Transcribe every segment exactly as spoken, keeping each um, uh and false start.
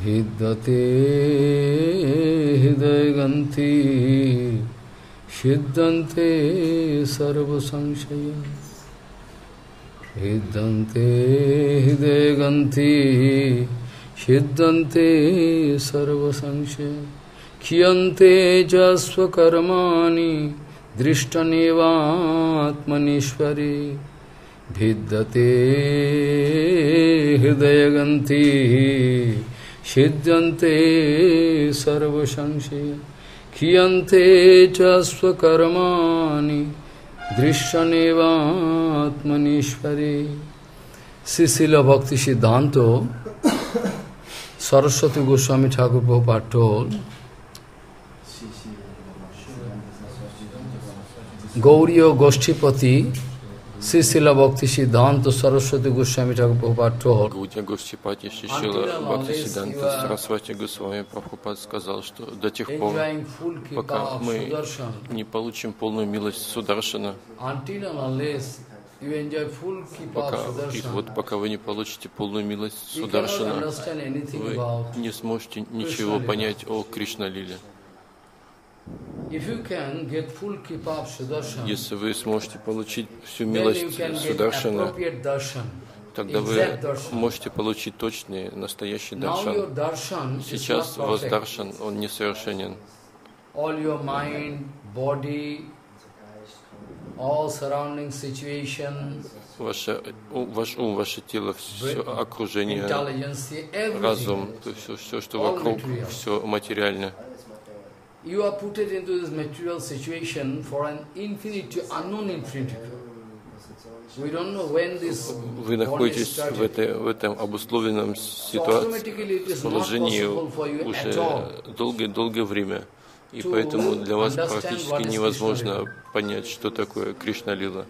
Vidyate hridayanti Siddhante sarva samshaya Vidyante hridayanti Siddhante sarva samshaya Khyante jasva karmani Drishtanevatmanishvari Vidyate hridayanti Siddhante sarva samshaya Khyante jasva karmani Drishtanevatmanishvari. Srila Bhakti Siddhanta Saraswati Goswami Thakur Prabhupada told, Gauriya Goshtipati, Srila Bhakti Siddhanta Saraswati Goswami Thakur Prabhupada told, Гаудия Госчипати Шишила Бхакти Сиддханта Сарасвати Госвами Прабхупад сказал, что до тех пор, пока мы не получим полную милость Сударшана, пока, и вот пока вы не получите полную милость Сударшана, вы не сможете ничего понять о Кришна-лиле. Если вы сможете получить всю милость Сударшана, тогда вы можете получить точный, настоящий даршан. Сейчас ваш даршан, он несовершенен. Ваше, ваш ум, ваше тело, все окружение, разум, то все, все, что вокруг, все материально. You are put into this material situation for an infinity, unknown infinity. We don't know when this Вы находитесь в, этой, в этом обусловленном ситуации, положении уже долгое-долгое время, и поэтому для вас практически невозможно понять, что такое Кришна-лила.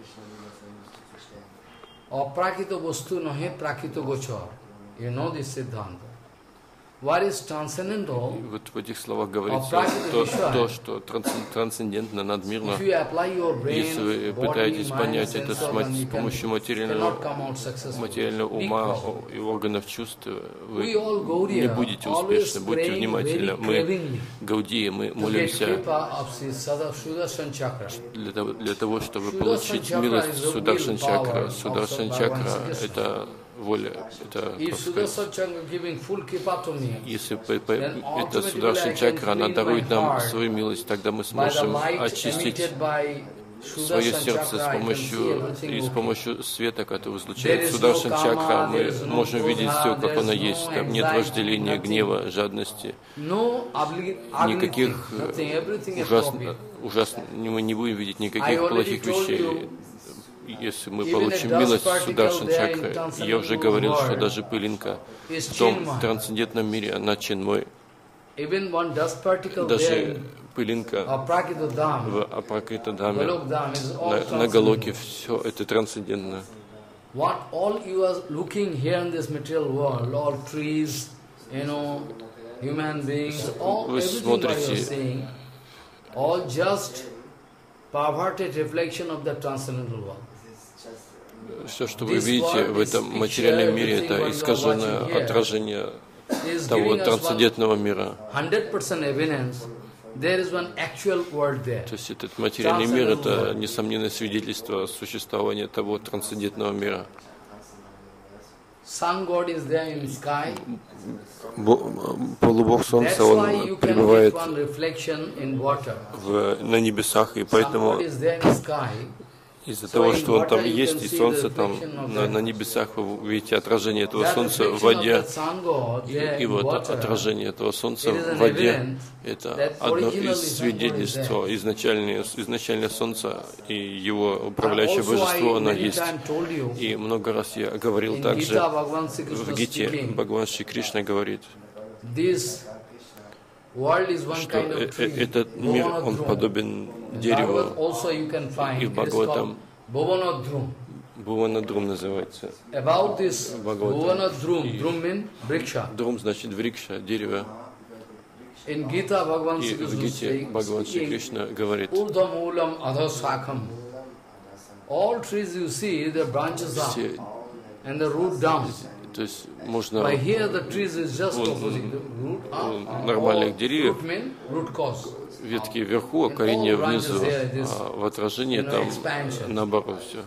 What is transcendental, вот в этих словах говорится то, то что трансцендентно, надмирно. Если вы пытаетесь понять это с, с помощью материального, материального ума и органов чувств, вы не будете успешны. Будьте внимательны. Мы, Гаудии, мы молимся для того, для того, чтобы получить милость Сударшан чакра. Сударшан чакра — это воля, это, если эта Сударшан чакра, она дарует нам свою милость, тогда мы сможем очистить свое сердце с помощью, и с помощью света, который излучает Сударшан чакра, мы можем видеть все, как оно есть. Там нет вожделения, гнева, жадности, никаких ужасных, ужасных, мы не будем видеть никаких плохих вещей. Если мы получим милость Сударшан чакры, я уже говорил, что даже пылинка в том трансцендентном мире, она чинмой. Даже пылинка в Апракритадаме, на, на Галоке, все это трансцендентно. Вы смотрите все, что вы видите в этом материальном мире, это искаженное отражение того трансцендентного мира. То есть этот материальный мир — это несомненное свидетельство существования того трансцендентного мира. Полубог Солнца, он пребывает в, на небесах, и поэтому из-за того, что он там есть, и солнце там на, на небесах, вы видите отражение этого солнца в воде. И, и вот отражение этого солнца в воде — это одно из свидетельств изначальное, изначальное солнце и его управляющее божество, оно есть. И много раз я говорил также, в Гите Бхагаван Шри Кришна говорит, что этот мир, он подобен дереву, и в Бхагаватам Бхуванадрум называется. Друм значит врикша, дерево. И в Гите Бхагаван Шри Кришна говорит, все То есть можно у, у нормальных деревьев ветки вверху, а коренья внизу, а в отражении там наоборот все.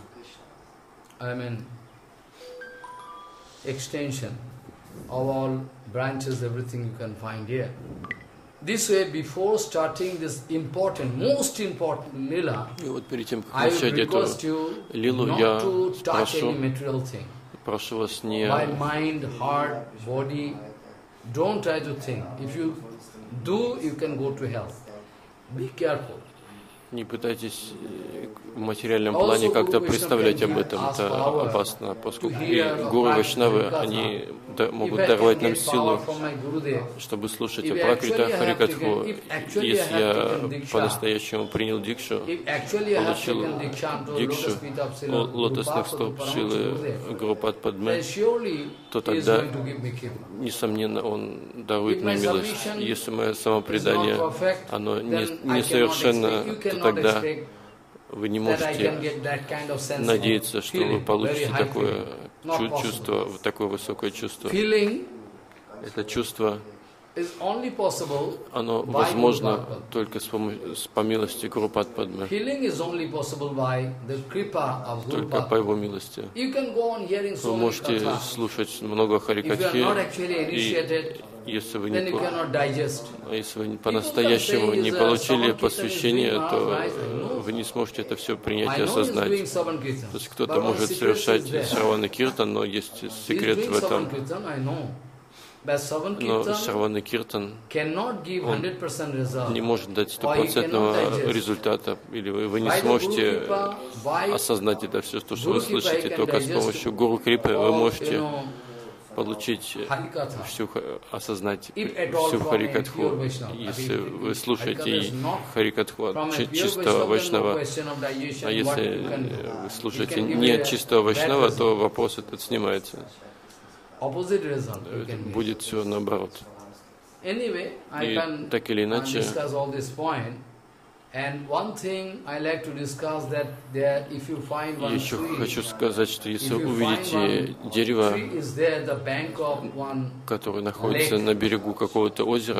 Extension of all branches, everything you can find here. This way, before starting this important, most important lila, И вот перед тем, как I начать would эту request you лилу, not я to touch прошу, any material thing. прошу вас не, By mind, heart, body, don't try to think. If you do, you can go to hell. Be careful. не пытайтесь в материальном плане как-то представлять об этом, это опасно, поскольку и гуру Вайшнавы, они да, могут даровать нам силу, чтобы слушать о Пракрита Харикатху. Если я по-настоящему принял дикшу, получил дикшу от лотосных стоп Шилы Гурупад Падме, то тогда, несомненно, он дарует мне милость. Если мое самопредание, оно несовершенно, то тогда вы не можете надеяться, что вы получите такое чувство, такое высокое чувство. Это чувство, оно возможно только с, по милости Гурупад Падме, только по его милости. Вы можете слушать много Харикатхи, и если вы, не, если вы по-настоящему не получили посвящение, то вы не сможете это все принять и осознать. То есть кто-то может совершать Шравана Киртан, но есть секрет в этом. Но Шравана Киртан, он не может дать стопроцентного результата, или вы, вы не сможете осознать это все, то, что вы слышите. Только с помощью Гуру Крипы вы можете получить всю, осознать всю Харикатху. Если вы слушаете Харикатху от чистого Вайшнава, а если вы слушаете не от чистого Вайшнава, то вопрос этот снимается. Будет все наоборот. И так или иначе, еще хочу сказать, что если увидите дерево, которое находится на берегу какого-то озера,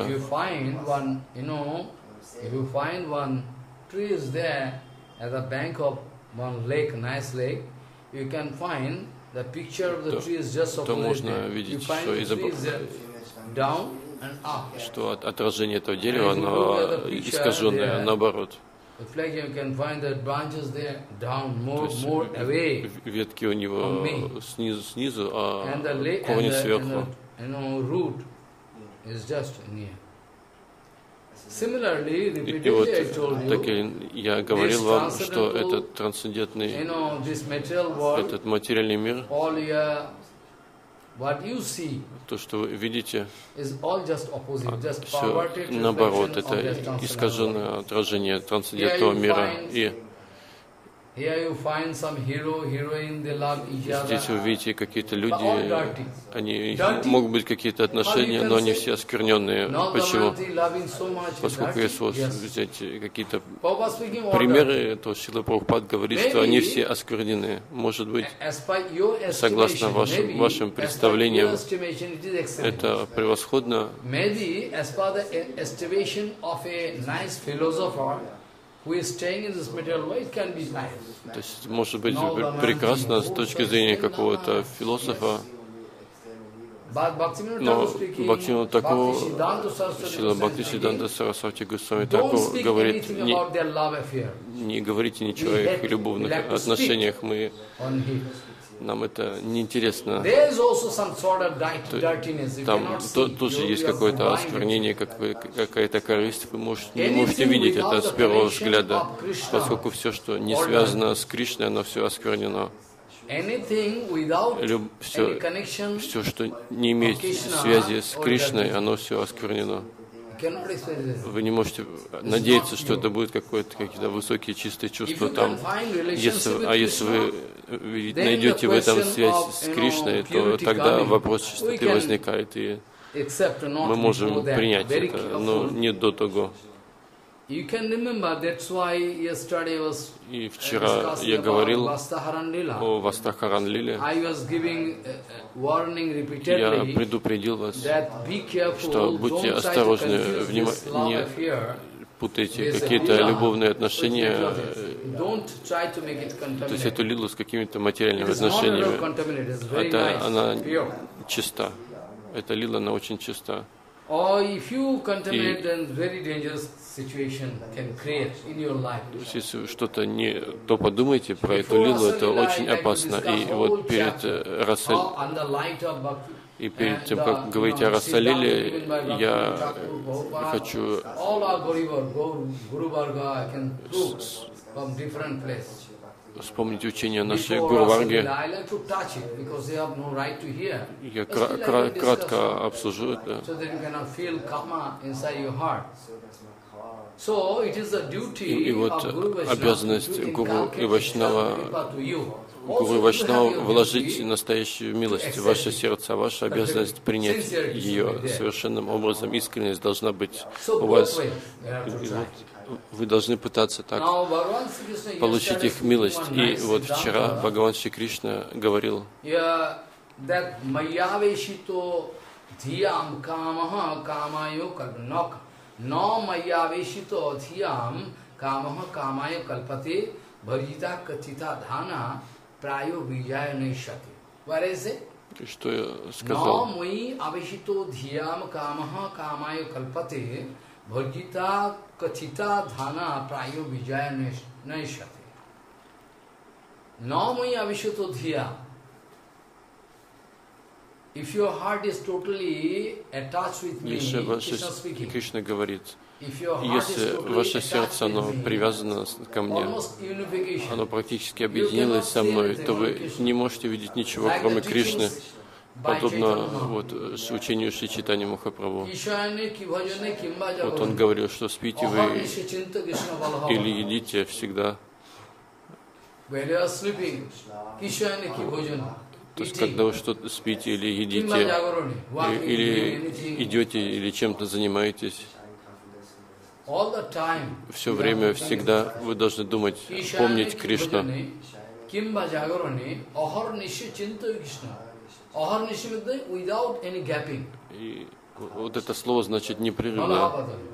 то, то можно видеть, что, изоб... что от, отражение этого дерева, оно искаженное, наоборот. То есть ветки у него снизу, снизу, а корни сверху. И вот так я говорил вам, что этот трансцендентный, этот материальный мир, то, что вы видите, все наоборот, это искаженное отражение трансцендентного мира. И здесь вы видите какие-то люди, они, могут быть какие-то отношения, но они все оскверненные. Почему? Поскольку если вот взять какие-то примеры, то Шрила Прабхупад говорит, что они все осквернены. Может быть, согласно вашим, вашим представлениям, это превосходно. То есть, может быть, прекрасно с точки зрения какого-то философа, но Бхактивинода Тхакур, Шрила Бхактисиддханта Сарасвати Госвами Тхакур говорит, не, не говорите ничего о их любовных отношениях, мы, нам это неинтересно. Там то, тоже есть какое-то осквернение, какая-то корысть. Вы можете, не можете видеть это с первого взгляда, поскольку все, что не связано с Кришной, оно все осквернено. Люб, все, все, что не имеет связи с Кришной, оно все осквернено. Вы не можете надеяться, что это будет какое-то, какие-то высокие чистые чувства там. Если, а если вы найдете в этом связь с Кришной, то тогда вопрос чистоты возникает, и мы можем принять это, но не до того. И вчера я говорил о Вастахаран-лиле. Я предупредил вас, что будьте осторожны, не путайте какие-то любовные отношения, то есть эту лилу с какими-то материальными отношениями. Это она чиста. Эта лила, она очень чиста. И если что-то не то подумайте про эту лилу, это очень опасно. И вот перед Расаль... И перед тем, как говорить о Расалиле, я хочу вспомнить учение нашей Гуру Варги. Я кра кра кратко обсужу это. И вот обязанность Гуру и Вайшнава, Гуру и Вайшнава вложить настоящую милость в ваше сердце, а ваша обязанность принять ее совершенным образом. Искренность должна быть у вас. Вы должны пытаться так получить их милость. И вот вчера Бхагаван Шри Кришна говорил, что я сказал? Bhajita kachita dhana prayo vijaya naishati. No mai avishuto dhiya. If your heart is totally attached with me, Krishna speaking. Кришна говорит, если ваше сердце, оно привязано ко мне, оно практически объединилось со мной, то вы не можете видеть ничего, кроме Кришны. Подобно вот, учению Шри Чайтанья Махапрабху. Вот он говорил, что спите вы или едите всегда. То есть, когда вы что-то спите или едите, или идете, или чем-то занимаетесь, все время, всегда вы должны думать, помнить Кришну. И вот это слово значит непрерывно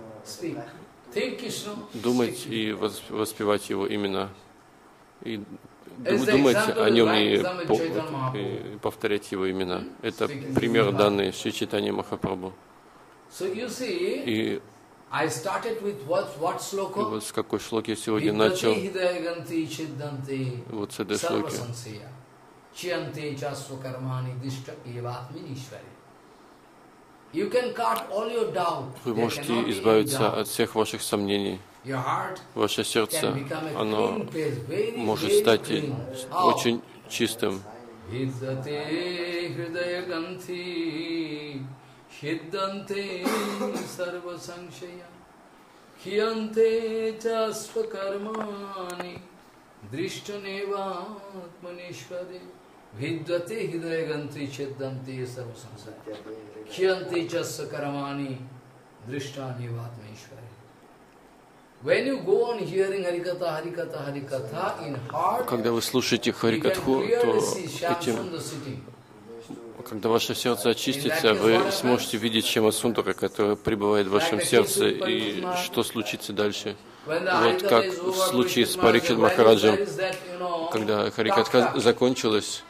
думать и воспевать его именно. И думать о нем и, и повторять его имена. Это пример, данный Шри Чайтанья Махапрабху. И вот с какой шлоки я сегодня начал? Вот с этой шлоки. Вы можете избавиться от всех ваших сомнений. Ваше сердце, оно может стать очень чистым. Vidyate hidayaganti chedanti sarva samsara. Khyante chasya karamani drishtani vatmaishwari. When you go on hearing Harikatha, Harikatha, Harikatha in heart, когда вы слушаете Харикатху, то этим, когда ваше сердце очистится, вы сможете видеть Шьяма-Сундара, который пребывает в вашем сердце, и что случится дальше. Вот как в случае с Парикшит Махараджем, когда Харикатха закончилась,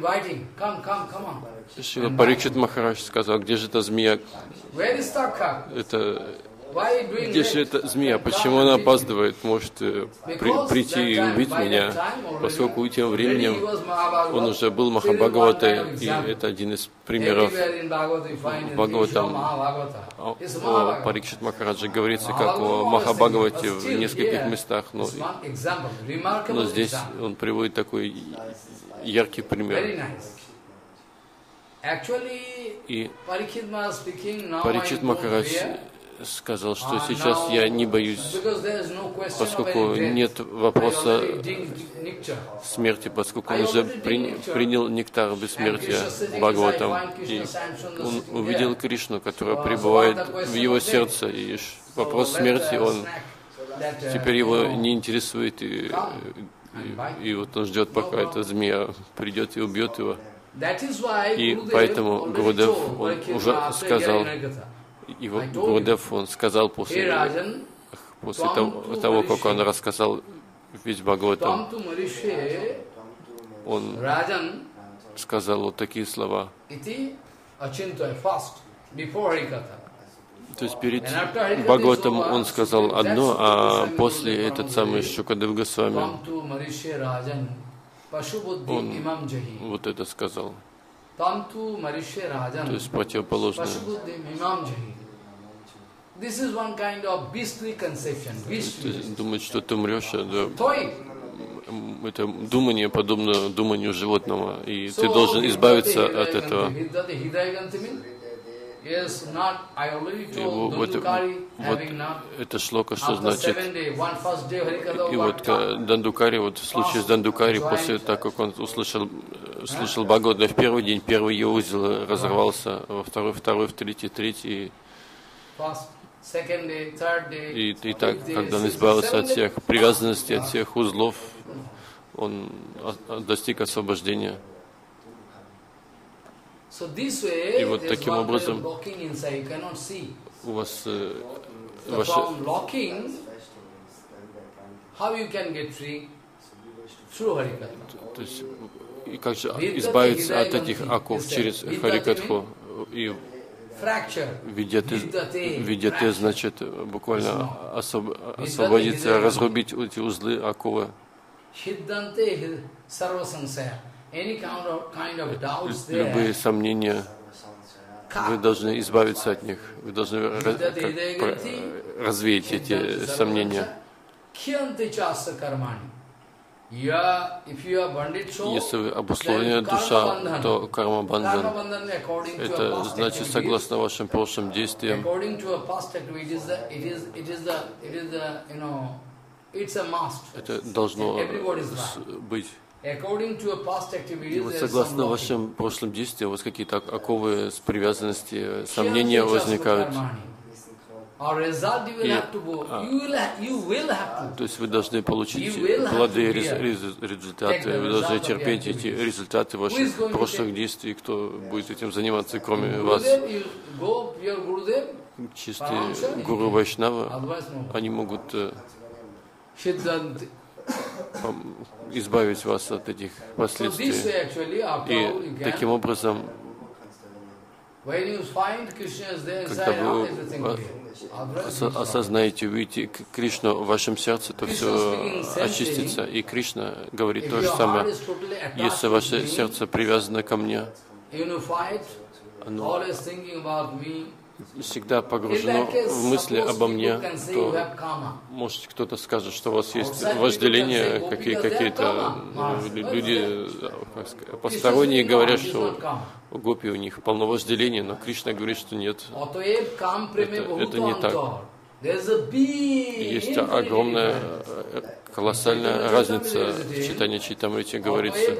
Парикшит Махарадж сказал, где же эта змея? Это... Где же эта змея? Почему она опаздывает? Может при, прийти и убить меня? Поскольку тем временем он уже был Махабхагаватой, и это один из примеров Бхагаватам. О, о Парикшит Махараджа говорится как о Махабхагавате в нескольких местах, но, но здесь он приводит такой яркий пример. И Парикшит Махарадж сказал, что сейчас я не боюсь, поскольку нет вопроса смерти, поскольку он уже при, принял нектар бессмертия Бхагаватам. И он увидел Кришну, которая пребывает в его сердце, и вопрос смерти он Теперь его не интересует, и, и, и вот он ждет, пока эта змея придет и убьет его. И поэтому Гурудев, он уже сказал, его Гурудев, он сказал после, после того, того, как он рассказал весь Бхагаватам, он сказал вот такие слова. То есть перед Бхагаватом он сказал одно, а после этот самый Шукадев Госвами, он вот это сказал. То есть противоположное. Думать, что ты умрешь, да, это думание подобно думанию животного, и ты должен избавиться от этого. И вот, вот это шлока, что значит. И вот Дандукари, вот в случае с Дандукари, после того, как он услышал, услышал Бхагаватам в первый день, первый ее узел разорвался, во второй, второй, в третий, третий. И, и так, когда он избавился от всех привязанностей, от всех узлов, он достиг освобождения. И вот таким образом у вас э, ваше... То есть, и как же избавиться от этих оков через Харикатху? И видяты, видяты, значит, буквально освоб... освободиться, разрубить эти узлы, оковы. Любые сомнения, вы должны избавиться от них, вы должны раз, как, развеять эти сомнения. Если вы обусловленная душа, то карма бандан. Это значит, согласно вашим прошлым действиям, это должно быть. И вот согласно вашим прошлым действиям, у вас какие-то оковы с привязанности, сомнения возникают. И, а, то есть вы должны получить плоды, результаты, вы должны терпеть эти результаты ваших прошлых действий, кто будет этим заниматься, кроме вас. Чистые гуру Вайшнавы, они могут избавить вас от этих последствий. И таким образом, когда вы осознаете, увидите Кришну в вашем сердце, то все очистится. И Кришна говорит то же самое. Если ваше сердце привязано ко мне, оно всегда погружено в мысли обо мне, то, может, кто-то скажет, что у вас есть вожделение, какие, какие-то люди как сказать, посторонние говорят, что у гопи у них полно вожделения, но Кришна говорит, что нет. Это, это не так. Есть огромная, колоссальная разница в читании Чайтамрити, говорится.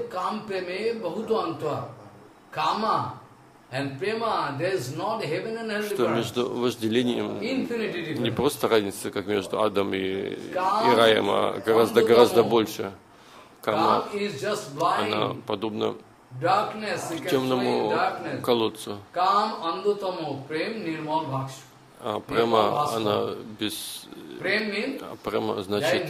Что между вожделением не просто разница, как между адом и, и раем, а гораздо-гораздо больше. Кама, она подобна темному колодцу. А према, она без... А према, значит,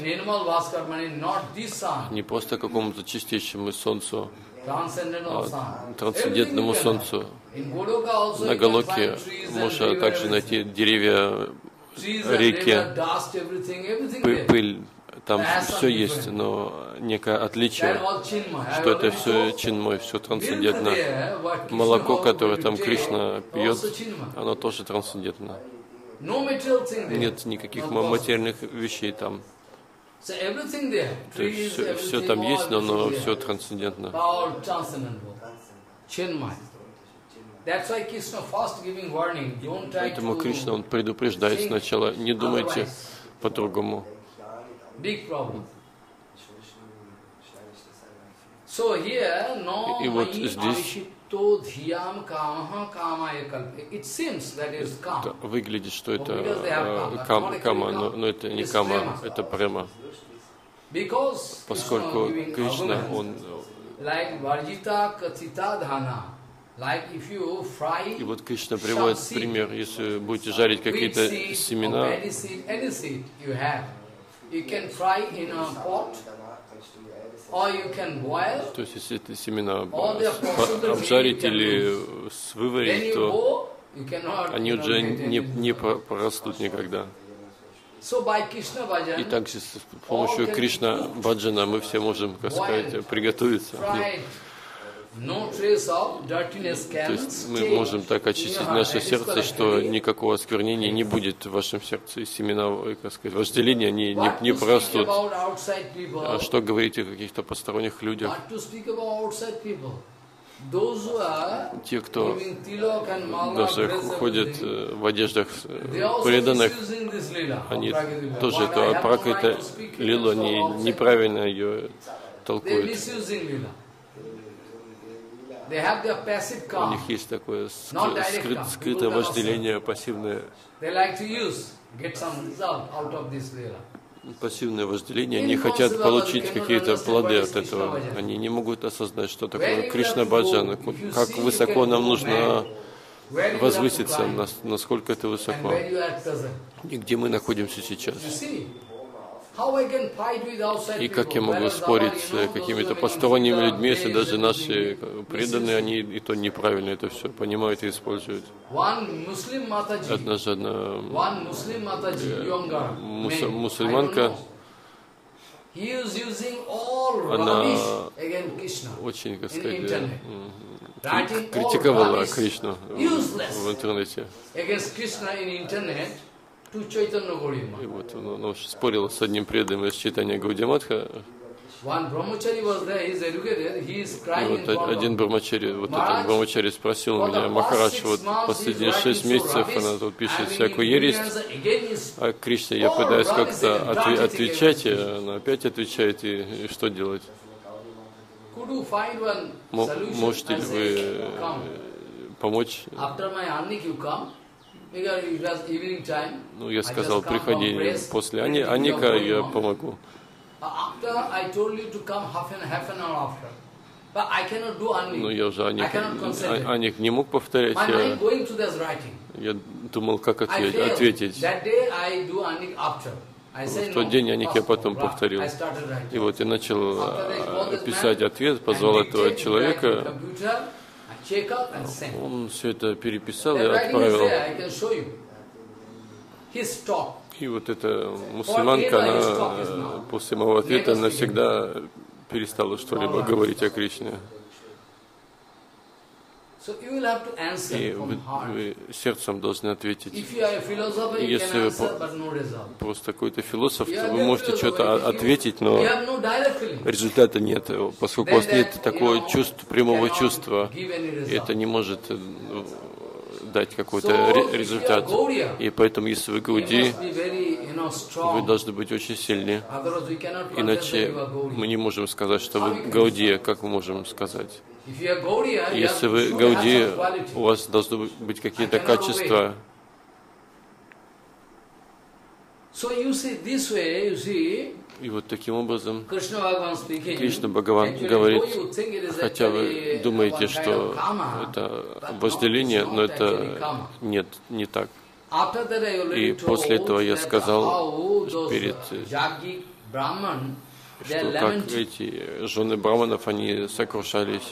не просто какому-то чистейшему солнцу, а трансцендентному солнцу. На Галоке можно также найти деревья, реки, пыль, там все есть, но некое отличие, что это все чинмой, все трансцендентно. Молоко, которое там Кришна пьет, оно тоже трансцендентно. Нет никаких материальных вещей там. То есть все, все там есть, но оно все трансцендентно. Поэтому Кришна, он предупреждает сначала, не думайте по-другому. И вот здесь Выглядит, что это кам, кама, но, но это не кама, это према. Поскольку Кришна, он... И вот Кришна приводит пример, если будете жарить какие-то семена, то есть если эти семена обжарить или выварить, то они уже не, не прорастут никогда. И также с помощью Кришна Баджана мы все можем, как сказать, приготовиться. То есть мы можем так очистить наше сердце, что никакого осквернения не будет в вашем сердце, и семена, как сказать, вожделения, они не, не прорастут. А что говорить о каких-то посторонних людях? Те, кто даже ходят в одеждах преданных, они тоже это пракрита лилу, они неправильно ее толкуют. У них есть такое скры скрытое вожделение, пассивное. Пассивное вожделение, они хотят получить какие-то плоды от этого. Они не могут осознать, что такое Кришна Баджана, как высоко нам нужно возвыситься, насколько это высоко, и где мы находимся сейчас. И как я могу спорить с какими-то посторонними людьми, если даже наши преданные, они и то неправильно это все понимают и используют. Однажды одна мусу мусульманка, она очень, как сказать, критиковала Кришну в интернете. И вот он, он спорил с одним преданным из читания Гаудия-матха. И вот один брамачари, вот этот брамачари спросил меня: Махарадж, вот последние шесть месяцев она тут пишет всякую ересь, а Кришне я пытаюсь как-то отв отвечать, и она опять отвечает, и, и что делать? М можете ли вы помочь? Ну, я сказал, приходи после Ани, Аника, я помогу. Ну, я уже Аник, Аник не мог повторять, я, я думал, как ответить. ответить. В тот день Аник я потом повторил. И вот я начал писать ответ, позвал этого человека. Он все это переписал и отправил. И вот эта мусульманка, она после моего ответа навсегда перестала что-либо говорить о Кришне. И вы, вы сердцем должны ответить. И если вы просто какой-то философ, то вы можете что-то ответить, но результата нет, поскольку у вас нет такого чувства, прямого чувства, и это не может дать какой-то результат. И поэтому, если вы Гауди, вы должны быть очень сильны. Иначе мы не можем сказать, что вы Гауди, как мы можем сказать? Если вы Гауди, у вас должны быть какие-то качества. И вот таким образом Кришна Бхагаван говорит, хотя вы думаете, что это вожделение, но это нет, не так. И после этого я сказал перед, что как эти жены браманов, они сокрушались.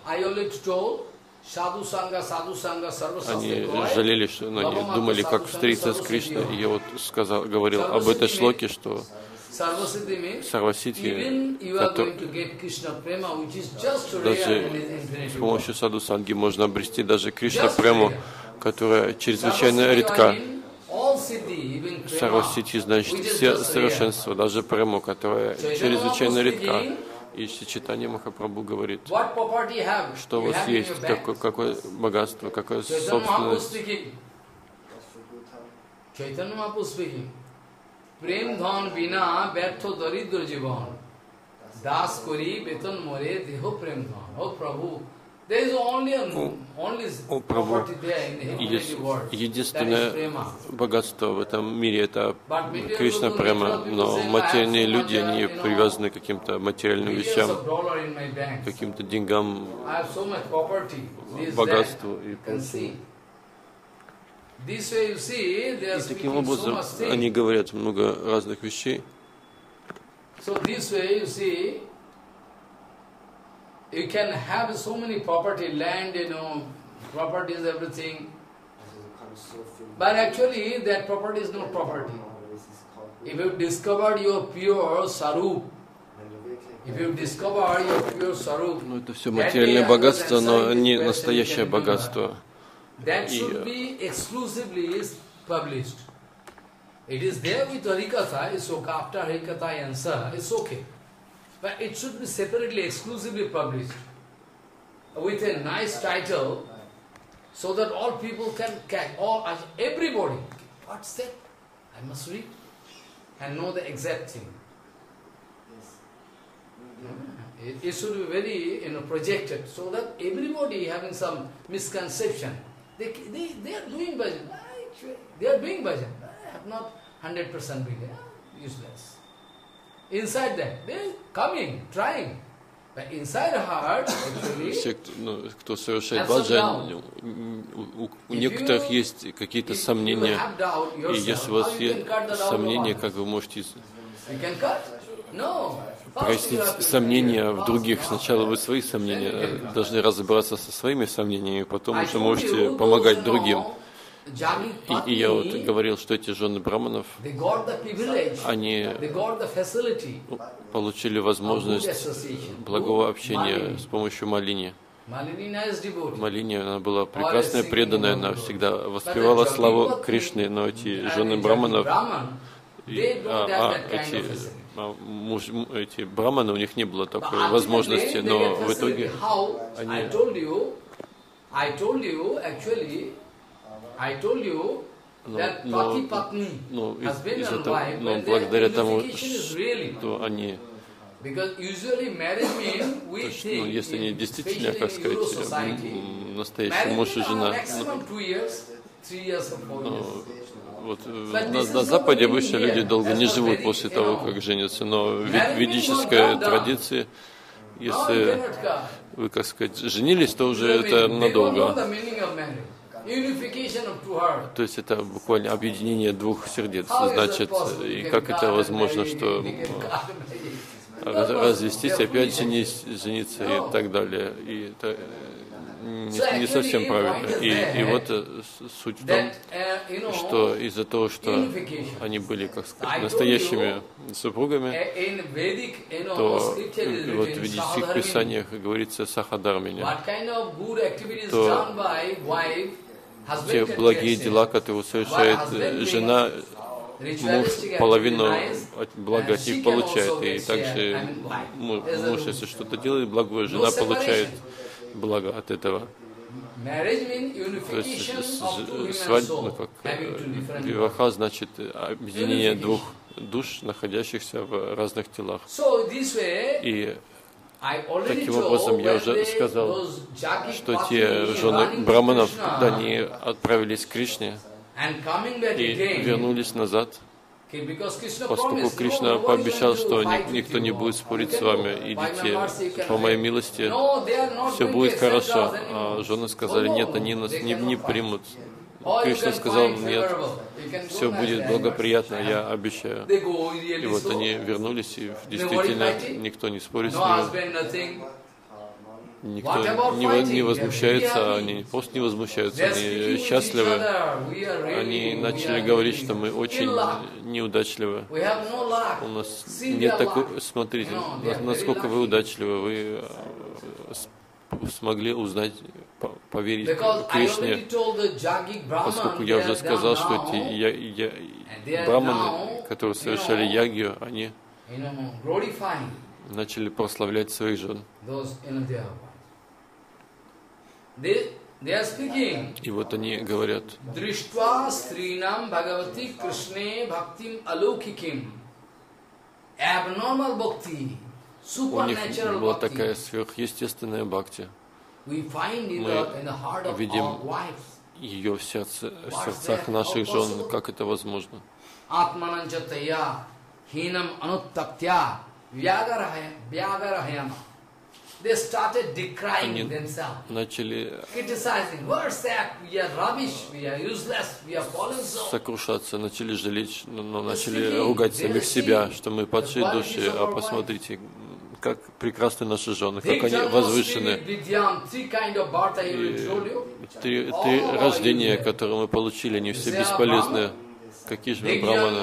Они жалели, что ну, они думали, как встретиться с Кришной. И я вот сказал, говорил об этой шлоке, что Сарвасидхи, даже с помощью саду-санги можно обрести даже Кришна прему, которая чрезвычайно редка. Сарвасидхи значит все совершенство, даже прему, которая чрезвычайно редка. И Чайтанья Махапрабху говорит, что у вас есть, какое, какое богатство, какая собственность. Prem dhan bina ব্যর্থ দরিদ্র জীবন দাস করি বেতন মরে দেহ প্রেম ধন। Oh Prabhu, у Прабху есть единственное богатство в этом мире — это Кришна Према, но материальные люди, они привязаны к каким-то материальным вещам, каким-то деньгам, богатству и прочему. И таким образом они говорят много разных вещей. You can have so many property, land, you know, properties, everything. But actually, that property is not property. If you discovered your pure sarup, if you discover your pure sarup, ну, это все материальное богатство, но не настоящее богатство. That should be exclusively published. It is there with Harikatha, it's okay. After Harikatha answer, it's okay. But it should be separately, exclusively published with a nice title, so that all people can catch, all, everybody, what's that? I must read and know the exact thing. It, it should be very, you know, projected, so that everybody having some misconception. They, they, they are doing bhajan. They are doing bhajan. I have not one hundred percent bhajan. Useless. Inside that, they are coming, trying. But inside the heart, actually, все, ну, кто совершает баджан, у, у некоторых есть какие-то сомнения. И если у вас есть сомнения, как вы можете прояснить сомнения в других? Сначала вы свои сомнения должны разобраться со своими сомнениями, потом уже можете помогать другим. И, и я вот говорил, что эти жены браманов, они получили возможность благого общения с помощью Малини. Малини, она была прекрасная, преданная, она всегда воспевала славу Кришны, но эти жены браманов, и, а, а, эти, а, муж, эти браманы, у них не было такой возможности, но в итоге они... I told you that Pati Patni, husband and wife, но благодаря тому, что они, ну, если они действительно, как сказать, настоящий муж и жена, ну, вот на, на Западе обычно люди долго не живут после того, как женятся, но в ведической традиции, если вы, как сказать, женились, то уже это надолго. То есть это буквально объединение двух сердец. Значит, и как это возможно, что развестись, опять женись, жениться и так далее. И это не, не совсем правильно. И, и вот суть в том, что из-за того, что они были, как сказать, настоящими супругами, то вот в ведических писаниях говорится о сахадармине, то те благие дела, которые совершает жена, муж половину блага от них получает. И также муж, если что-то делает благое, жена получает благо от этого. То есть свадьба, ну, как виваха, значит объединение двух душ, находящихся в разных телах. И таким образом, я уже сказал, что те жены браманов, когда они отправились к Кришне и вернулись назад, поскольку Кришна пообещал, что никто не будет спорить с вами, идите по моей милости, все будет хорошо. А жены сказали, нет, они нас не, не примут. Кришна сказал, нет, все будет благоприятно, я обещаю. И вот они вернулись, и действительно никто не спорит с ними. Никто не, не возмущается, они просто не возмущаются, они счастливы. Они начали говорить, что мы очень неудачливы. У нас нет такой... Смотрите, насколько вы удачливы, вы смогли узнать, поверить Кришне, поскольку я уже сказал, что эти я, я, браманы, которые совершали ягью, они начали прославлять своих жен. И вот они говорят, у них была такая сверхъестественная бхакти. мы видим ее в, сердце, в сердцах наших жен, как это возможно. Они начали сокрушаться, начали жалеть, но начали ругать самих себя, что мы падшие души, а посмотрите, как прекрасны наши жены, как они возвышены. И три, три рождения, которые мы получили, они все бесполезны. Какие же мы браманы?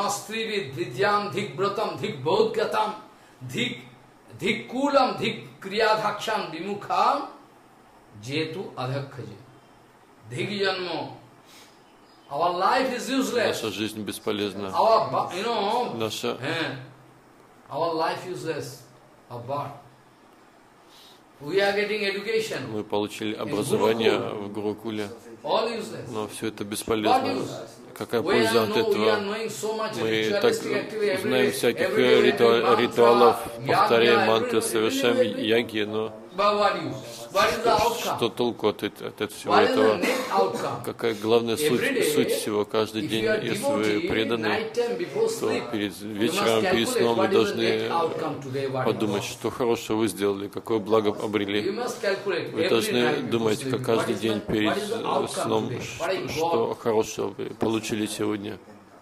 Dhikulam dhik kriyadhakshan vimukham jetu adhakhaji. Dhikjanmo. Our life is useless. Наша жизнь бесполезна. Our, you know, Наша... our life useless. Our birth. We are getting education. Мы получили образование в Гурукуле, но все это бесполезно. Какая польза от этого? Мы так знаем всяких ритуал, ритуалов, повторяем мантры, совершаем яги, но что, что толку от, от, от всего этого? Какая главная суть, суть всего? Каждый день, если вы преданы, то перед вечером, перед сном вы должны подумать, что хорошего вы сделали, какое благо обрели. Вы должны думать, как каждый день перед сном, что, что хорошего вы получили сегодня.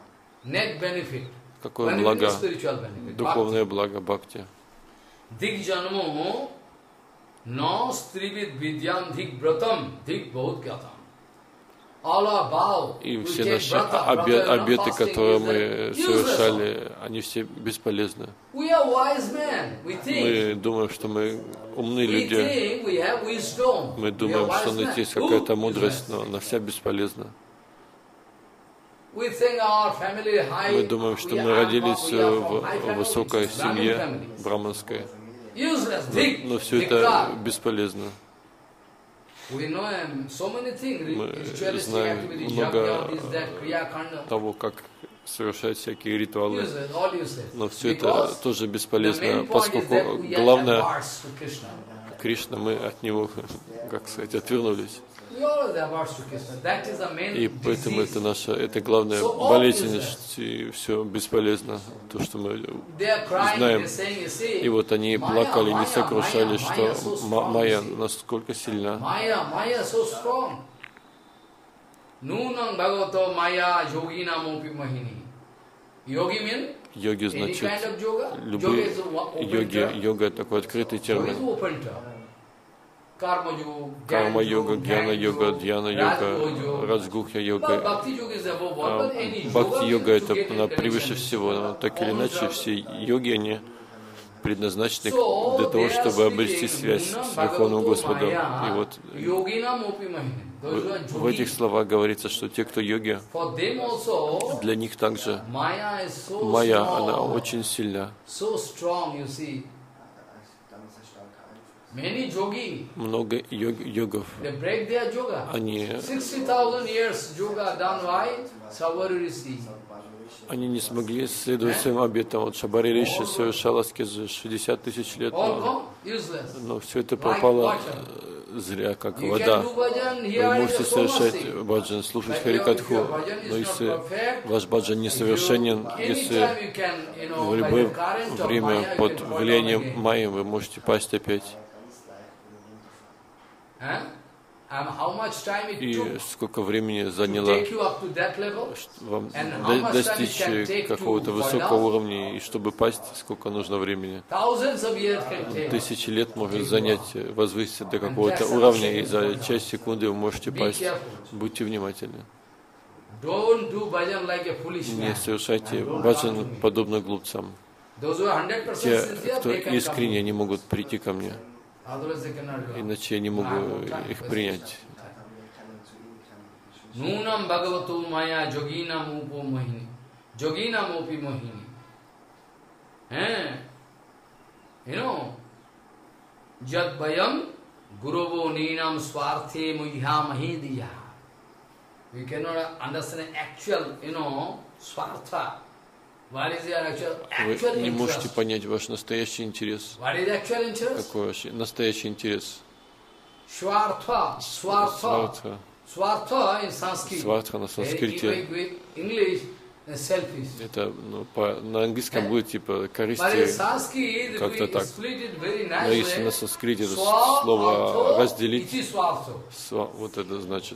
Какое благо, духовное благо бхакти. No strivid vidyam dhik vratam dhik bahut gyatam. И все наши обет, обеты, которые мы совершали, они все бесполезны. Мы думаем, что мы умные люди. Мы думаем, что у нас есть какая-то мудрость, но она вся бесполезна. Мы думаем, что мы родились в высокой семье, браманской. Но, но все это бесполезно. Мы знаем много того, как совершать всякие ритуалы, но все это тоже бесполезно, поскольку главное, Кришна, мы от него, как сказать, отвернулись. И поэтому это наша, это главная болезненность, и все бесполезно, то, что мы знаем. И вот они плакали, не сокрушались, что Майя насколько сильна. Йоги значит, любые йоги, йога такой открытый термин. Карма-йога, гьяна-йога, дьяна-йога, раджгухья-йога. Бхакти-йога — это превыше всего. Но так или иначе, все йоги, они предназначены для того, чтобы обрести связь с Верховным Господом. И вот в, в этих словах говорится, что те, кто йоги, для них также майя, она очень сильна. Много йог, йогов, они, они не смогли следовать своим обетам. Вот Шабари Риши совершал аскезу шестьдесят тысяч лет, но, но все это пропало зря, как вода. Вы можете совершать баджан, слушать Харикатху, но если ваш баджан несовершенен, если в любое время под влиянием майи вы можете пасть опять. И сколько времени заняло вам достичь какого-то высокого уровня, и чтобы пасть, сколько нужно времени. Тысячи лет может занять возвыситься до какого-то уровня, и за часть секунды вы можете пасть. Будьте внимательны. Не совершайте баджан подобно глупцам. Те, кто искренне, не могут прийти ко мне. Иначе я не могу их принять. Нунам Бхагавату Майя Jogina Mupo Mohini. Jogina Mopi Mohini. Eh? You know, Jad Bayam Guruvo Ninam Swarthe Muiha Mahidiya. We cannot understand actual, you know, Swartha. Вы не можете понять ваш настоящий интерес. Какой ваш настоящий интерес? Swartha, Swartha, Swartha in Sanskrit. Свартха на санскрите. Это ну, по, на английском будет типа корысти, как-то так. Но если на санскрите это слово разделить, сва, вот это значит.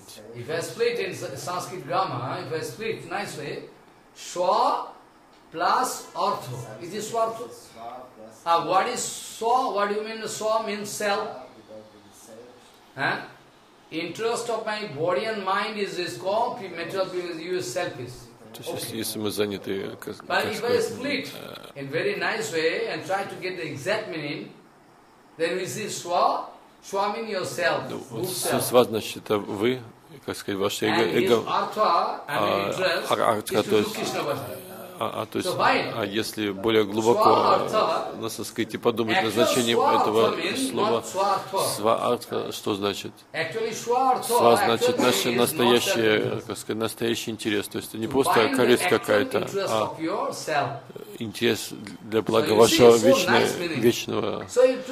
Plus artho. It is swartho. Uh, what is swa? What do you mean swa means self? Huh? Interest of my body and mind is this called material because you is selfish. То есть, если мы заняты, как, But как if I сказать, split in very nice way and try to get the exact meaning, then we see swa, swa means yourself. Вот сва значит это вы, как сказать, ваше эго, эго а артха, то есть, а, а, то есть, а если более глубоко на санскрите подумать над значением этого слова сва артха, что значит? Сва значит наше настоящее, как сказать, настоящий интерес, то есть это не просто корысть какая-то, а интерес для блага вашего вечного, вечного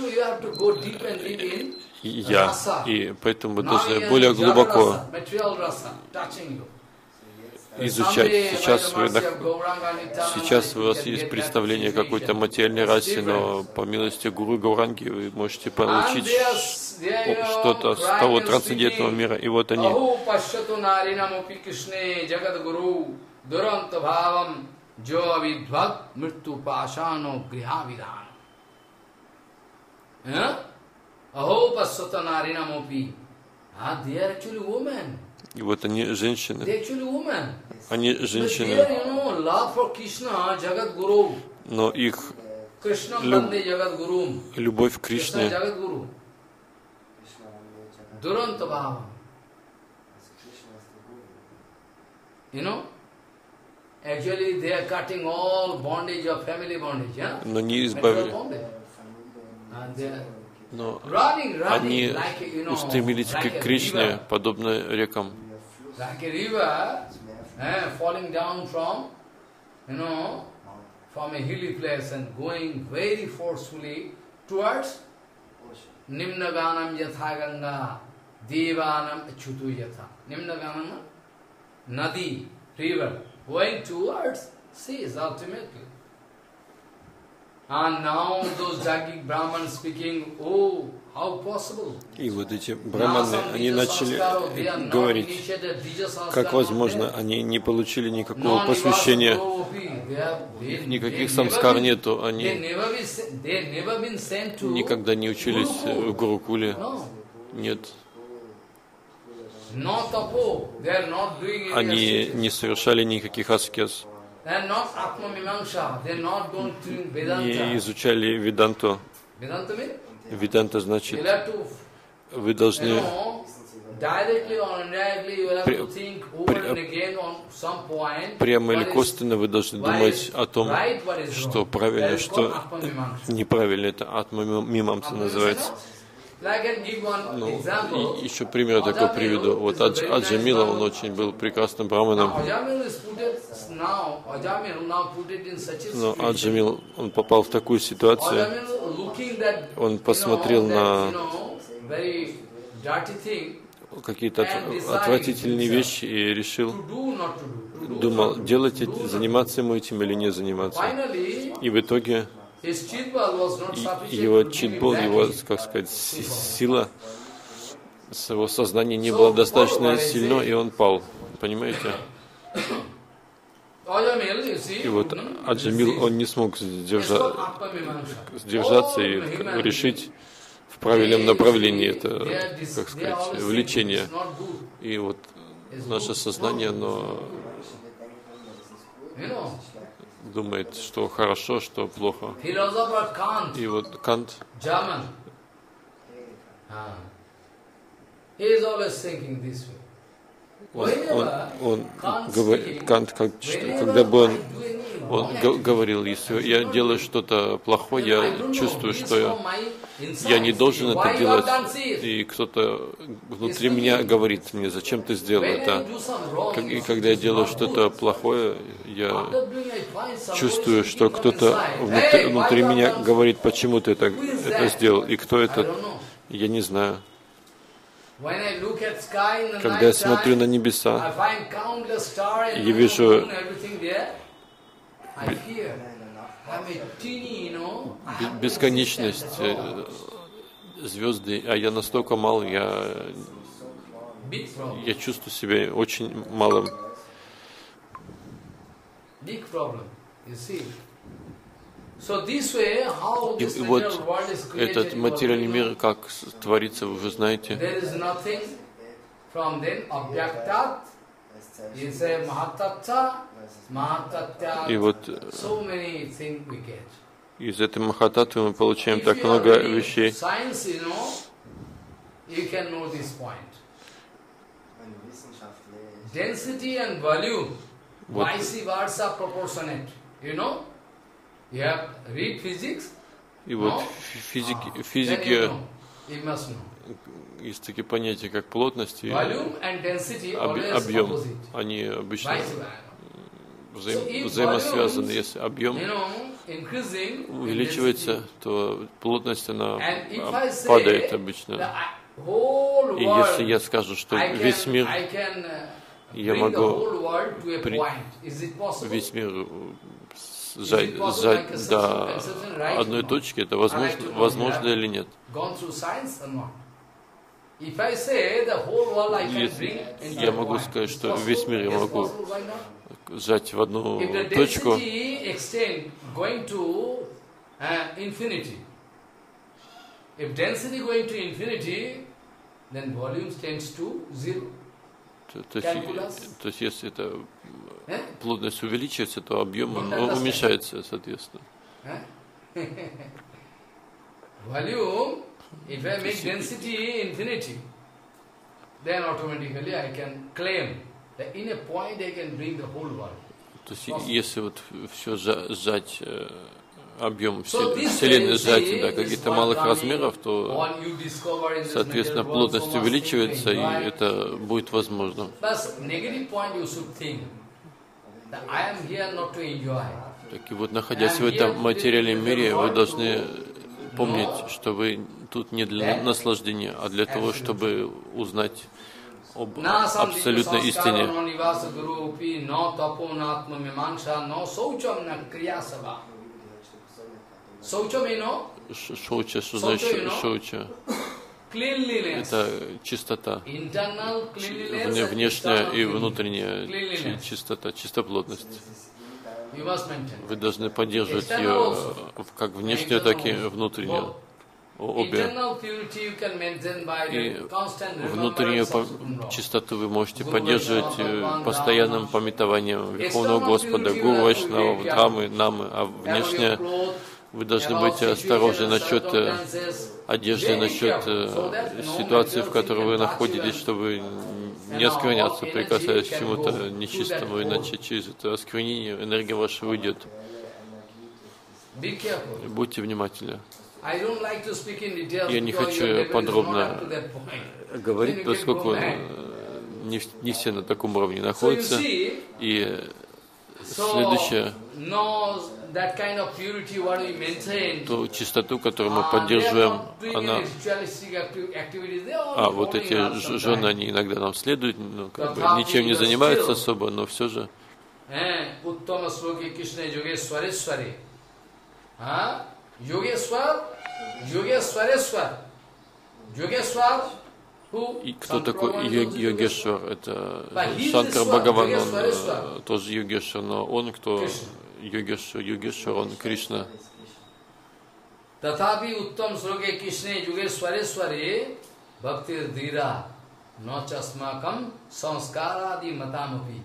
я, и поэтому вы должны более глубоко изучать. Сейчас вы, сейчас у вас есть представление о какой-то материальной расе, но по милости Гуру Гауранги вы можете получить что-то с того трансцендентного мира. И вот они. И вот они женщины. Они женщины. Но их люб... любовь к Кришне но не избавили. Но они устремились к Кришне, подобно рекам. Nimnaganam yatha ganga, devanam achyutu yatha. Nimnaganam, nadi, river, going towards seas ultimately. And now those Jaggic Brahmans speaking, oh, how possible? И вот эти браманы, они начали говорить, как возможно, они не получили никакого посвящения, никаких самскар нету, они никогда не учились в Гурукуле, нет. Они не совершали никаких аскез. Не изучали веданту. Веданта значит, вы должны прямо или косвенно вы должны думать о том, что правильно, что неправильно. Это атма-мимамса называется. Ну, и еще пример такой приведу. Вот Адж, Аджамила, он очень был прекрасным браманом. Но Аджамил, он попал в такую ситуацию, он посмотрел на какие-то отвратительные вещи и решил, думал, делать, заниматься ему этим или не заниматься. И в итоге его читбол, его, как сказать, сила, его сознание не было достаточно сильно, и он пал. Понимаете? И вот Аджамил, он не смог сдержа... сдержаться и решить в правильном направлении это, как сказать, влечение. И вот наше сознание, оно думает, что хорошо, что плохо. И вот Кант, он, он, он говорит, Кант, как, когда бы он, он говорил, если я делаю что-то плохое, я чувствую, что я, я не должен это делать, и кто-то внутри меня говорит мне, зачем ты сделал это. И когда я делаю что-то плохое, я чувствую, что кто-то внутри, внутри меня говорит, почему ты это, это сделал, и кто это, я не знаю. Когда я смотрю на небеса, я вижу бесконечность звезды, а я настолько мал, я, я чувствую себя очень малым. И вот этот материальный мир, как творится, вы уже знаете. И вот из этой Махататтвы мы получаем так много вещей. Вот. И вот физики, физики есть такие понятия, как плотность и объем. Они обычно взаим, взаимосвязаны. Если объем увеличивается, то плотность она падает обычно. И если я скажу, что весь мир, я могу при, весь мир сжать, сжать до одной точки, это возможно, возможно или нет? Если я могу сказать, что весь мир я могу сжать в одну точку, то, то, есть, то есть если эта плотность увеличивается, то объем уменьшается, соответственно. If I make density infinity, then automatically I can claim that in a point I can bring the whole world. То есть, если вот все сжать, объем Вселенной сжать до каких-то малых размеров, то, соответственно, плотность увеличивается, и это будет возможно. Так и вот, находясь в этом материальном мире, вы должны помнить, что вы тут не для наслаждения, а для того, чтобы узнать об абсолютной истине. Шоуча, что значит шоуча? Это чистота, внешняя и внутренняя чистота, чистоплотность. Вы должны поддерживать ее как внешнюю, так и внутреннюю. Обе. И внутреннюю чистоту вы можете поддерживать постоянным памятованием Верховного Господа, Гуру Вайшнава, Дхаммы, Намы, а внешне вы должны быть осторожны насчет одежды, насчет ситуации, в которой вы находитесь, чтобы не оскверняться, прикасаясь к чему-то нечистому, иначе через это осквернение энергия ваша уйдет. Будьте внимательны. Я не хочу подробно говорить, поскольку не, не все на таком уровне находятся. И следующее, ту чистоту, которую мы поддерживаем, она... А вот эти жены, они иногда нам следуют, ну, как бы, ничем не занимаются особо, но все же... И кто такой Йогешвар? Это Шанкар Бхагаван, он тоже Йогешвар, но он кто? Йогешвар, Йогешвар, он Кришна. Татапи уттам сроге Кришне Йогешварешваре бхактир дира ночасмакам санскаради матамапи.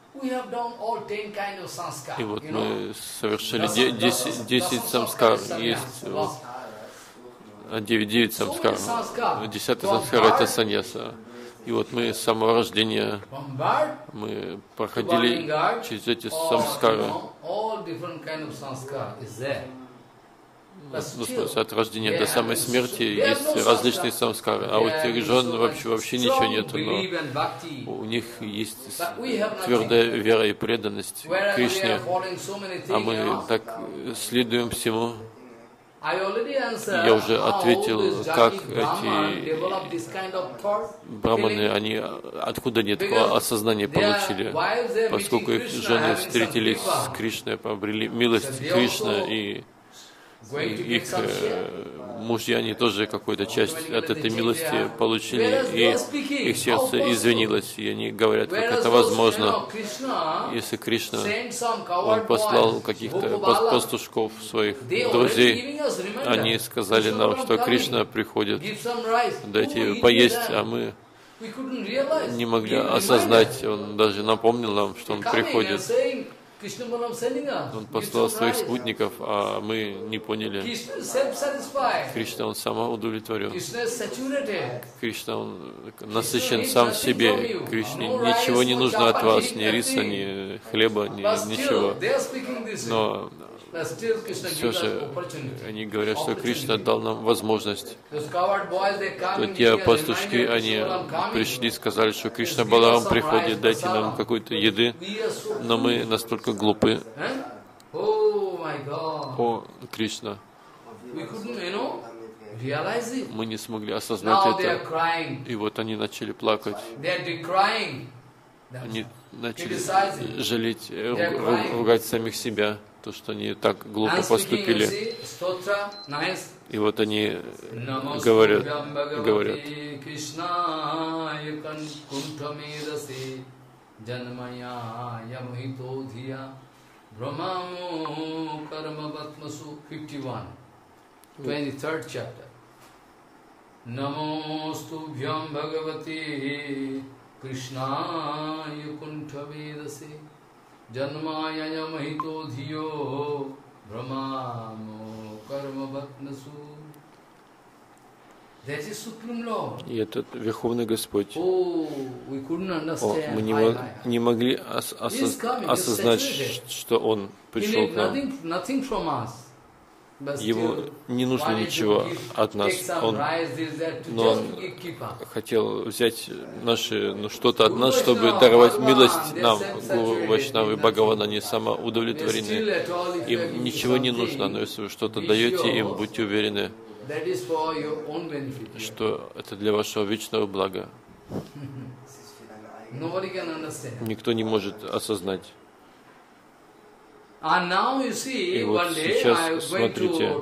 И вот мы совершили десять самскар, есть вот, девять, девять самскар. Десятый самскар это саньяса. И вот мы с самого рождения мы проходили через эти самскары. Ну, от рождения до самой смерти есть различные самскары, а у тех жен вообще, вообще ничего нет, но у них есть твердая вера и преданность Кришне, а мы так следуем всему, Я уже ответил, как эти браманы, они откуда они такого осознания получили, поскольку их жены встретились с Кришной, обрели милость Кришны, и их э, мужья, они тоже какую-то часть от этой милости получили, и их сердце извинилось, и они говорят, как это возможно, если Кришна, Он послал каких-то пастушков, своих друзей, они сказали нам, что Кришна приходит, дайте поесть, а мы не могли осознать, Он даже напомнил нам, что Он приходит. Он послал своих спутников, а мы не поняли. Кришна, Он самоудовлетворен. Кришна, Он насыщен сам в себе. Кришне ничего не нужно от вас, ни риса, ни хлеба, ни ничего. Но все же они говорят, что Кришна дал нам возможность. То те пастушки, они пришли, сказали, что Кришна Баларам приходит, дайте нам какой-то еды, но мы настолько глупы. О, Кришна! Мы не смогли осознать это. И вот они начали плакать. Они начали жалеть, ругать самих себя, то, что они так глупо поступили. И вот они говорят, говорят, twenty-third chapter. Namostubhyam Bhagavati Krishnaya Kuntha Vedase Janmaya Mahito Dhiyo Brahmamo Karma Bhatnasu. That is Supreme Lord. И этот Верховный Господь. Oh, we couldn't О, understand. мы не, мо- не могли ос- осоз- осознать, что Он пришел к нам. Nothing, nothing from us. Ему не нужно ничего от нас. Он, но Он хотел взять наши, ну, что-то от нас, чтобы даровать милость нам. Гуру Вайшнавы Бхагаван, они самоудовлетворены. Им ничего не нужно, но если вы что-то даете им, будьте уверены, что это для вашего вечного блага. Никто не может осознать. И вот сейчас, смотрите,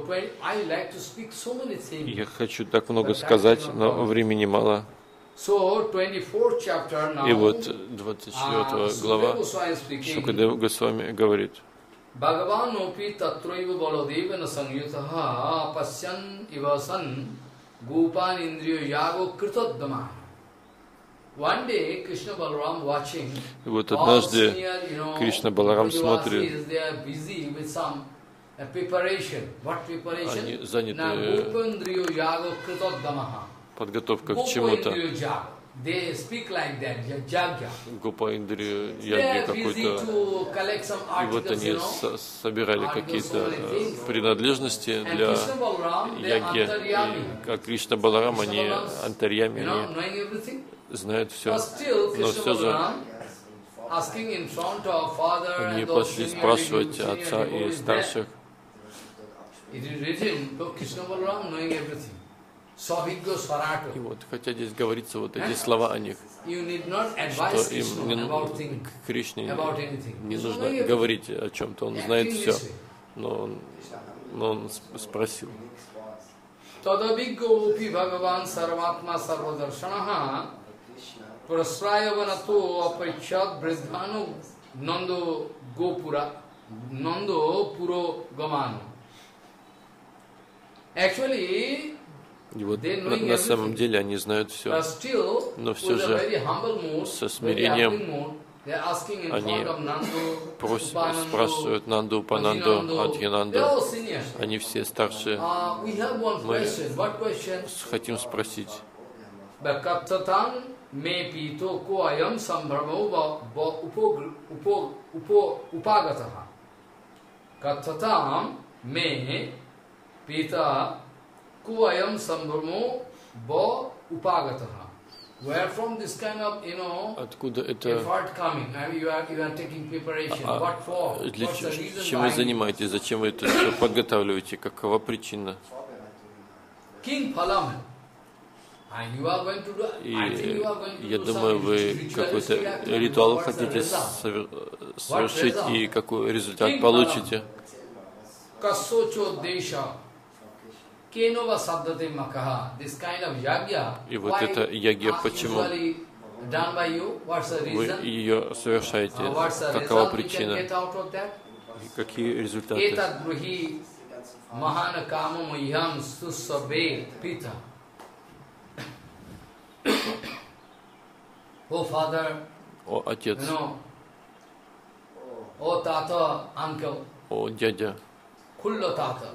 я хочу так много сказать, но времени мало. И вот двадцать четвёртая глава Шукадева Госвами говорит, Bhagavanopi tatraiva baladevana samyutaha pasyan ivasan gopan indriyo yago kritadama. One day Krishna Balaram watching. И вот однажды Кришна Баларам смотрит, они заняты подготовкой к чему-то. Гопа Индрия Яги какой-то. И вот они со- собирали какие-то принадлежности для яги. И, как Кришна Баларам, они антарьями, они знают все. Но все же они пошли спрашивать отца и старших. И вот, хотя здесь говорится вот эти слова о них, что им не, к Кришне не нужно говорить о чем-то, он знает все, но он, но он спросил. Actually, И вот на, на самом деле они знают все, но все же со смирением они просят, спрашивают Нанду, Пананду, Адхинанду. Они все старшие. Мы хотим спросить. Откуда это? А, для чем вы занимаетесь? Зачем вы это все подготавливаете? Какова причина? И я думаю, вы какой-то ритуал хотите совершить, и какой результат получите. И вот это ягья, почему вы ее совершаете? Какова причина? И какие результаты? О, father, о, отец, you know, о, tata, uncle, о, дядя. Kullo tata.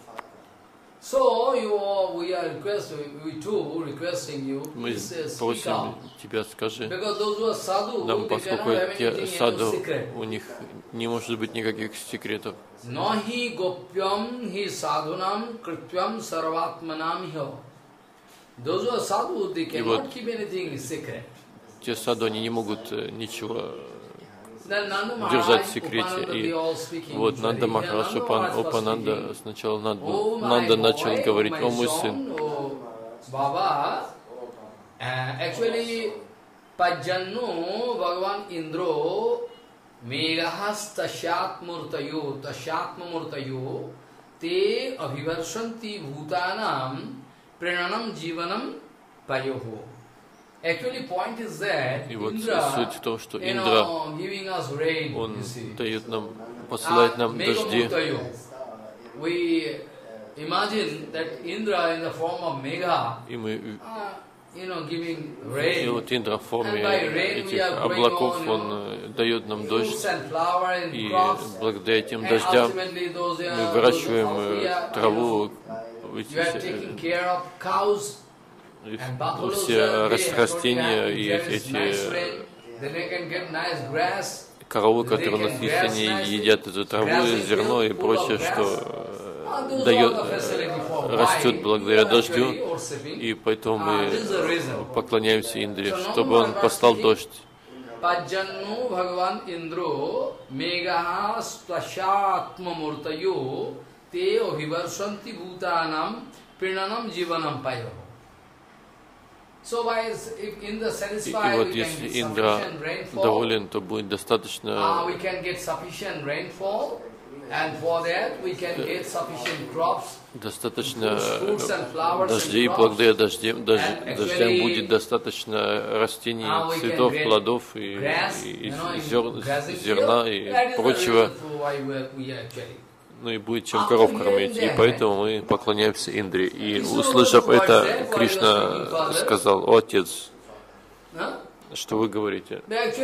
So you, we are requesting, we too requesting you. Мы просим тебя, скажи. Нам, поскольку те саду, у них не может быть никаких секретов. Nahi gopyam hi sadhunam kritvam sarvatmanam hiyo. Those who are sadhu, they cannot keep anything secret. Те саду, они не могут ничего держать в секрете. И вот Нанда Махарадж, Упананда, сначала Нанда, Нанда начал говорить: «О мой сын, actually, Pajjannu Bhagavan Indro Megahas Tashat Murtayo Tashatma Murtayo Te Abhivarshanti Bhutanam Prananam Jivanam Payoho. Actually, point is that и вот Indra, суть в том, что you Индра, know, giving us rain, он you see. дает нам, посылает нам дожди. We imagine that Indra in the form of Megha, И мы, uh, you know, giving rain. и вот Индра в форме этих облаков, он дает нам дождь, и благодаря этим дождям мы выращиваем траву, все растения и эти коровы, которые у нас есть, они едят эту траву, зерно и прочее, что дает, растет благодаря дождю, и поэтому мы поклоняемся Индре, чтобы он послал дождь. Pajjannu Bhagavan Indro Megaha Splashatma Murtayo Te Abhivarshanti Bhutanam Prinanam Jivanam Payo. И вот если Индра доволен, то будет достаточно достаточно дождей, благодаря дождям, дож, дождям будет достаточно растений, цветов, плодов и, и, и зер, зерна и прочего. Ну и будет чем коров кормить. И поэтому мы поклоняемся Индре. И услышав это, Кришна сказал: «О, Отец, что вы говорите?»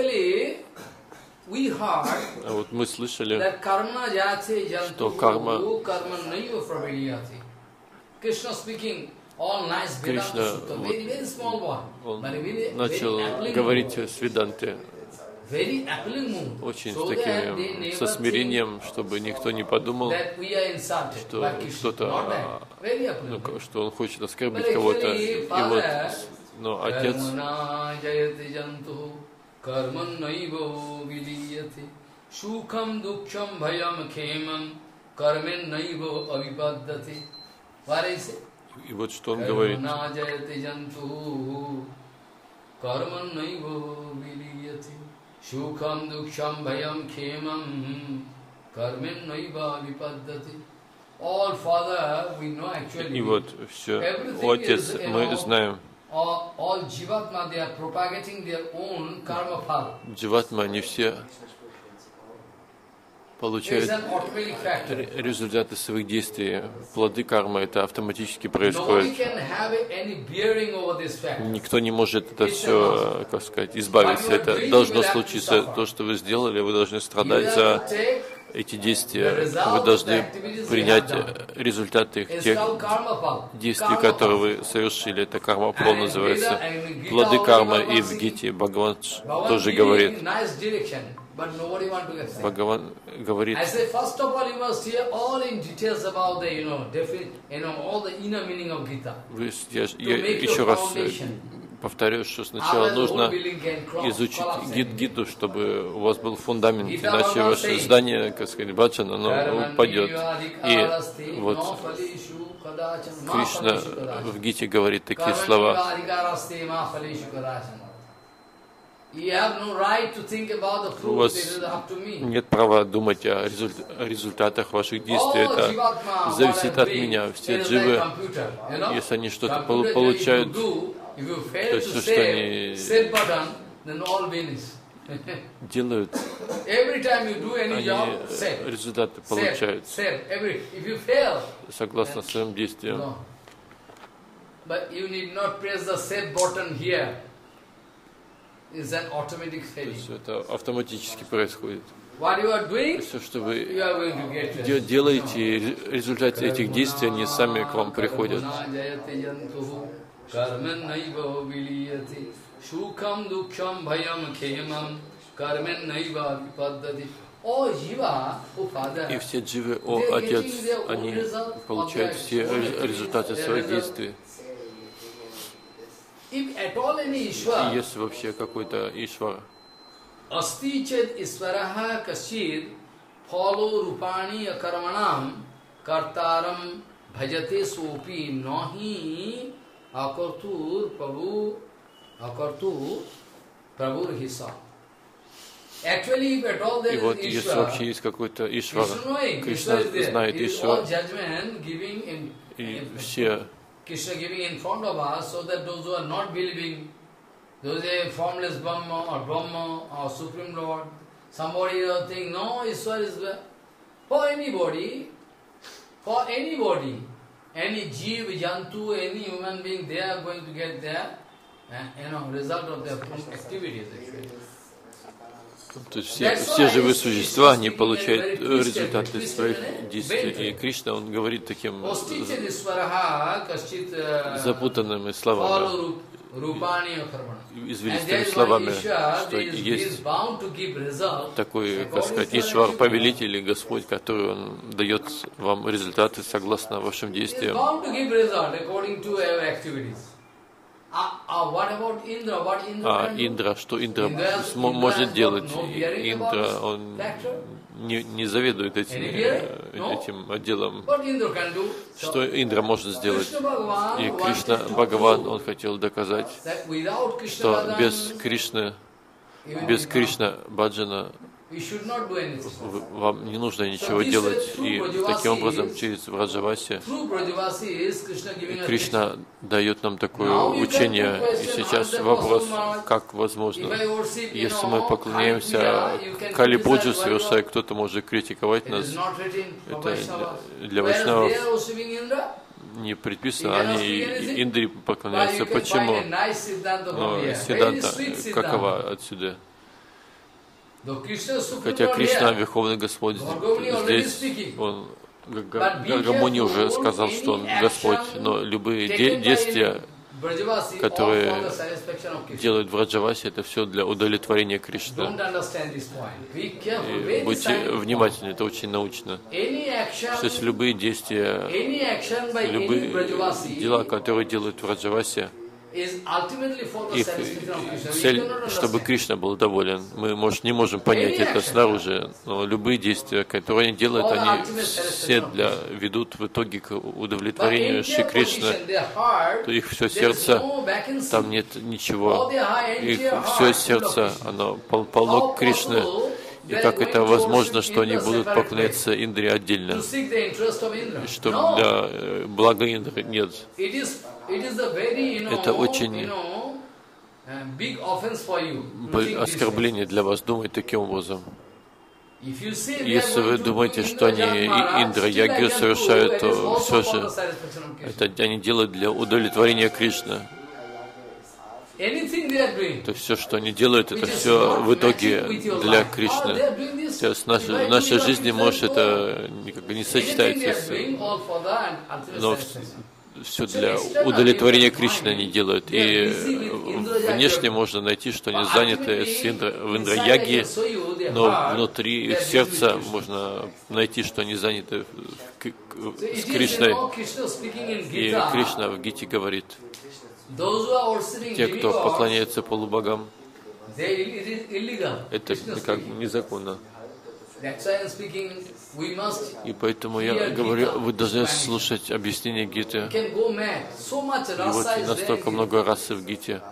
А вот мы слышали, что карма, Кришна, вот, он начал говорить с Веданте, очень с таким, со смирением, чтобы никто не подумал, что кто-то, ну, что он хочет оскорбить кого-то. И вот, но Отец, и вот что он говорит: Shukam duksham bhayam khemam karmen naiva vipaddati. All Father, we know actually. И вот все, о Отец, мы знаем. All Jivatma, they are propagating their own karma phala. Дживатма, они все получают результаты своих действий. Плоды кармы, это автоматически происходит. Никто не может это все, как сказать, избавиться. Это должно случиться. То, что вы сделали, вы должны страдать за эти действия. Вы должны принять результаты тех действий, которые вы совершили. Это карма пол называется. Плоды кармы, и в Гите Бхагаван тоже говорит. Бхагаван говорит, вы, я, я еще раз повторю, что сначала нужно изучить гид-гиду, чтобы у вас был фундамент, иначе ваше здание, как сказать, баджана, оно упадет. И вот Кришна в Гите говорит такие слова. У вас нет права думать о результатах ваших действий. Это зависит от меня. Все дживы, если они что-то получают, то все, что они делают, они результаты получают согласно своим действиям. То есть это автоматически происходит. Все, что вы делаете, результаты этих действий, они сами к вам приходят. И все дживы, о Отец, они получают все результаты своих действий. И если вообще какой-то Ишвар, Asti ched isvaraha kashir phalo rupani akarmanam kartaram bhajate sopi nahi akartur prabhu akartur prabhur hisa. Actually, if at all there is Ishvara, если вообще есть какой-то Ишвар, Кришна знает Ишвар, и все Krishna giving in front of us, so that those who are not believing, those are formless Brahma or Brahma or Supreme Lord, somebody will think, no, Ishwar is there. For anybody, for anybody, any Jeev, Yantu, any human being, they are going to get their, uh, you know, result of their activities actually. То есть все, все живые существа, они получают результаты своих действий. И Кришна, он говорит таким запутанными словами, извилистыми словами, что есть такой, как сказать, Ишвар, повелитель и Господь, который он дает вам результаты согласно вашим действиям. А Индра, что Индра может делать? Индра, он не, не заведует этим, этим отделом. Что Индра может сделать? И Кришна Бхагаван, он хотел доказать, что без Кришны, без Кришна Баджана вам не нужно ничего делать. И таким образом, через Враджаваси, Кришна дает нам такое учение. И сейчас вопрос, как возможно, если мы поклоняемся Кали Пуджу, совершая, кто-то может критиковать нас, это для вайшнавов не предписано, они Индре поклоняются. Почему? Но Сиддханта какова отсюда? Хотя Кришна, Верховный Господь, здесь Он Гаргамуни уже сказал, что Он Господь, но любые де действия, которые делают в Враджавасе, это все для удовлетворения Кришны. И будьте внимательны, это очень научно. То есть любые действия, любые дела, которые делают в Враджавасе, их цель, чтобы Кришна был доволен. Мы, может, не можем понять это снаружи, но любые действия, которые они делают, они все для, ведут в итоге к удовлетворению Шри Кришны. То их все сердце, там нет ничего. Их все сердце, оно пол, полно Кришны. И как это возможно, что они будут поклоняться Индре отдельно? Что для блага Индры нет. Это очень оскорбление для вас думать таким образом. Если вы думаете, что они Индра Яги совершают, то все же это они делают для удовлетворения Кришны. То все, что они делают, это все в итоге для Кришны. В нашей, в нашей жизни, может, это никак не сочетается с... Но все для удовлетворения Кришны они делают. И внешне можно найти, что они заняты с Индра, в Индра-яге, но внутри их сердца можно найти, что они заняты с Кришной. И Кришна в Гите говорит, те, кто поклоняется полубогам, это как незаконно. И поэтому я говорю, вы должны слушать объяснение Гиты. И вот настолько много расы в Гите.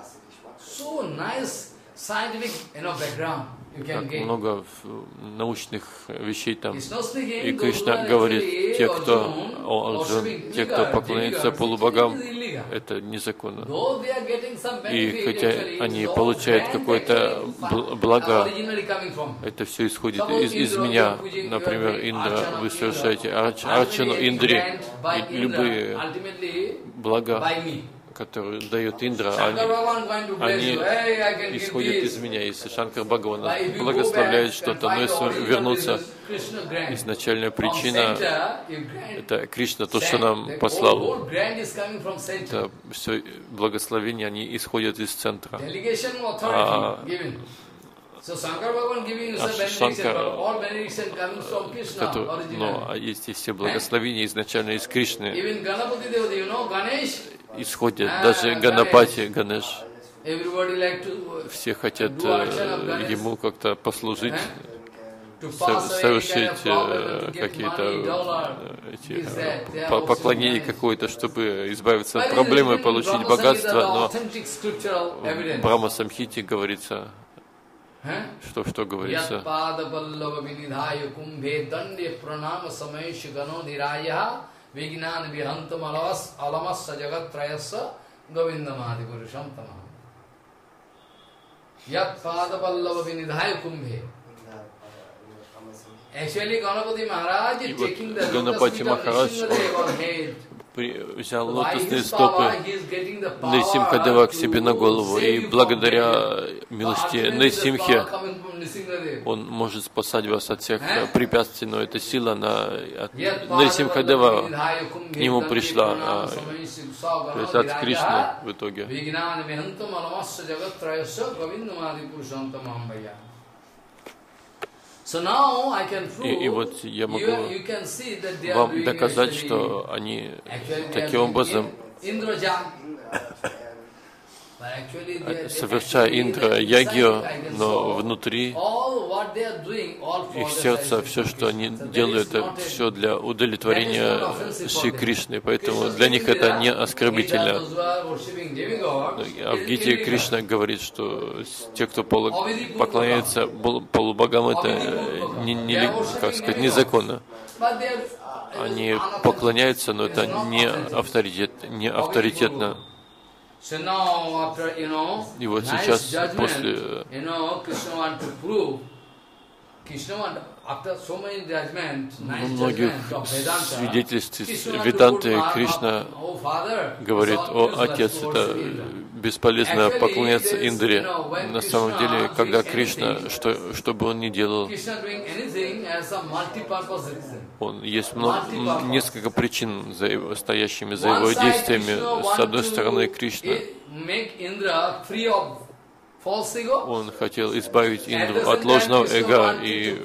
Как много научных вещей там. И Кришна говорит, те, кто, о, Арджун, те, кто поклоняется полубогам, это незаконно. И хотя они получают какое-то благо, это все исходит из, из меня. Например, Индра, вы совершаете арч, арчану Индре, и любые блага, которые дает Индра, они, они исходят из меня. Если Шанкар Бхагаван благословляет что-то, но если вернуться, изначальная причина — это Кришна, то, что нам послал. Это все благословения, они исходят из центра. А, а Шанкар, но а есть и все благословения изначально из Кришны. Исходят даже Ганапати, Ганеш. Все хотят э, ему как-то послужить, совершить э, какие-то э, поклонения какое-то, чтобы избавиться от проблемы, получить богатство. Но в Брахма Самхите говорится, что, что говорится? Вигнан вихантам алавас аламасса джагат траясса говиндамади пурушам тамам. Ят пада паллава vinidhaya kumbhe. Actually, Ganapati Maharaj is taking the Ganapati Maharaj взял лотосные стопы Нрисимхадева к себе на голову, и благодаря милости Нрисимхи он может спасать вас от всех препятствий, но эта сила на Нрисимхадева к нему пришла, а, то есть от Кришны в итоге. И, и вот я могу вам доказать, что они таким образом, совершая индра-ягью, но внутри их сердца, все, что они делают, это все для удовлетворения Шри Кришны, поэтому для них это не оскорбительно. А в Гите Кришна говорит, что те, кто поклоняется полубогам, это не, не, как сказать, незаконно. Они поклоняются, но это не, авторитет, не авторитетно. И вот сейчас, после многих свидетельств Веданты, Кришна говорит: о, Отец, это бесполезно поклоняться Индре. На самом деле, когда Кришна, что, что бы он ни делал, он, есть много, несколько причин, за его, стоящими за его действиями. С одной стороны, Кришна, он хотел избавить Индру от ложного эго, и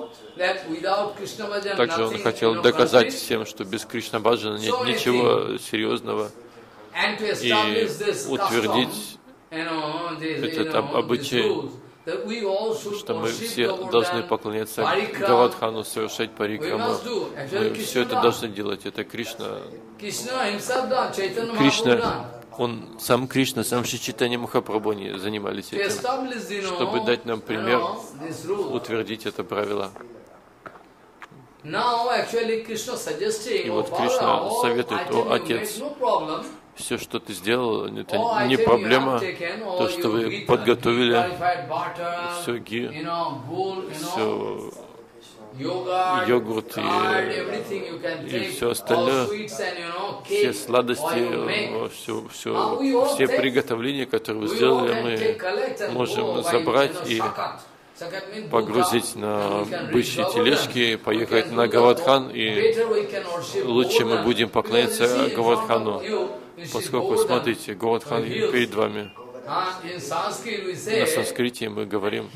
также он хотел доказать всем, что без Кришна-баджана нет ничего серьезного, и утвердить этот обычай, что мы все должны поклоняться Гавардхану, совершать парикраму. Мы все это должны делать. Это Кришна. Кришна, он, сам Кришна, сам Шри Чайтанья Махапрабху занимались этим, чтобы дать нам пример, утвердить это правило. И вот Кришна советует: о, Отец, все, что ты сделал, это не проблема. То, что вы подготовили, все ги, все йогурт и, и все остальное, все сладости, все, все, все приготовления, которые вы сделали, мы можем забрать и погрузить на бычьи тележки, поехать на Гавардхан, и лучше мы будем поклоняться Гавардхану, поскольку, смотрите, Гавардхан перед вами. На санскрите мы говорим,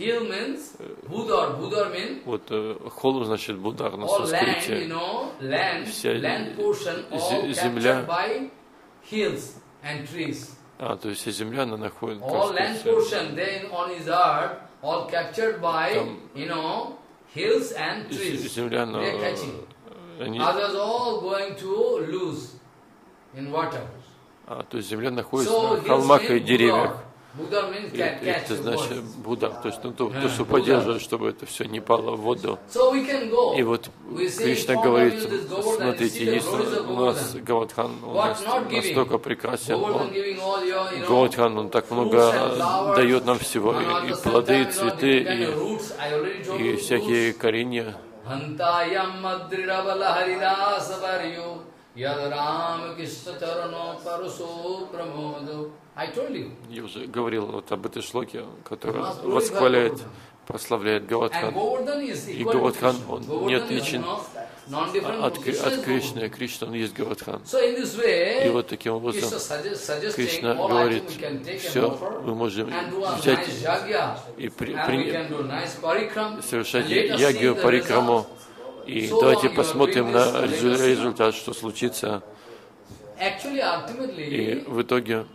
вот холм значит Будар на санскрите, вся земля, А, то есть земля, она находится... All land portion then on his earth, all captured by, you know, hills and trees. Земля, она... They are catching. Они... Others all going to lose in water. А, то есть земля находится so, на холмах и деревьях. И, это значит Будда, то есть ну, то, то, что поддерживает, чтобы это все не пало в воду. И вот Кришна говорит, смотрите, если у нас Говардхан, он настолько прекрасен, он, Говардхан, он так много дает нам всего, и, и плоды, и цветы, и, и всякие коренья. Я уже говорил вот об этой шлоке, которая восхваляет, прославляет Говардхан. И Говардхан, он не отличен от, от Кришны. Кришна, он есть Говардхан. И вот таким образом Кришна говорит, все, мы можем взять и при, при, совершать ягью парикраму. И давайте посмотрим на результат, что случится. И в итоге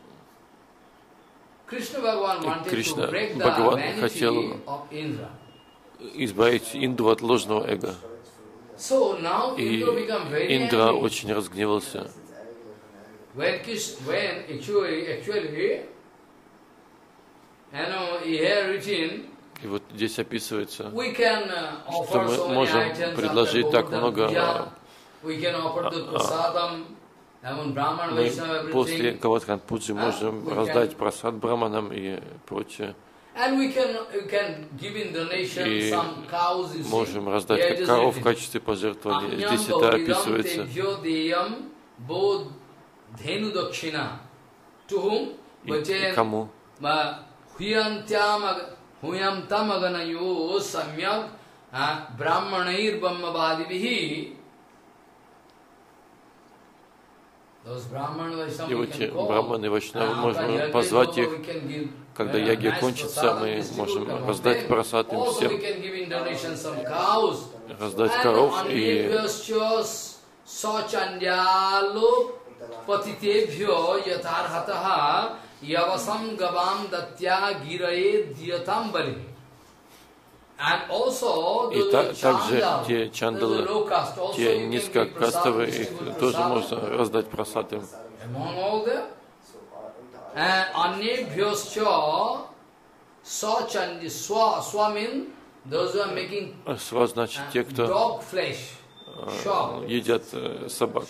Кришна Бхагаван хотел избавить Индру от ложного эго. И Индра очень разгневался. И вот здесь описывается, что мы можем предложить так много. Мы после Говардхан Пуджи можем раздать прасад браманам и прочее. И можем раздать как коров в качестве пожертвования. Здесь это описывается. И кому? Хуям тамаганаю самьяг брахманаир баммавадибихи. И вот те браманы и вайшнавы, можем позвать их, когда яги кончится, мы можем раздать прасад им всем, раздать коров и Yavasam gavam datya giraye diyatambali. И та, также те чандалы, те низкокастовые, их тоже можно раздать прасад им. Сва значит те, кто едят собак.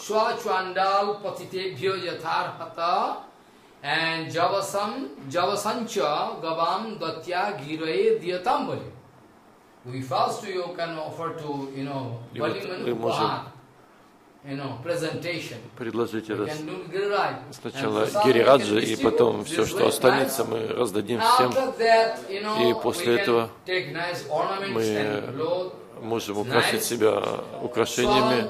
And Javasam, Javasancha Gavam Datya Giraye Diyatambali. We first you can offer to, you know, Balimanu, you know, presentation. Предложить раз. Сначала Гирираджи, и потом все, что останется, мы раздадим всем. И после этого мы можем украсить себя украшениями.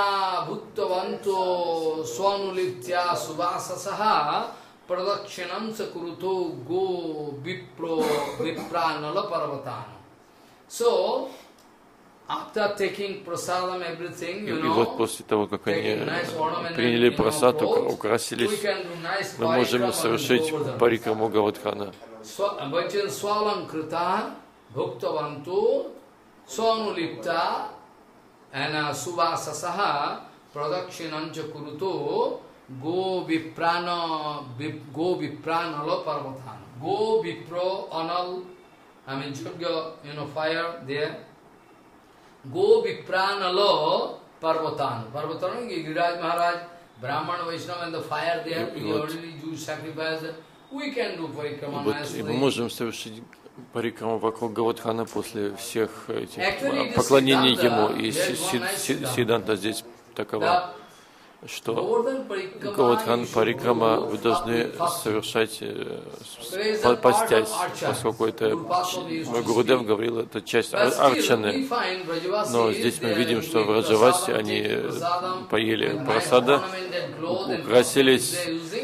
Pradakshinaṁ sakuruto go vipro vipranala parvatana. So, after taking prasadam everything, you know, и вот после того, как они приняли прасад, украсились, мы можем совершить парикраму Говардхана. Vachan swalam krita bhuktavantu sonulipta and suvasasaha pradakshinancha kuruto Go viprana, go vipranalo parvatana. Go vipro anal, I mean, you know, fire there. Go vipranalo parvatana. Parvatana, Giriraj Maharaj, Brahman, Vaishnava, and the fire there, we already do sacrifice. We can do parikramana nicely. Мы можем совершить парикраму вокруг Говардхана после всех этих поклонений ему. И Сиддханта здесь такова, что Говардхан парикрама вы должны совершать постясь, поскольку это, мой Гурудев говорил, это часть арчаны. Но здесь мы видим, что в Раджавасе они поели прасада, украсились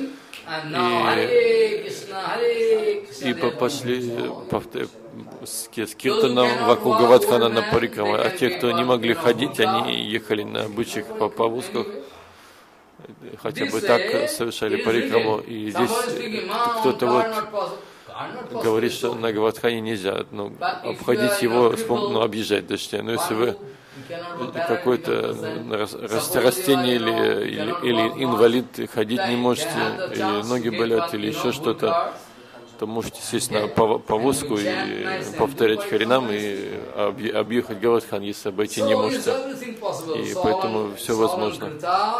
и, и пошли с киртаном вокруг Говардхана на парикрама. А те, кто не могли ходить, они ехали на бычьих повозках. хотя бы так совершали парикраму. И здесь кто-то вот говорит, что на Гавардхане нельзя ну, обходить его, ну, объезжать, точнее. Но если вы какое-то растение или, или, или инвалид, ходить не можете, или ноги болят, или еще что-то, то можете сесть на повозку и повторять харинам и объехать Гавардхан, если обойти не можете. И поэтому все возможно.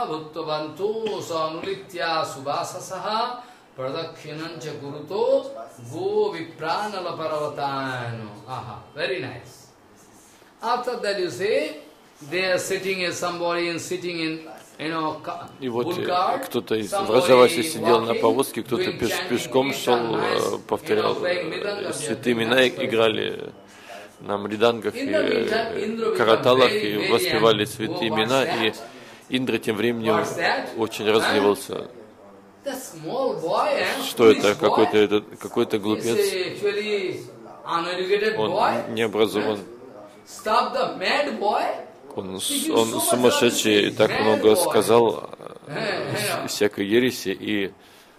И вот кто-то из Враджаваси сидел на повозке, кто-то пеш, пешком шел, повторял святые имена, играли на мридангах и караталах и воспевали святые имена, и Индра тем временем очень разгневался. Что это? Какой-то какой-то глупец. Он не образован. Он, он сумасшедший, так много сказал всякой ереси, и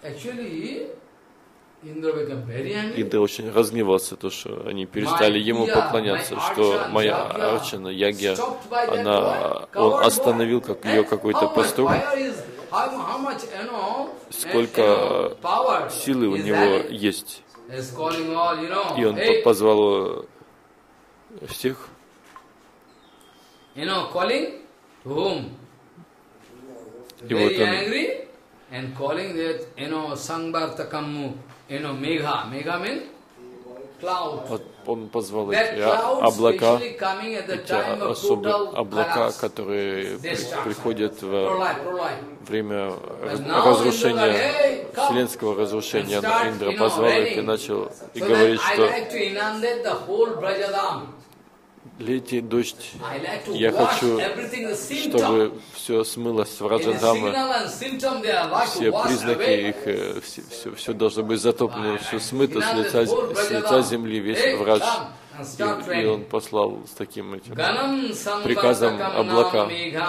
Индра очень разгневался, то, что они перестали ему поклоняться, что моя арчана, ягья, она, он остановил как ее какой-то поступок. Сколько силы у него есть. И он позвал всех. И вот он вот он позвал эти облака, эти особые облака, которые приходят во время разрушения, вселенского разрушения. Индра позвал их и начал и говорит, что лейте дождь, я хочу, чтобы все смыло с Враджадхамы, все признаки их, все, все, все должно быть затоплено, все смыто с лица, с лица земли, весь Врадж. И, и он послал с таким этим приказом облака.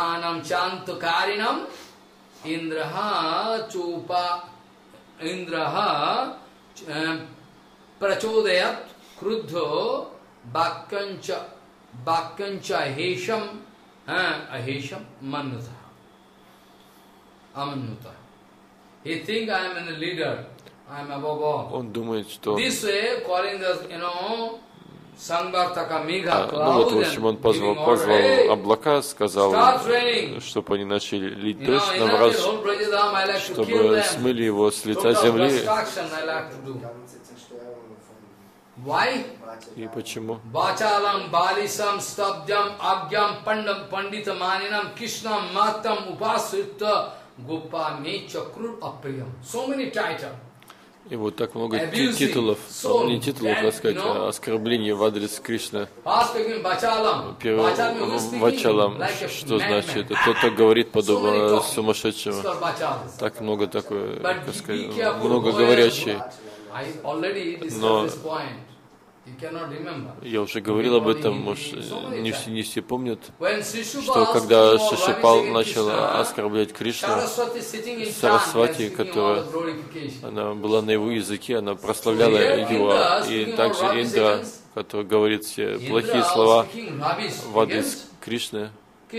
Bhakkancha hesham, ahesham manuta, amanuta. He think I am a leader, I am above all. Он думает, что this way, calling the, you know, Sangvartaka Megha cloud. Ну вот, в общем, он позвал, позвал облака, сказал, чтобы они начали лить дождь на Врадж, чтобы смыли его с лица земли. Why? И почему? Vachalam, Balisam, Stabdam, Agyam, Pandam, Pandita Maninam, Krishnam, Matam, Upasrita, Gopa, Mecha, Krur, Apriyam. So many titles. И вот так много титулов, не титулов, так сказать, а оскорблений в адрес Кришны. Первый Вачалам, что значит? Тот, кто говорит подобно сумасшедшему. Так много такое, как сказать, много говорящий. Но я уже говорил об этом, может, не все, не все помнят, что когда Шишупал начал оскорблять Кришну, Сарасвати, которая она была на его языке, она прославляла его, и также Индра, который говорит все плохие слова в адрес Кришны.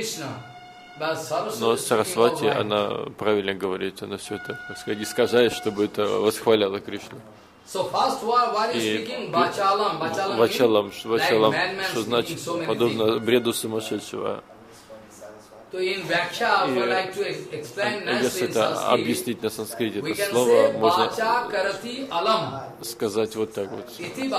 Но Сарасвати, она правильно говорит, она все это, так сказать, искажает, чтобы это восхваляло Кришну. И Вачалам, Вачалам, что значит подобно бреду сумасшедшего. И если это объяснить на санскрите, это слово можно сказать вот так вот.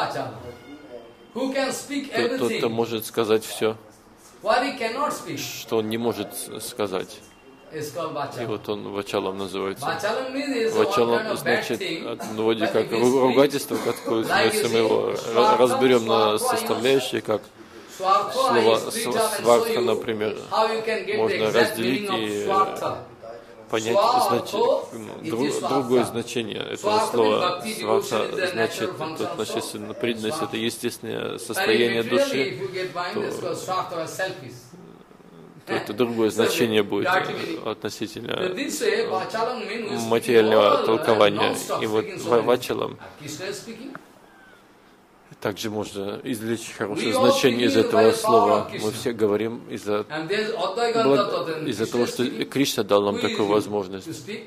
Тот, кто может сказать все, что он не может сказать. И вот он Вачалам называется. Вачалам значит, ну, вроде как ругательство, какое-то, если мы его разберем на составляющие, как слово свартха, например, можно разделить и понять значит, друг, другое значение этого слова. Свартха значит, это относительно преданность, это естественное состояние души, то то это другое значение будет относительно материального толкования. И вот Вачалам также можно извлечь хорошее значение из этого слова. Мы все говорим из-за из-за того, что Кришна дал нам такую возможность.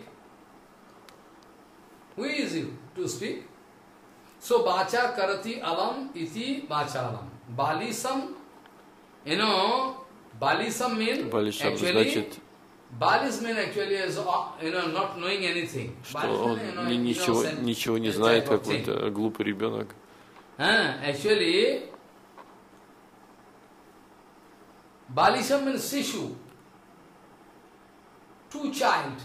So bacha karati alam iti bachalam. Balisam, you know, balisam means actually, balis mean actually is, you know, not knowing anything. Что он ничего, ничего не знает, какой-то глупый ребенок. Actually, balisam means sishu, too child,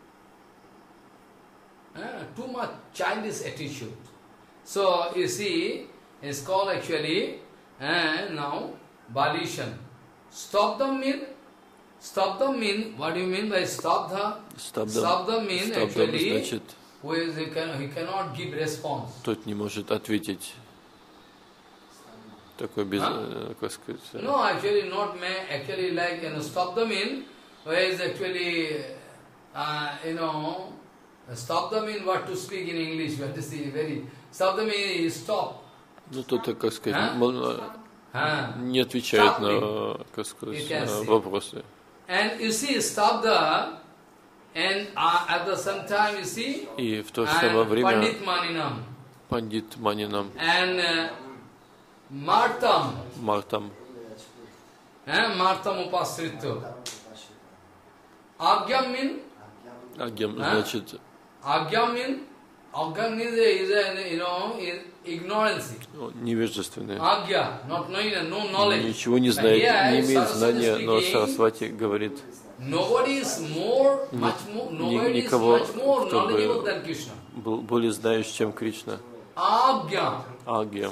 too much childish attitude. So, you see, it's called actually, uh, now, Balishan. Stopdam mean, Stopdam mean, what do you mean by Stopdha? Stopdam mean actually, значит, who is, he, can, he cannot give response. Тот не может ответить. Такой без, huh? как сказать. No, actually not man, actually like, you know, Stopdam mean, where is actually, uh, you know, stop the mean what to speak in English, what to see, very, stop the mean is stop. Ну, то-то, как сказать, не отвечает на, как сказать, на вопросы. And you see, stop the, and uh, at the same time you see, и в то же самое время Pandit Maninam, Пандит Манинам, and uh, Martam, Мартам, eh, Martam Upasrito. Agyam mean, Агьям, значит, Agyam mean, Agyam means is a, you know, is ignorance. Невежественный. Agya, not knowing, no knowledge. Ничего не знает, не имеет знания, но Сарасвати говорит, nobody is more, much more, nobody is much more knowledgeable than Krishna. Был более знающий, чем Кришна. Agya. Агьям.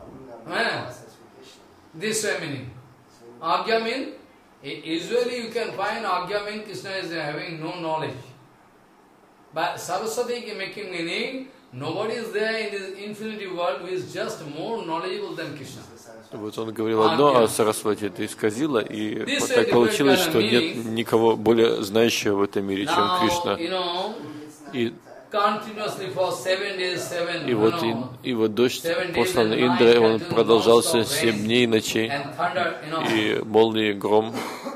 This way meaning. Agya means, usually you can find Agya means Krishna is having no knowledge. But Saraswati making meaning, nobody is there in this infinity world who is just more knowledgeable than Krishna. Вот он говорил одно, а Сарасвати это исказило, и вот так получилось, что нет никого более знающего в этом мире, чем Кришна. И, и, вот, и, и вот дождь послан Индра, он продолжался семь дней и ночей, и молнии, гром.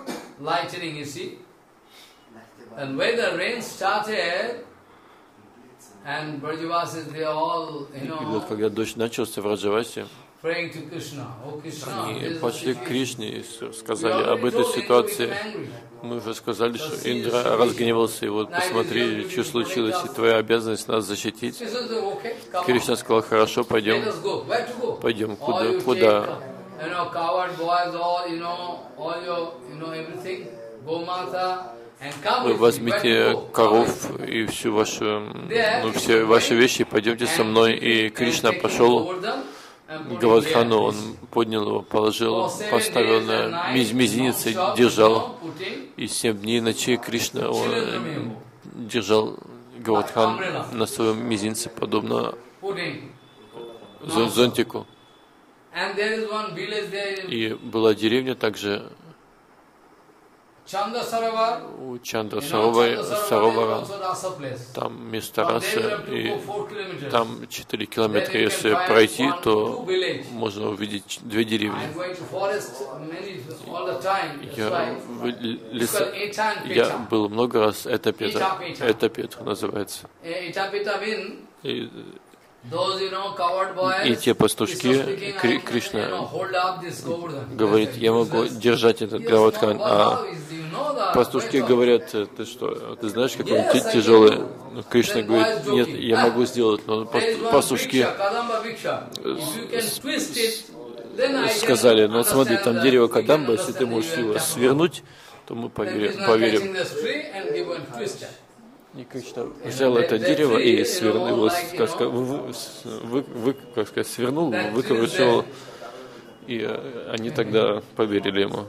And Brajavasis, they all, you know, и вот когда дождь начался в Раджавасе, praying to Krishna. Oh, Krishna, они пошли к Кришне и сказали об этой ситуации. Мы уже сказали, что Индра разгневался, и вот посмотри, что случилось, и твоя обязанность нас защитить. Кришна сказал, хорошо, пойдем. Пойдем, куда? Куда? Вы возьмите коров и всю вашу, ну, все ваши вещи, пойдемте со мной. И Кришна пошел к Говардхану, он поднял его, положил, поставил на мизинец и держал. И семь дней и ночей Кришна он держал Говардхан на своем мизинце, подобно зонтику. И была деревня также, у Чандра Саровара, там место расы, и там четыре километра, если пройти, то можно увидеть две деревни. Я, в леса, я был много раз, это Петра, это Петра называется. И, И те пастушки, Кришна говорит, я могу держать этот Говардхан, а пастушки говорят, ты что, ты знаешь, как он тяжелый? Кришна говорит, нет, я могу сделать, но пастушки сказали, ну смотри, там дерево Кадамба, если ты можешь его свернуть, то мы поверим. поверим. И Кришна взял это дерево и свернул его, как сказать, вы, вы, вы, как сказать, свернул, выкручивал, и они тогда поверили ему.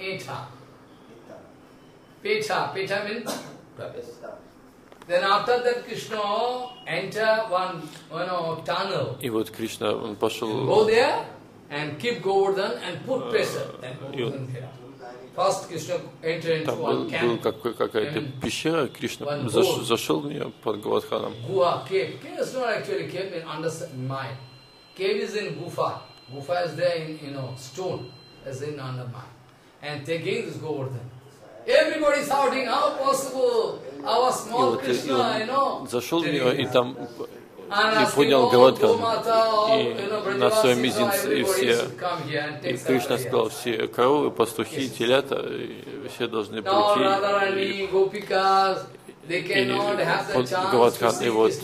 И вот Кришна, он пошел, и он, Там был, был какой, какая-то пещера, Кришна заш, зашел в нее под Говардханом. И вот и он зашел в нее, и там и поднял Говардхан, и на своем мизинце, и все, и Кришна сказал, все коровы, пастухи, телята, и все должны прийти, и, и Говардхан, и вот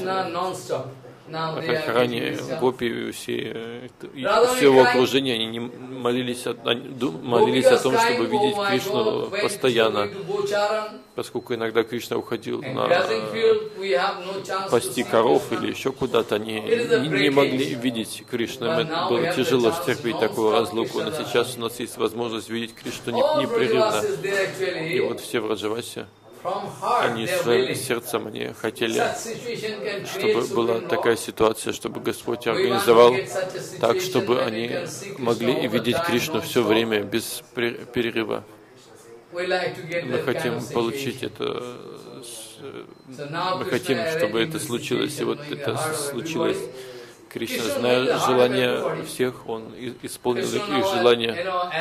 ранее гопи, все, все его окружение, они не молились, они молились о том, чтобы видеть Кришну постоянно, поскольку иногда Кришна уходил на пасти коров или еще куда-то, они не, не могли видеть Кришну, им было тяжело стерпеть такую разлуку, но сейчас у нас есть возможность видеть Кришну непрерывно, и вот все в Враджавасе, они своим сердцем они хотели, чтобы была такая ситуация, чтобы Господь организовал так, чтобы они могли видеть Кришну все время без перерыва. Мы хотим получить это, мы хотим, чтобы это случилось, и вот это случилось. Кришна, зная желания всех, Он исполнил их желания.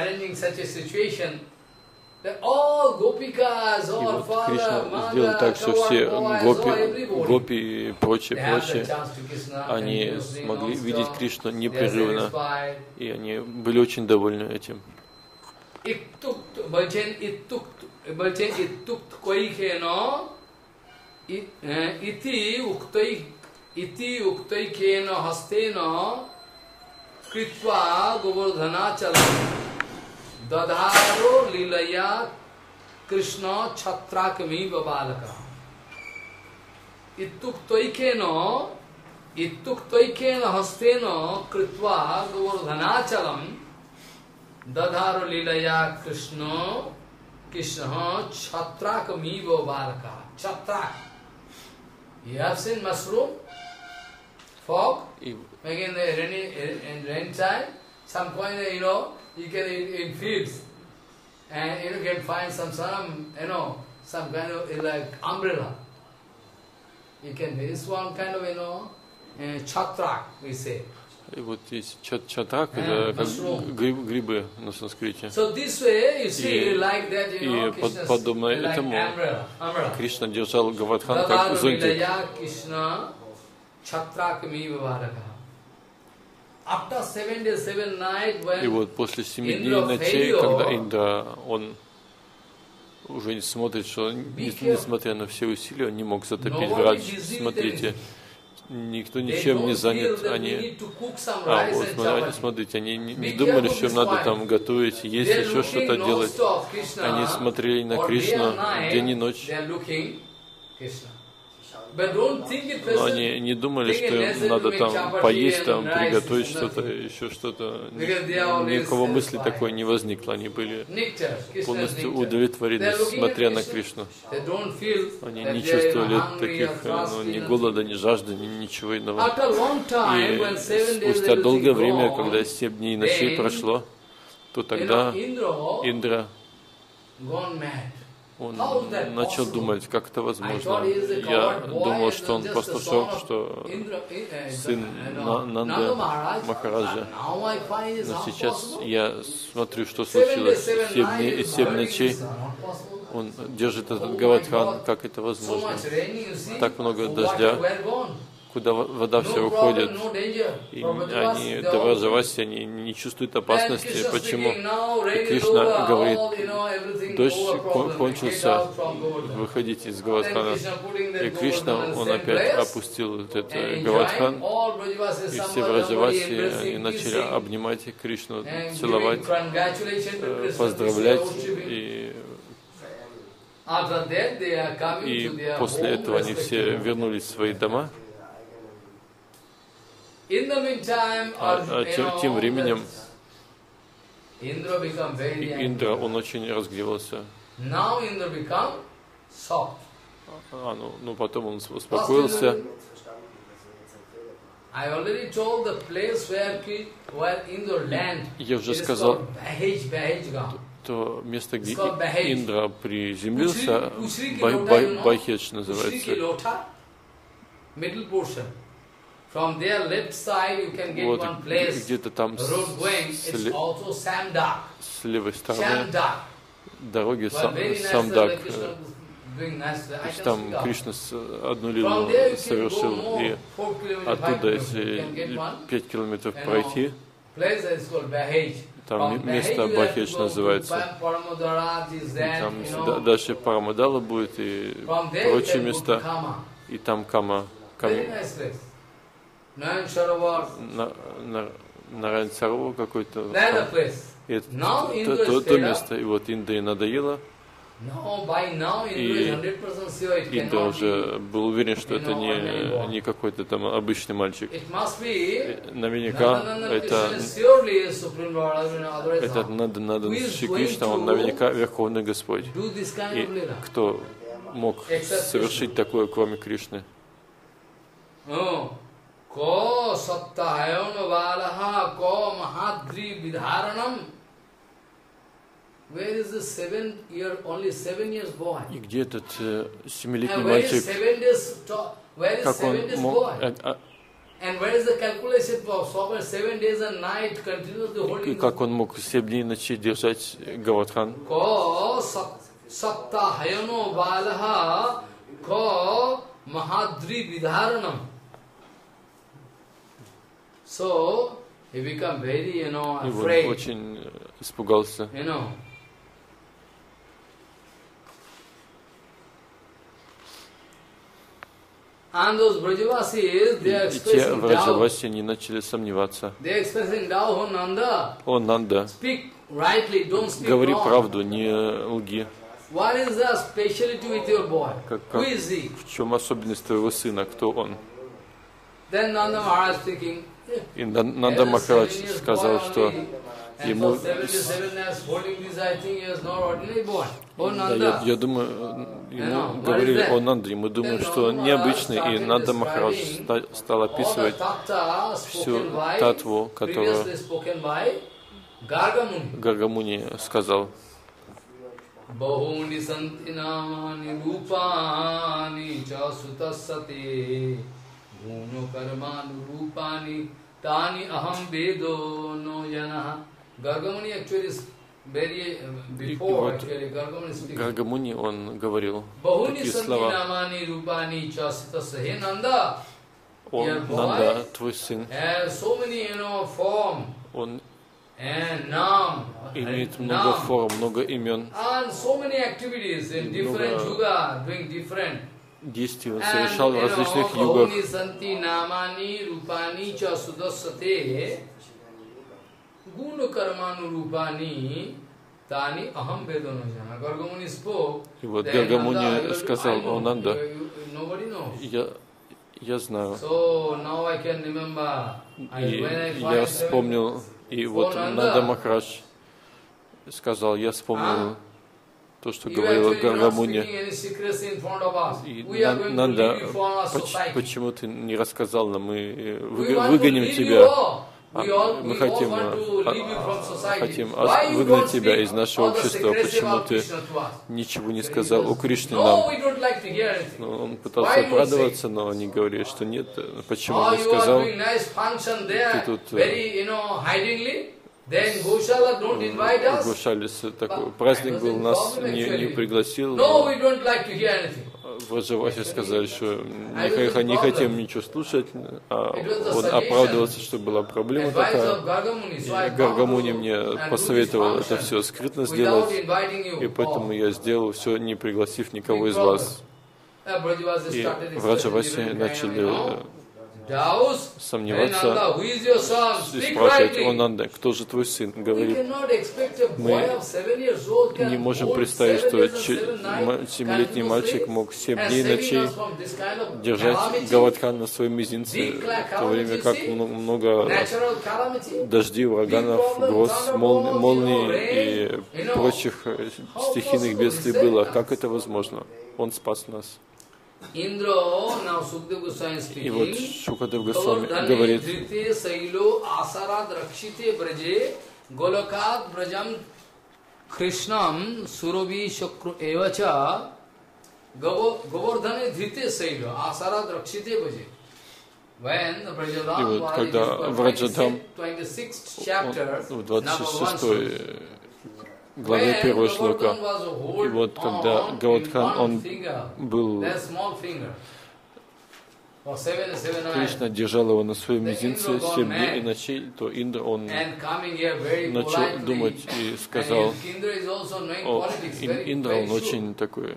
И вот Кришна сделал так, что все гопи, гопи и прочее, прочее, они смогли видеть Кришну непрерывно, и они были очень довольны этим. Dadharo lilaya Krishna chhatrakami babalaka. Ittuktoikeno ittuktoikeno hasteno kritva govardhanachalam Dadharo lilaya Krishna Krishna chhatrakami babalaka. Chatrak. You have seen mushroom? Fog? Making the rainy in rain time? Some point, you know, you can in, in fields, and you can find some, some, you know, some kind of like umbrella. You can, this one kind of, you know, uh, chatrak, we say. И вот есть чат чатрак, это как гриб, грибы на санскрите. So this way, you see, и, like that, you know, и под, подобно like этому umbrella, umbrella. Кришна держал Говардхан как зонтик. И вот после семи дней ночей, когда Индра, он уже не смотрит, что несмотря на все усилия, он не мог затопить враг. Смотрите, никто ничем не занят. Они, а, вот, смотрите, они не, не думали, что им надо там готовить, есть еще что-то делать. Они смотрели на Кришну день и ночь. Но они не думали, что им надо там поесть, там, приготовить что-то, еще что-то. Никакого мысли такой не возникло. Они были полностью удовлетворены, смотря на Кришну. Они не чувствовали таких, ну, ни голода, ни жажды, ни ничего иного. И спустя долгое время, когда семь дней и ночей прошло, то тогда Индра, он начал думать, как это возможно. Я думал, что он просто шок, что сын Нанды Махараджа. Но сейчас я смотрю, что случилось. Семь дней и семь ночей он держит этот Говардхан, как это возможно. Так много дождя, куда вода вся уходит, и они, до Враджаваси, они не чувствуют опасности. Почему? И Кришна говорит, дождь кончился, выходите из Говардхана. И Кришна, он опять опустил этот Говардхан, и все Враджаваси, они начали обнимать Кришну, целовать, поздравлять, и И после этого они все вернулись в свои дома. А, а тем, тем временем Индра, он очень разгневался. А, ну, ну, потом он успокоился. Я уже сказал, то место, где Индра приземлился, Бахедж называется. Вот где-то там с, с левой стороны дороги сам, Самдаг. То есть там Кришна одну лилу совершил, и оттуда, если пять километров пройти, там место Бахедж называется. Там дальше Парамадала будет и прочие места, и там Кама. Нараян Саровар какой-то. Это то, то, то место. И вот Индре надоело. И Индра уже был уверен, что это не, не какой-то там обычный мальчик. Наверняка это, это надо, надо Шри Кришна, он наверняка Верховный Господь. И кто мог совершить такое, кроме Кришны? Ko sattahayana valaha ko mahadri vidharanam. Where is the seven year, only seven years boy? И где этот семилетний мальчик? Как он мог? И как он мог семь дней и ночей держать Гавардхан? Ko sattahayana valaha ko mahadri vidharanam. So he became very, you know, afraid. И он очень испугался. You know. And those Brajavasis, they are expressing doubt. И те Враджаваси не начали сомневаться. They are expressing doubt. Oh Nanda. О Нанда. Speak rightly, don't speak Говори wrong. правду, не лги. What is the speciality with your boy? Как, Who как, is he? в чем особенность твоего сына? Кто он? Then Nanda Maharaj speaking. И Нанда Махарадж сказал, что ему... Да, я, я думаю, ему говорили о Нанде, и мы думаем, что он необычный, и Нанда Махарадж стал описывать всю татву, которую Гаргамуни сказал. Guno karmanu rupani tani aham vedo no janaha. Gargamuni actually is very before actually Gargamuni speaking. Гаргамуни он говорил такие слова. Bahuni rupani chasitasa. Hey Nanda, он, Нанда, твой сын, has so many, you know, form. Он and nam, имеет много форм, много имен. And so many activities in different yuga, doing different. Действий он совершал в различных югах. И вот Гаргамуни сказал: о Нанда, я, я знаю. И я вспомнил, и вот Нанда Махарадж сказал: я вспомнил то, что говорила Гаргамуни. И Нанда, почему ты не рассказал нам, мы выгоним тебя, мы хотим, хотим выгнать тебя из нашего общества, почему ты ничего не сказал о Кришне нам? Но он пытался оправдываться, но они говорили, что нет, почему не сказал, ты тут... В Гошале такой праздник был, нас не, не пригласил. Враджаваси сказали, что не, не хотим ничего слушать, а он оправдывался, что была проблема такая. И Гаргамуни мне посоветовал это все скрытно сделать, и поэтому я сделал все, не пригласив никого из вас. И Враджаваси начали сомневаться и спрашивать: о Нанда, кто же твой сын? Говорит, мы не можем представить, что семилетний мальчик мог семь дней и ночей держать Гавардхан на своем мизинце, в то время как много дождей, ураганов, гроз, молний и прочих стихийных бедствий было. Как это возможно? Он спас нас. И вот Шукадев Госвами говорит: Krishnam Surabhi Shakru Evacha Govardhane Dhrite Saiva Asarat Rakshite Bhaje. When the Vrajadam was in twenty-sixth chapter, в двадцать шестой главе первого шлока, и вот когда Говардхан, он был, Кришна держал его на своем мизинце семь дней и ночей, то Индра, он начал думать и сказал, о, Индра, он очень такой,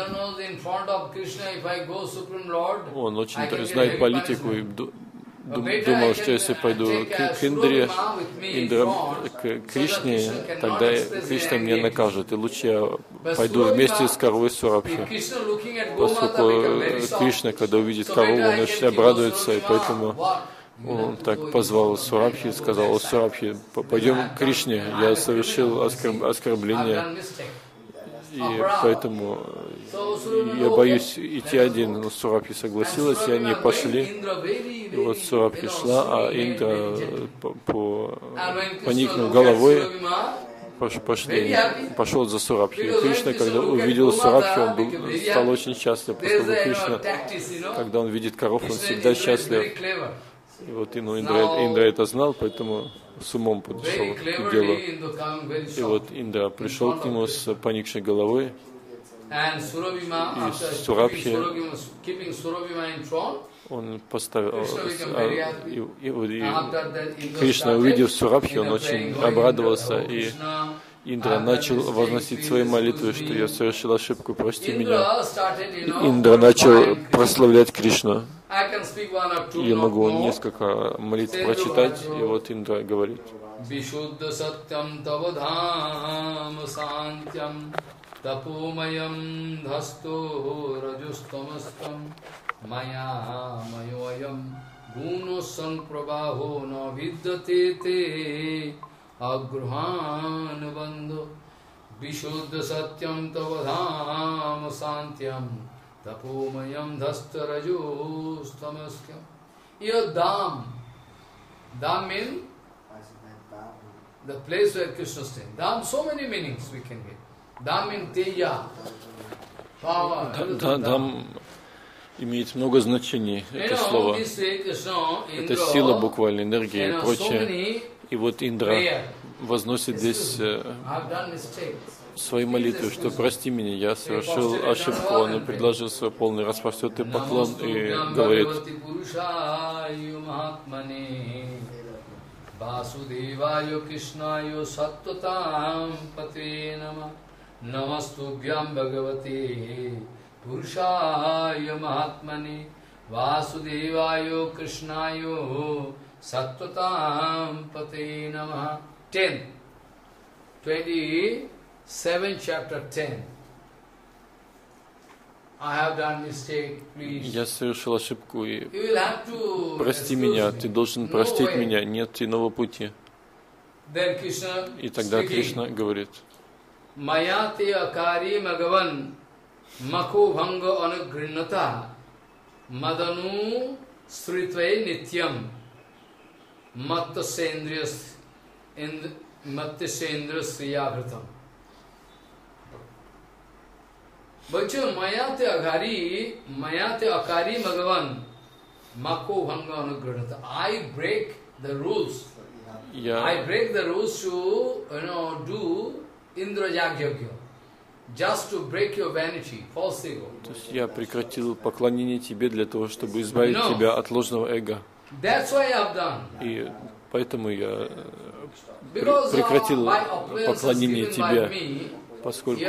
он очень знает политику и думал, что если пойду к, к Индре, Индра, к Кришне, тогда Кришна меня накажет, и лучше я пойду вместе с коровой Сурабхи. Поскольку Кришна, когда увидит корову, он очень обрадуется, и поэтому он так позвал Сурабхи и сказал: о, Сурабхи, пойдем к Кришне, я совершил оскорб... оскорбление, и поэтому я боюсь идти один. Но Сурабхи согласилась, и они пошли. И вот Сурабхи шла, а Индра, по, по, поникнув головой, пошли, пошел за Сурабхи. И Кришна, когда увидел Сурабхи, он был, стал очень счастлив, поскольку Кришна, когда он видит коров, он всегда счастлив. И вот ну, Индра, Индра это знал, поэтому с умом подошел к делу. И вот Индра пришел к нему с поникшей головой, и Сурабхи, он поставил, а, и, и, и Кришна, увидев Сурабхи, он очень обрадовался, и Индра начал возносить свои молитвы, что я совершил ошибку, прости меня. Индра начал прославлять Кришну. Я могу несколько молитв прочитать, и вот Индра говорит: Вишудда саттям тавадхам сантям тапумаям дхасто раджустамастам мая майоям гуно санпрабхо на виддате те агрхан бандо. Вишудда саттям тавадхам сантям Tapomayam dhastarajustamaskyam. Here Dham. Dham means the place where Krishna stays. Dham, so many meanings we can get. Dham means teja, power. Dham имеет много значений, это слово. Это сила буквально, энергия и прочее. И вот Индра возносит здесь свои молитвы, что прости меня, я совершил ошибку. Он предложил свой полный распростертый поклон и говорит: Vasudevaya Krishnaya Sattvatam Pate Nama Namastubhyam Bhagavate Purushaya Mahatmane Vasudevaya Krishnaya Sattvatam Pate Nama. Ten. Twenty-seven, chapter ten. I have done mistake, please. Я совершил ошибку, и прости меня, ты должен простить меня, нет иного пути. И тогда Кришна говорит: Маяти акари магаван мако бханга анагрината мадану сритвай нитьям матта сендрiyas матта сендрiyas сриягратам. Bachcho mayate agari, mayate akari magavan, mako bhanga anugranata. I break the rules. Yeah. I break the rules to, you know, do Indra Jagyagya, just to break your vanity, false ego. То есть я прекратил поклонение тебе для того, чтобы избавить no. тебя от ложного эго. That's why I've done. И поэтому я Because прекратил поклонение тебе. Поскольку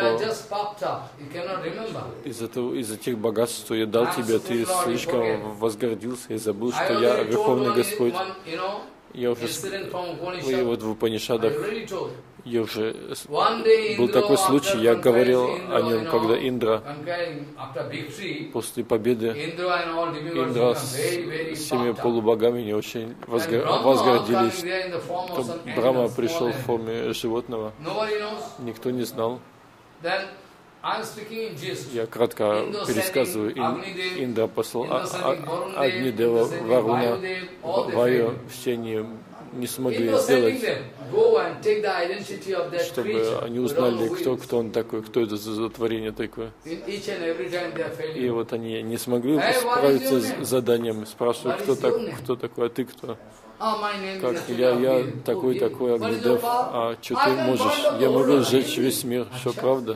из-за того, из-за тех богатств, что я дал тебе, ты слишком возгордился и забыл, что я Верховный Господь. Я уже, и вот в Упанишадах, я уже, был такой случай, я говорил о нем, когда Индра, после победы, Индра с всеми полубогами не очень возгордились. То Брахма пришел в форме животного, никто не знал. Я кратко пересказываю. Индра послал Агнидева, Варуна, Ваю в течение не смогли сделать, чтобы они узнали, кто, кто он такой, кто это за творение такое. И вот они не смогли справиться с заданием, спрашивают, кто, так, кто такой, а ты кто? Как я, я такой, такой, Агнидев, а что ты можешь? Я могу сжечь весь мир, что правда?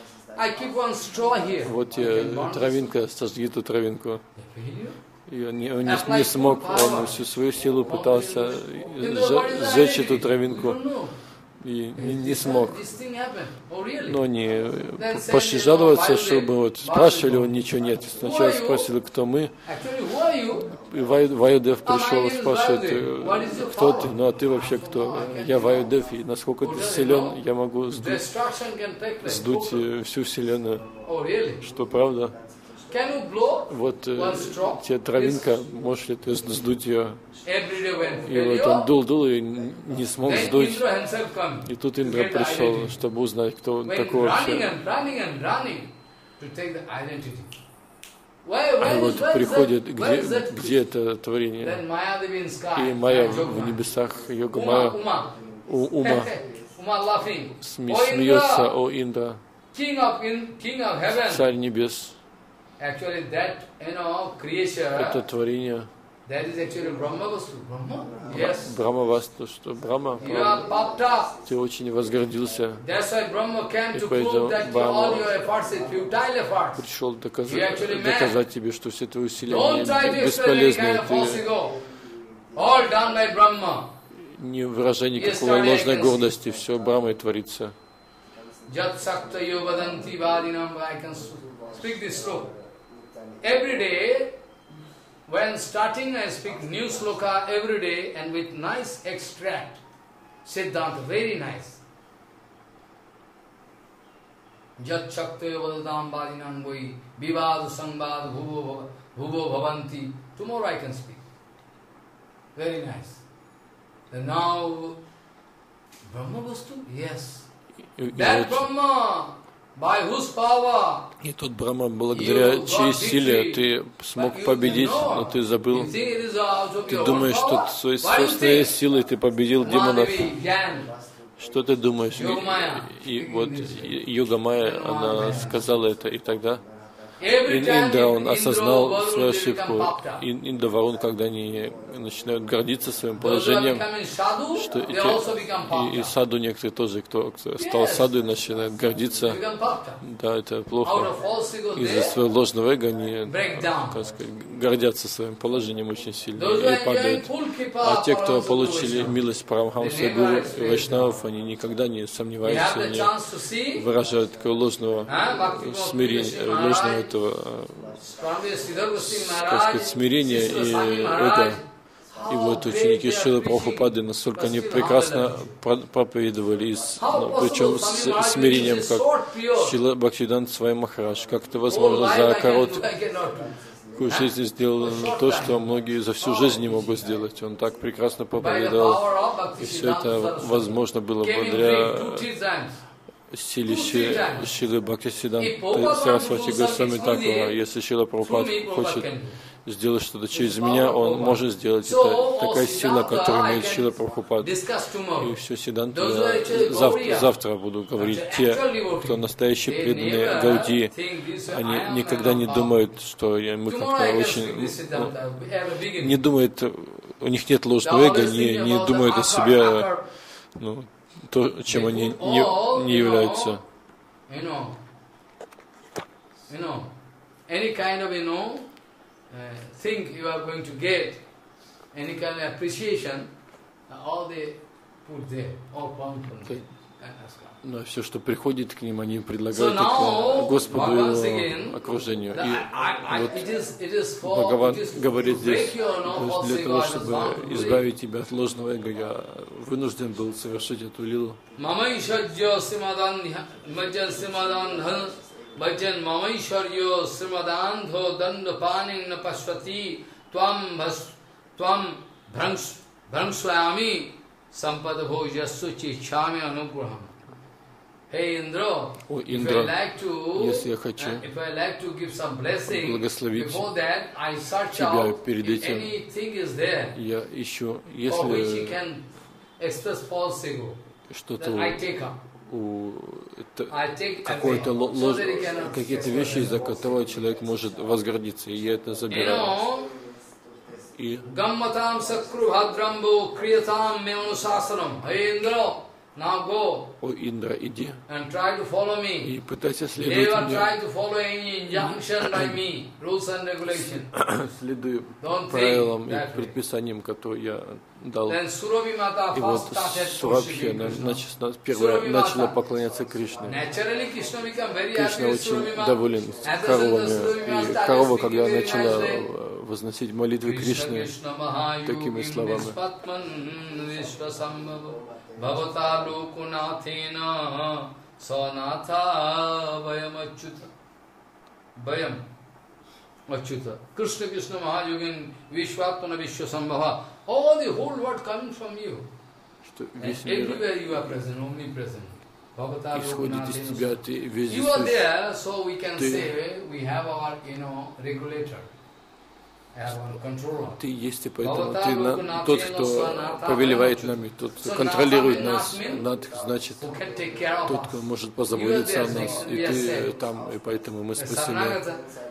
Вот я, травинка, сожги эту травинку. И он не, он не, не смог, он всю свою силу пытался сжечь эту травинку. И не, не смог. Но они пошли жаловаться, чтобы вот спрашивали, он ничего нет. Сначала спросили, кто мы. И Ваюдев пришел и спрашивает, кто ты? Ну а ты вообще кто? Я Ваюдев, и насколько ты силен, я могу сдуть, сдуть всю вселенную. Что правда? Вот э, тебе травинка, можешь ли ты сдуть ее? И вот он дул-дул и не смог сдуть. И тут Индра пришел, чтобы узнать, кто он такой вообще. А вот приходит, где, где это творение? И Майя в небесах, йога Майя, у Ума смеется, о Индра, царь небес. Actually, that, you know, creation, это творение, that is actually Brahma-vastu. Brahma? Yes. Брахма-васту, что Брахма, ты очень возгордился. И поэтому Брахма пришел доказать, доказать тебе, что все твои усилия бесполезны. Ты не выражай никакой ложной гордости, все Брахмой творится. Speak this sloka. Every day, when starting, I speak new sloka every day and with nice extract. Siddhanta, very nice. Jat Shaktayo Vadadam Badinam Boi Vivadu Sangbad Bhuvo Bhavanti. Tomorrow I can speak. Very nice. And now, Brahma Vastu? Yes. That Brahma. И тот Брахма, благодаря чьей силе ты смог победить, но ты забыл. Ты думаешь, что своей собственной силой ты победил демонов. Что ты думаешь? И, и вот Йога Майя, она сказала это, и тогда Индра, он осознал свою ошибку. Индра, Варун, когда они начинают гордиться своим положением, что эти, и, и саду некоторые тоже, кто стал саду и начинает гордиться, да, это плохо. Из-за своего ложного эго они, так сказать, гордятся своим положением очень сильно и падают. А те, кто получили милость Парамхамса, Гуру и Вайшнавов, они никогда не сомневаются, не выражают такого ложного смирения, ложного этого, как сказать, смирения, и это, и вот ученики Шрилы Прабхупады, насколько они прекрасно проповедовали, ну, причем с смирением, как Шрила Бхактивиданта Свами Махарадж, как это возможно за короткую жизнь сделал то, что многие за всю жизнь не могут сделать. Он так прекрасно проповедовал, и все это возможно было благодаря силе Шрилы Бхактисиданты Сарасвати Госвами Такура. Если Шрила Прабхупад хочет сделать что-то через меня, он может сделать это. Такая сила, которую имеет Шрила Прабхупад. И все Сиданты я завтра, завтра буду говорить. Те, кто настоящие преданные Гауди, они никогда не думают, что мы как-то очень... Ну, не думают, у них нет ложного эго, не, не думают о себе, ну, то, чем они не, не являются. Но все, что приходит к ним, они предлагают это Господу и его окружению. И вот Бхагаван говорит здесь, для того, чтобы избавить тебя от ложного эго, я вынужден был совершить эту лилу. О, Индра, если я хочу благословить тебя перед этим, я ищу, если что-то у какой-то ложь, какие-то вещи, из-за которого человек может возгордиться, и я это забираю. И о, Индра, иди и пытайся следовать мне. Следуй правилам и предписаниям, которые я дал. И вот Сурабхи первая начала поклоняться Кришне. Кришна очень доволен коровами. И корова, когда начала возносить молитвы Кришны такими словами. Bhavata Lokunathena Sanatha Vayam Achyuta Vayam Achyuta Krishna Krishna Mahayogin Vishwatmana Vishwasambhava. All the whole world coming from you. And everywhere you are present, omnipresent. Bhavata Lokunathena. You are there, so we can say we have our, you know, regulator. Ты есть, и поэтому ты на, тот, кто повелевает нами, тот, кто контролирует нас, значит, тот, кто может позаботиться о нас, и ты там, и поэтому мы спасены.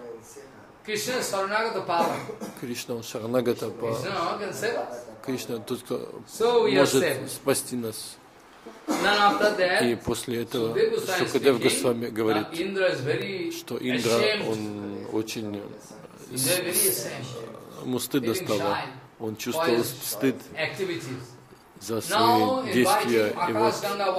Кришна, он Шаранагата, Кришна, тот, кто может спасти нас. И после этого Шукадев Госвами говорит, что Индра, он очень... Ему стыдно стало, он чувствовал стыд за свои действия, и вот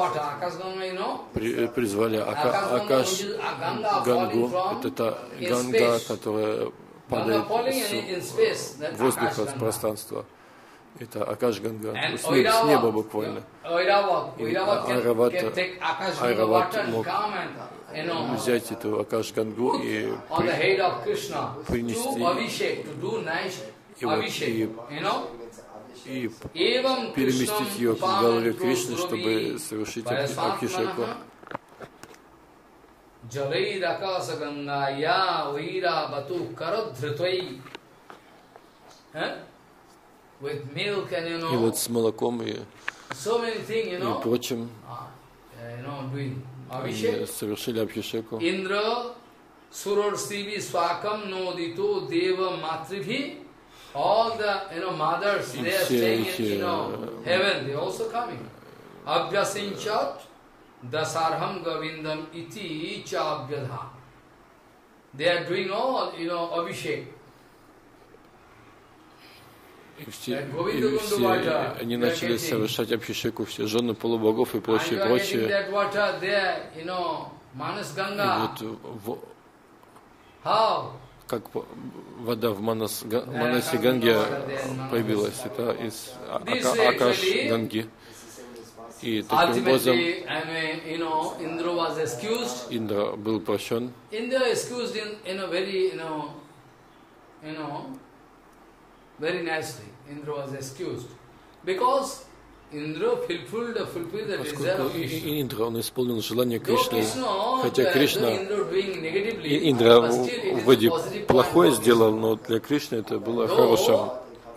при, призвали Ака, Акаш Гангу, это та Ганга, которая падает с воздуха, с пространства. Это Акаш Ганга, с неба, с неба буквально. И Айрават, Айрават мог взять эту Акаш Гангу и при, принести и, вот, и, и переместить ее к голове Кришны, чтобы совершить Абхишеку. И вот с молоком и, и прочим они совершили Абхишеку. Индра, Suror Sivi Swakam Nodito Deva Matribhi, all the, you know, mothers, they are staying in, you know, heaven, they are also coming. Abhyasinchat Dasarham Govindam Iti Cha Abhyadha. They are doing all, you know, Abhishek. И все, и все они начали совершать Абхишеку, все жены полубогов и прочее, прочее. И вот в, как вода в Манас, Манасе Ганге появилась, это из Ака, Акаш Ганги. И таким образом Индра был прощен. Very nicely, Indra was excused, because Indra fulfilled the fulfilled the desire of Krishna. Индра, он исполнил желание Кришны, хотя Кришна, Индра вроде плохое сделал, но для Кришны это было хорошим.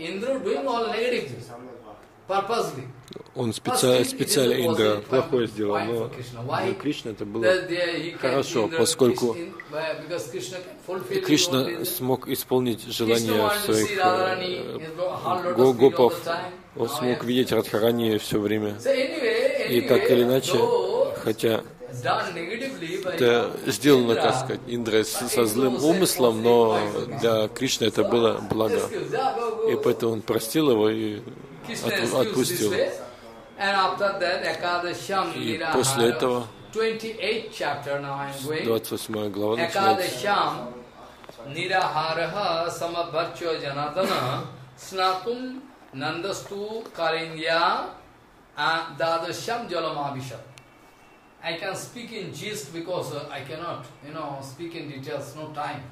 Он специально, специально Индра плохое сделал, но для Кришны это было хорошо, поскольку Кришна смог исполнить желания своих э, гопов, он смог видеть Радхарани все время. И так или иначе, хотя это сделано, так сказать, Индра со злым умыслом, но для Кришны это было благо. И поэтому он простил его и отпустил. И после этого двадцать восьмая глава начинается. Niraharah samabharcho janatana snatum nandastu karindya dadasham jalamabhishat. I can speak in gist because uh, I cannot, you know, speak in details, no time.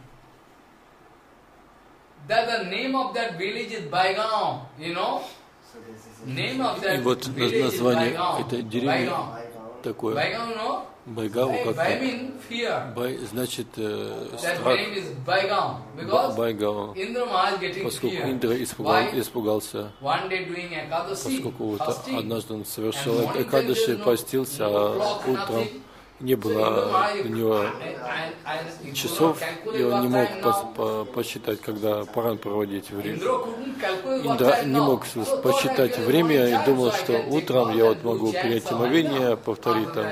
That the name of that village is Baigaon, you know. Name of that village is Baigaon. такое. Байгау как-то. Бай значит э, страх. Байгау. Поскольку Индра испугал, испугался, поскольку вот однажды он совершил экадаши, постился, а утром не было у него часов, и он не мог по по посчитать, когда паран проводить время. Индра не мог посчитать время и думал, что утром я вот могу принять омовение, повторить там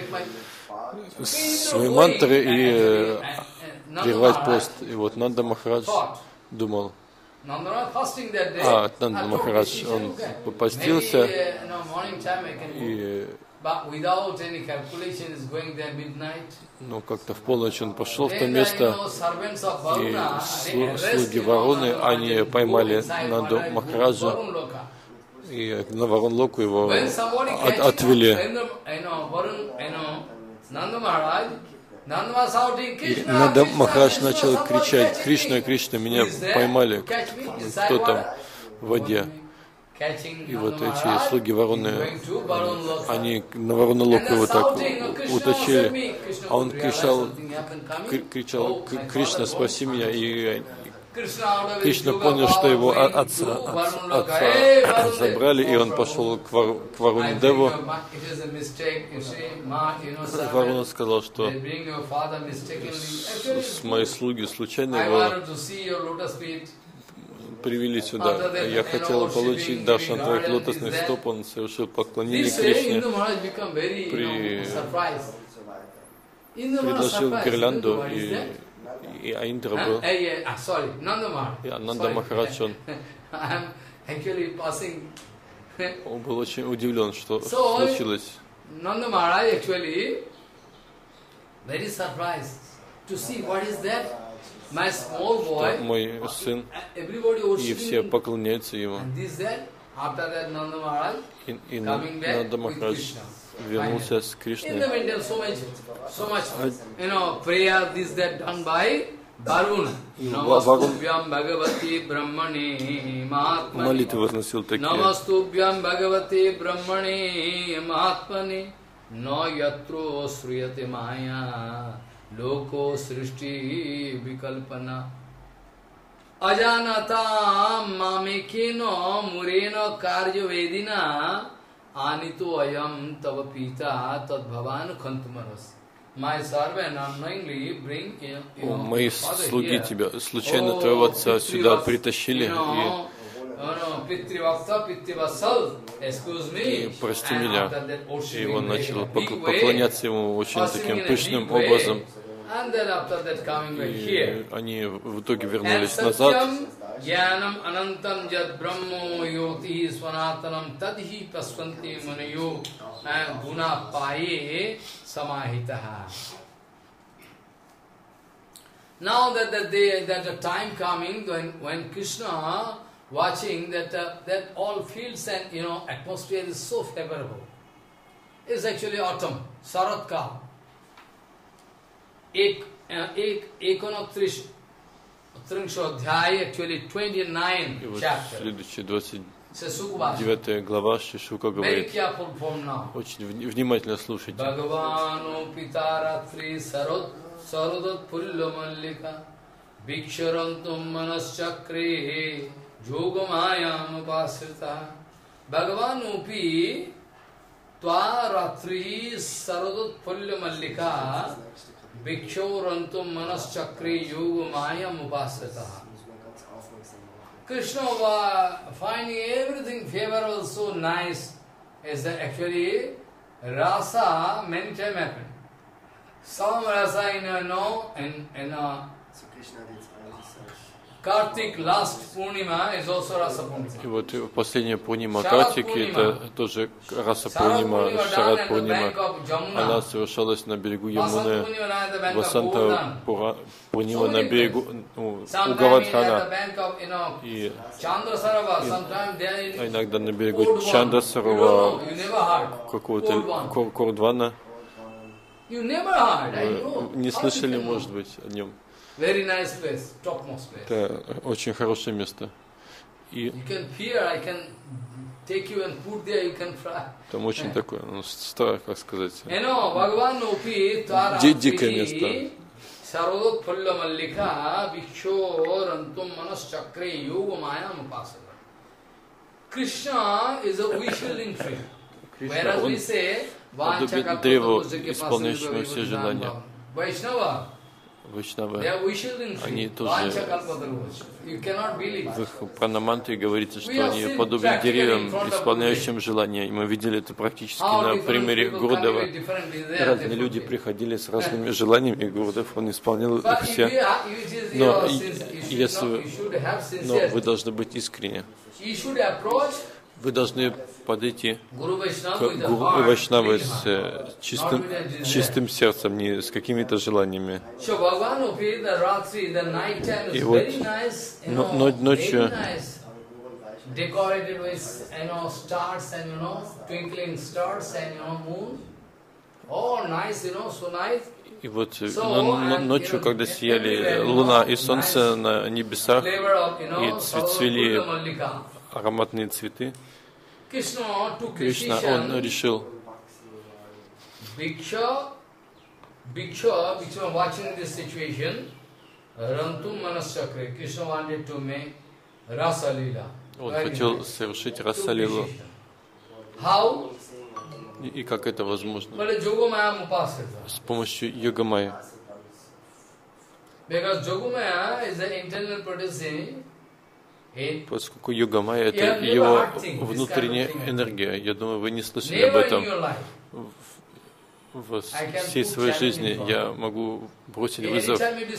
свои мантры и прервать пост. И вот Нанда Махарадж думал, а, Нанда Махарадж, он попостился, и ну, как-то в полночь он пошел в то место, и слуги Варуны, они поймали Нанду Махараджа, и на Варун Локу его от, отвели. И Нанда Махарадж начал кричать: Кришна, Кришна, меня поймали, кто там в воде. И вот эти слуги Варуны, они на Варуна Локу его так утащили, а он кричал, кричал: Кришна, спаси меня. И Кришна понял, что его отца, отца забрали, и он пошел к, Вар, к Варуне Деву. Варуна сказал, что с мои слуги случайно его привели сюда. Я хотел получить даршан твоих лотосных стоп, он совершил поклонение Кришне, при... предложил гирлянду, и, и Аиндра был, и Ананда Махарадж, он, он был очень удивлен, что случилось. Что мой сын, и все поклоняются ему. И, и Нанда Махарадж вернулся с Кришной. Варун молитвы возносил такие. Намастубьям Бхагавати Брахмани Махатмани но ятро срuyate maya loko srishti vikalpana ajanata mamekeno mureno karya vedina anito ayam tava pita tad bhavan khantumanas. My servant unknowingly bring you. Мои слуги тебя случайно твоего отца сюда притащили и прости меня. И он начал поклоняться ему очень таким пышным образом. И они в итоге вернулись назад. Now that the day, that the time coming when when Krishna watching that uh, that all fields and you know atmosphere is so favorable. It's actually autumn, Saratkal. Ek ek ekonottrish Tringshodhyay, actually twenty-nine chapter. Следующая двадцать девятая глава Шишука говорит. Очень внимательно слушайте. Bhagavano pitaratri sarod sarodat pullo mallika viksharantum manaschakre yogamayam upasrita. Bhagavan upi tvaratri sarodat pullo mallika viksharantum manaschakre yogamayam upasrita. Krishna was finding everything favorable, so nice, is that actually rasa many times happened. Some rasa in a no, in, in a Kartik last Purnima is also rasa Purnima. И вот последняя Пурнима Картики, это тоже раса Пурнима, Шарат Пурнима. Она совершалась на берегу Ямуны, Васанта Пурнима на берегу ну, у Гавадхана. И, и иногда на берегу Чандасарова, какого-то Кордвана. Вы не слышали, может быть, о нем? Very nice place, topmost place. Это очень хорошее место. И you can fear, I can Там очень такое, ну, старое, как сказать, ди дикое место. Krishna is a wish-fulfilling tree. Whereas we say, подобен древу, исполняющему все желания. Vaishnava, Вайшнавы, they are wish-fulfilling они tree. тоже, You cannot believe. в их пранамантре говорится, что они подобны деревьям, исполняющим желания. И мы видели это практически на примере Гурудева. Разные люди приходили с разными желаниями, и Гурудев, он исполнил их все. Но, если, но вы должны быть искренни. Вы должны подойти к Гуру и Вайшнаве с чистым, чистым сердцем, не с какими-то желаниями. И вот но, ночью и вот но, ночью, когда сияли луна и солнце на небесах, и цвели ароматные цветы, Кришна, он решил, он хотел совершить Раса-лилу. И, и как это возможно? С помощью Йога-майя. Поскольку Йога-майя — это его внутренняя энергия. Я думаю, вы не слышали об этом. В всей своей жизни я могу бросить вызов.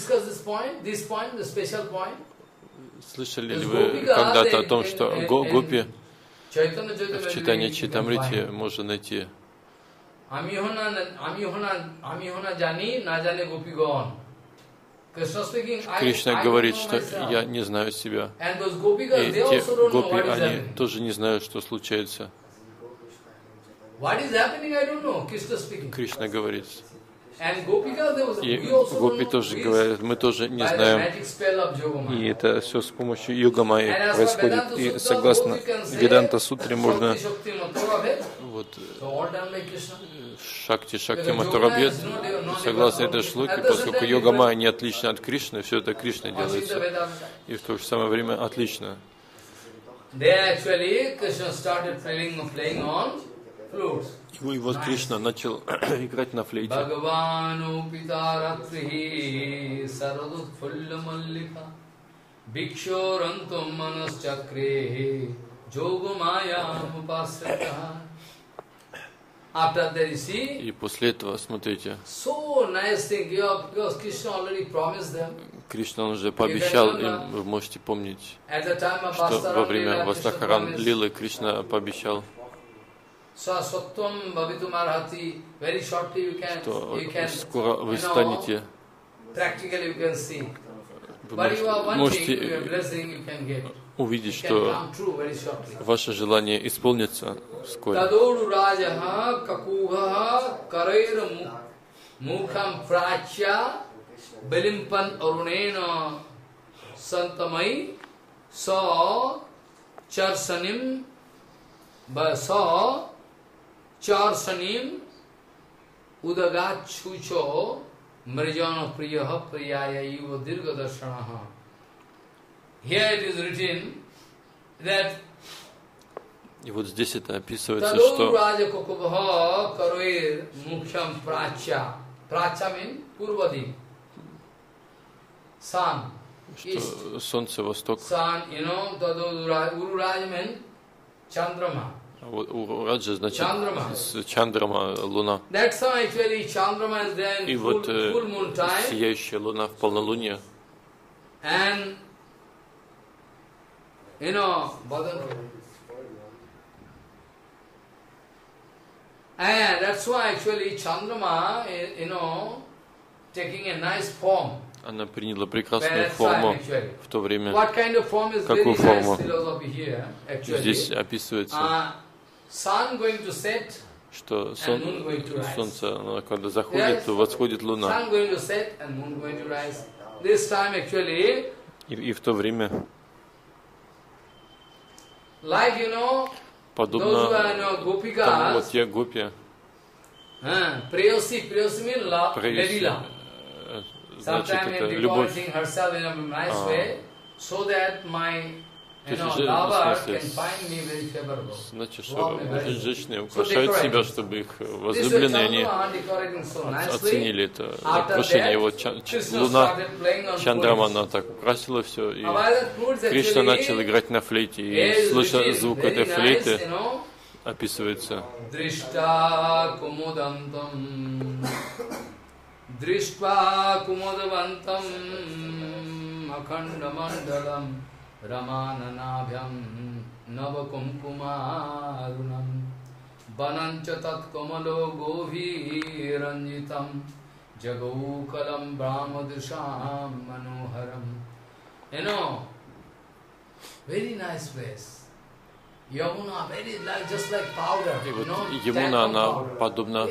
Слышали ли вы когда-то о том, что го гопи в читании Чайтамрити можно найти? Кришна говорит, что я не знаю себя. И те гопи, они тоже не знают, что случается. Кришна говорит. И гопи тоже говорят, мы тоже не знаем. И это все с помощью Йога-майи происходит. И согласно Веданта-сутре можно вот Шакти, Шакти Матурабхед, согласно этой шлоке, поскольку Йога-майя не отлична от Кришны, все это Кришна делается. И в то же самое время отлично. И вот Кришна начал играть на флейте. И после этого, смотрите, Кришна уже пообещал им, вы можете помнить, что во время Вастахаран Лилы Кришна пообещал, что скоро вы станете, вы можете увидеть, что ваше желание исполнится вскоре. Charsanim udagat chucho mrijano priyaha priyaya yuva dirga darshanaha. Here it is written that и вот здесь это описывается, что что солнце восток. У Раджа значит Чандрама, луна. И вот э, сияющая луна в полнолуние. And that's why actually Chandrama, you know, taking a nice form. Она приняла прекрасную форму в то время. Какую форму? Здесь описывается, что сон, солнце, когда заходит, то восходит луна. И, и в то время, подобно тому, вот те гопи, Preyosi, Preyosi means love, Levila. значит, это любовь. So that my you know, lover can find me very favorable. Значит, что женщины украшают себя, чтобы их возлюбленные они оценили это украшение. Вот Луна Чандрамана так украсила все, и Кришна начал играть на флейте, и слыша звук этой флейты, описывается. Дриштва кумудантам, Дриштва кумудавантам, Акандамандалам, Ramananabhyam Navakumkumarunam Banancha tat kamalo govhi ranjitam Jagaukalam brahmadrisham manoharam. You know, very nice place. Yamuna, very like, just like powder. И вот Ямуна, она подобна,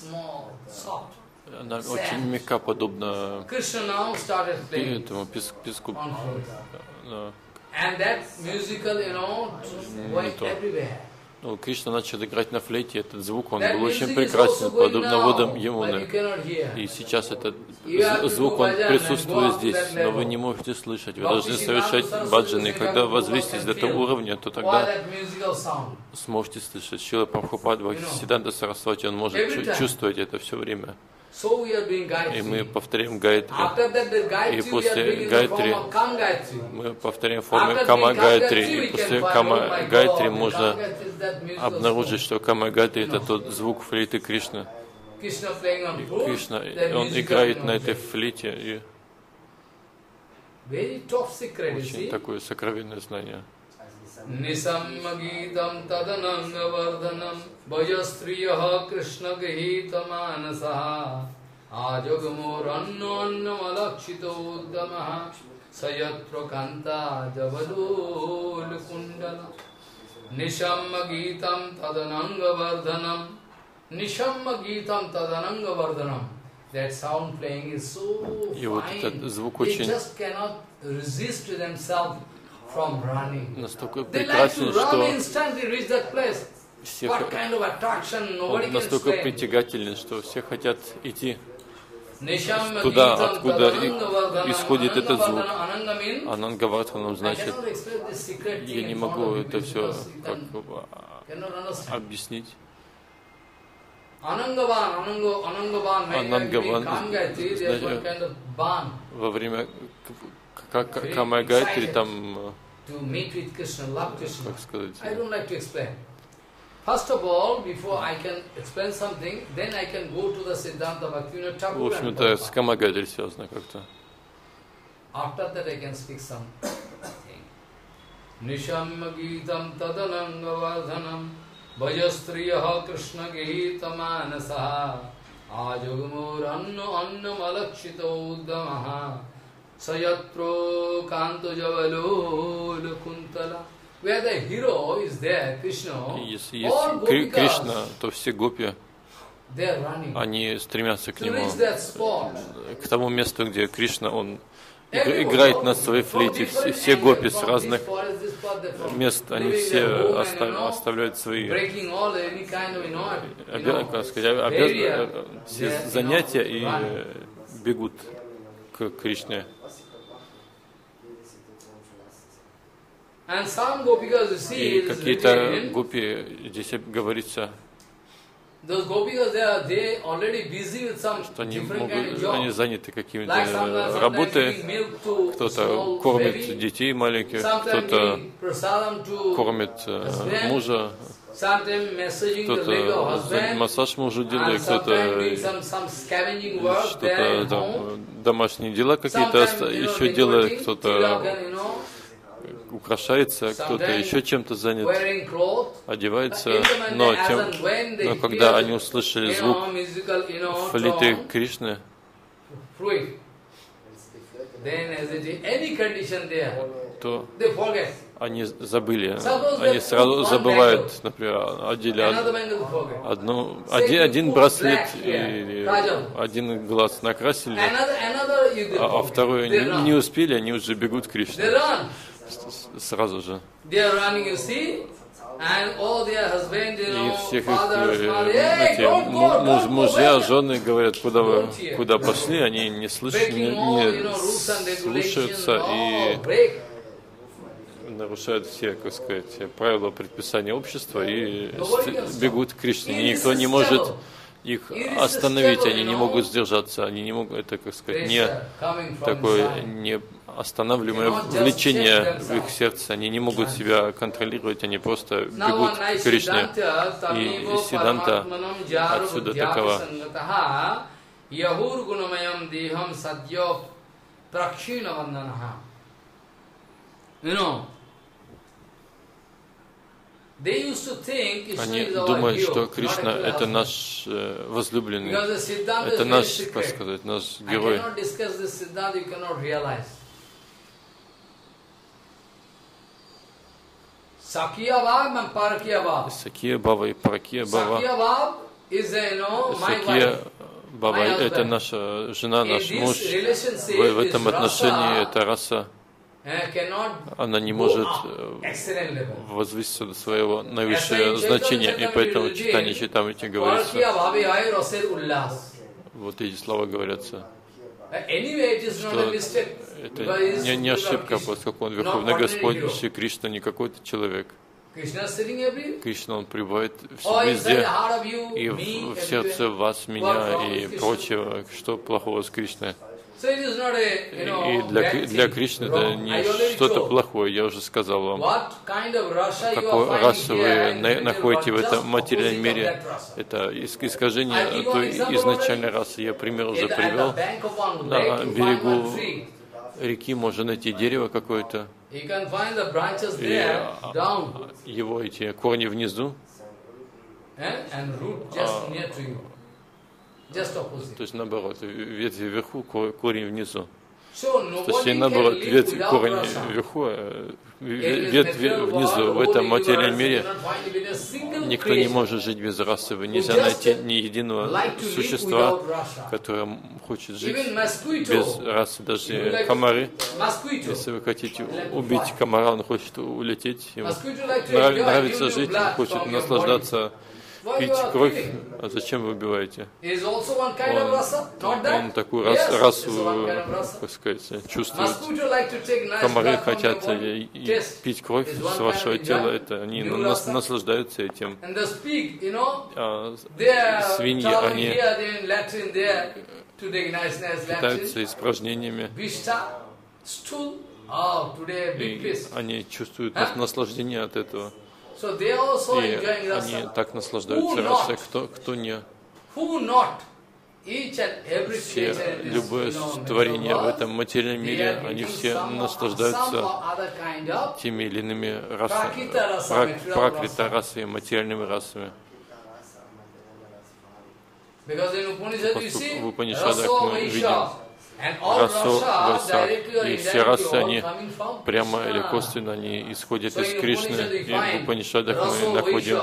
она очень мягка, подобна этому песку. песку. And that musical, you know, went everywhere. Ну, Кришна начал играть на флейте, этот звук, он был очень прекрасен, подобно водам Ямуны. И сейчас этот звук, он присутствует здесь, но вы не можете слышать, вы должны совершать баджаны. Когда возвыситесь до этого уровня, то тогда сможете слышать. Шрила Прабхупад Бхактисиданта Сарасвати, он может чувствовать это все время. И мы повторяем гайатри. И после гайатри мы повторяем формы кама гайатри. И после кама гайатри можно обнаружить, что кама гайатри это тот звук флейты Кришны. И Кришна, он играет на этой флейте. И очень такое сокровенное знание. Nisammagītam tadanangavardhanam Vajastriyaha Krishna gahita manasaha Ajagamorannyo annamalakshito uddamaha Sayatra kanta javadolukundala Nisammagītam tadanangavardhanam Nisammagītam tadanangavardhanam. That sound playing is so fine, they just cannot resist themselves. Настолько прекрасен, что все, он настолько притягателен, что все хотят идти туда, откуда исходит этот звук. Анангавардханам значит, я не могу это все как объяснить. Анангаван, во время Кама Гайатри там, как сказать, First of all, before I can explain something, then I can go to the Siddhanta Bhaktivinoda Thakur. В общем-то, с Кама Гайатри связано как-то. After that I can speak something. Nishamma Gitam Tadanangavardhanam Vajastriyaha Krishna Gita Manasaha Ajagamur Anna Anna Malakshito Uddamaha Sayatro Kanto Javalo Lukuntala. Where the hero is there, Krishna, если есть Кришна, то все гопи, они стремятся к нему, к тому месту, где Кришна, он играет на своей флейте. Все, все гопи с разных мест, они все оставляют свои как сказать, обяз... все занятия и бегут к Кришне. И какие-то гопи, здесь говорится, что они, могут, они заняты какими-то работой, кто-то кормит детей маленьких, кто-то кормит мужа, кто-то массаж мужу делает, кто-то что-то там, домашние дела какие-то еще делает, кто-то украшается, кто-то еще чем-то занят, одевается, но, тем, но когда они услышали звук флейты Кришны, то они забыли, они сразу забывают, например, одели одну, один, один браслет и один глаз накрасили, а, а второй не, не успели, они уже бегут к Кришне. Сразу же. И всех их эти муж, мужья, жены говорят, куда вы, куда пошли, они не, слыш, не, не слушаются и нарушают все, как сказать, правила предписания общества и бегут к Кришне. И никто не может их остановить, они не могут сдержаться, они не могут, это, как сказать, не такое не останавливаемое влечение в их сердце, они не могут себя контролировать, они просто бегут к Кришне. И Сиддханта отсюда такова. Они думают, что Кришна — это наш э, возлюбленный, это наш, как сказать, наш герой. Сакья Бава и Паракья Бава. Сакья Бава — это наша жена, наш муж. В, в этом отношении эта раса, она не может возвыситься до своего наивысшего значения, и поэтому в Чайтанья Чаритамрите говорится, вот эти слова говорятся, что это не, не ошибка, поскольку он Верховный Господь, Шри Кришна не какой-то человек. Кришна, он пребывает везде, и в, в сердце вас, меня и прочего, что плохого с Кришной. И для, для Кришны это не что-то плохое, я уже сказал вам. Какую расу вы находите в этом материальном мире, это искажение той изначальной расы. Я пример уже привел. На берегу реки можно найти дерево какое-то, и его эти корни внизу, то есть наоборот, ветви вверху, корень внизу. То есть наоборот, ветви, корень вверху, ветви внизу. В этом материальном мире никто не может жить без расы. Нельзя найти ни единого существа, которое хочет жить без расы. Даже комары. Если вы хотите убить комара, он хочет улететь. Ему нравится жить, он хочет наслаждаться, пить кровь. А зачем вы убиваете? Он, он такую рас, расу, как сказать, чувствует. Комары хотят пить кровь с вашего тела, это они нас, наслаждаются этим. А свиньи, они питаются испражнениями. И они чувствуют наслаждение от этого. И они так наслаждаются расой, кто, кто не. Все, любое творение в этом материальном мире, они все наслаждаются теми или иными расами, пракрита расами, материальными расами. Поскольку в Упанишадах мы видим расу, вайса, и все расы, они прямо или косвенно, они исходят из Кришны, и в Упанишадах мы находим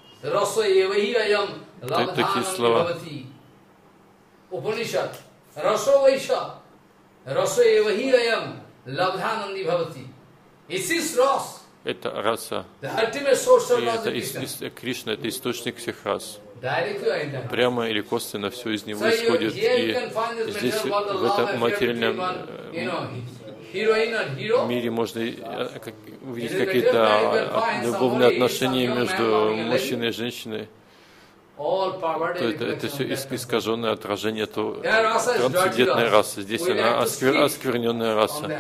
такие слова. Упанишад, расо вайша, расо евахиаям, лабдхананди бхавати. Это раса, и это из, из, Кришна, это источник всех рас. Прямо или косвенно все из него исходит. И здесь, в этом материальном мире, можно увидеть какие-то любовные отношения между мужчиной и женщиной. То это, это все искаженное отражение трансцендентной расы. Здесь она осквер, оскверненная раса.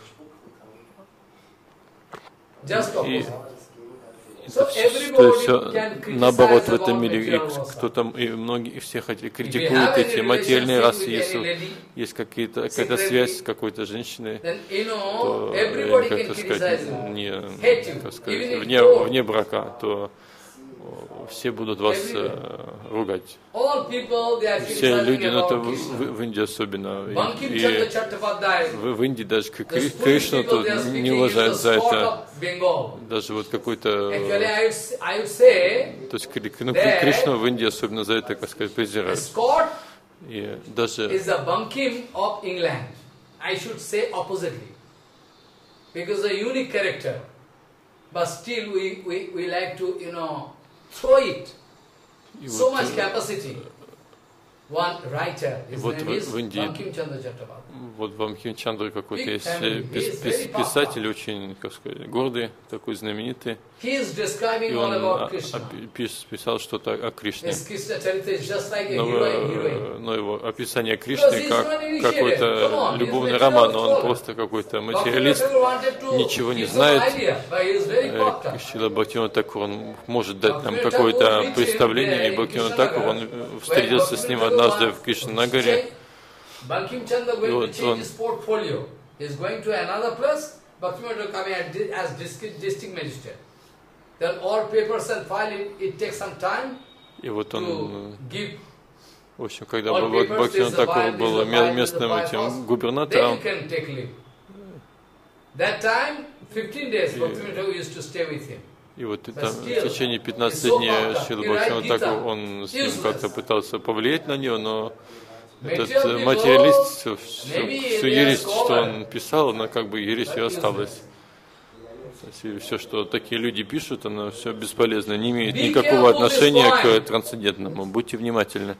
И это все, все наоборот в этом мире, и кто там, и многие, и все хотят, критикуют эти материальные расы, если есть какие-то, какая-то связь с какой-то женщиной, то, как сказать, не, как сказать, вне, вне брака, то все будут вас э, ругать. Все люди, ну это в, в, в Индии особенно, и, и в, в Индии даже Кри, Кришну тут не уважают за это. Даже вот какой-то... То есть ну, Кришну в Индии особенно за это, как сказать, презирают. И даже... but still we, we, we like to, you know, throw it. So much capacity. One writer, his вот name в, is в Индии, Банким Чандра Чаттапатхай. вот Банким Чандра какой-то есть пис, пис, писатель, очень, как сказать, гордый, такой знаменитый. И он а, пис, писал что-то о Кришне. Но, но его описание Кришны как какой-то любовный роман, он просто какой-то материалист, ничего не знает. Шрила Бхактивинода Тхакур, он может дать нам какое-то представление, и Бхактивинода Тхакур, он встретился с ним однажды в Кришнанагаре. Bankim Chandra going to change his portfolio. He is going to another place, Bhaktivinoda coming as district, district magistrate. Then all papers and file, it, it takes some time И вот он, to give. В общем, когда Бхактивинода Тхакур был местным этим губернатором, That time, fifteen days, Bhaktivinoda used to stay with him. И вот там в течение пятнадцати дней Шрила Бхактивинода Тхакур, он с ним как-то пытался повлиять на него, но этот материалист, всю, всю ересь, что он писал, она как бы ересью осталась. И все, что такие люди пишут, оно все бесполезно, не имеет никакого отношения к трансцендентному. Будьте внимательны.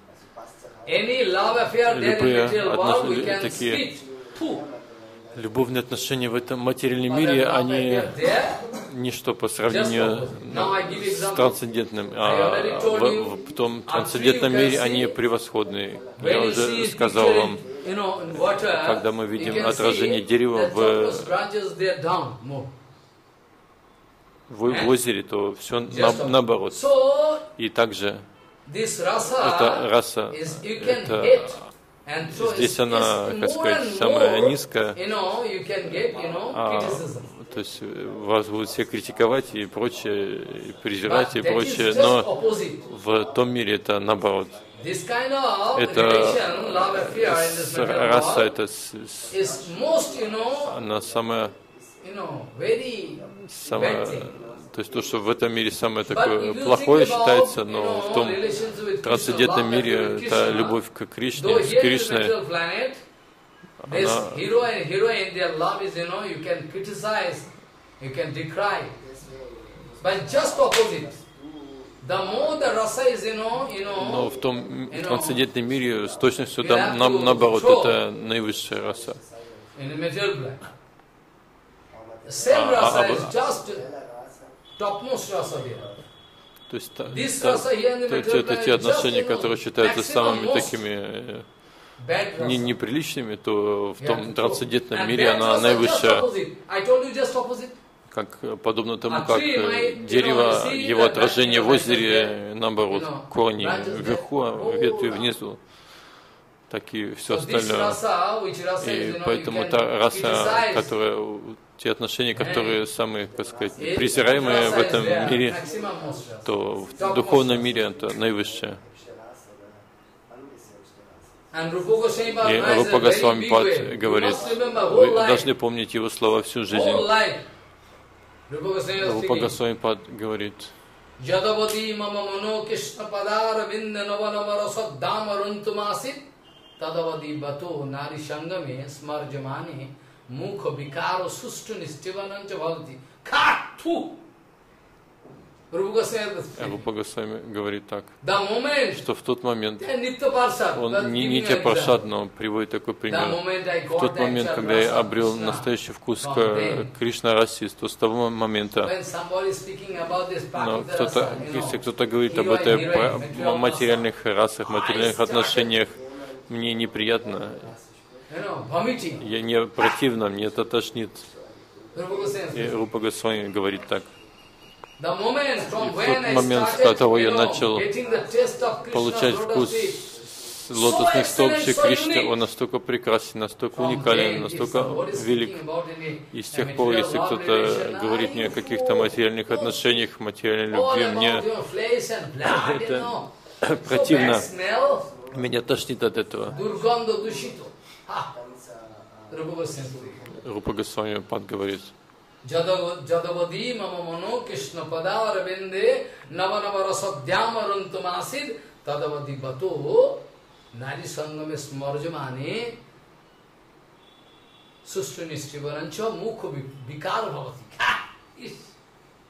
Любые отношения, такие любовные отношения в этом материальном мире, они ничто по сравнению с трансцендентным. А в, в том трансцендентном мире они превосходные. Я уже сказал вам, когда мы видим отражение дерева в, в, в озере, то все на, наоборот. И также эта раса, это здесь она, как сказать, самая низкая, а, то есть вас будут все критиковать и прочее, и презирать и прочее, но в том мире это наоборот. Это раса, это она самая, самая, то есть то, что в этом мире самое такое плохое считается, но в том трансцендентном мире это любовь к Кришне, с Кришной, она, но в том трансцендентном мире с точностью да, на, наоборот, это наивысшая раса. А, а, то есть та, та, то, это те отношения, которые считаются самыми такими не, неприличными, то в том трансцендентном мире она наивысшая. Как, подобно тому, как дерево, его отражение в озере, наоборот, корни вверху, а ветви внизу, так и все остальное. И поэтому та раса, которая, те отношения, которые самые, так сказать, презираемые в этом мире, то в духовном мире это наивысшее. И Рупа Госвами Пад говорит, вы должны помнить его слова всю жизнь. Рупа Госвами Пад говорит, Ядавади мама мано Кришна падара винда наванамара саддамарунтумасит Tadavadi bato nari sangame smarjamane mukha vikaro sustu nistivanancha bhavati. Kathu! Рупа Госвами говорит так, что в тот момент, он не Нитья Паршад, но приводит такой пример. В тот момент, когда я обрел настоящий вкус к Кришна Расе, то с того момента, но кто-то, если кто-то говорит об этой материальных расах, материальных отношениях, мне неприятно, я не противно, мне это тошнит. И Рупа Госвами говорит так. В тот момент, с которого я начал получать вкус лотосных стоп Шри Кришны, он настолько прекрасен, настолько уникален, настолько велик. И с тех пор, если кто-то говорит мне о каких-то материальных отношениях, материальной любви, мне это противно, меня тошнит от этого. Рупа Госвами Пад говорит. Jadavadi mama mano Krishna padara bende navanavara sadhyamarantumasid tadavadi bato nari sangame smarjamane sustrinistivarancha mukha vikara bhavati.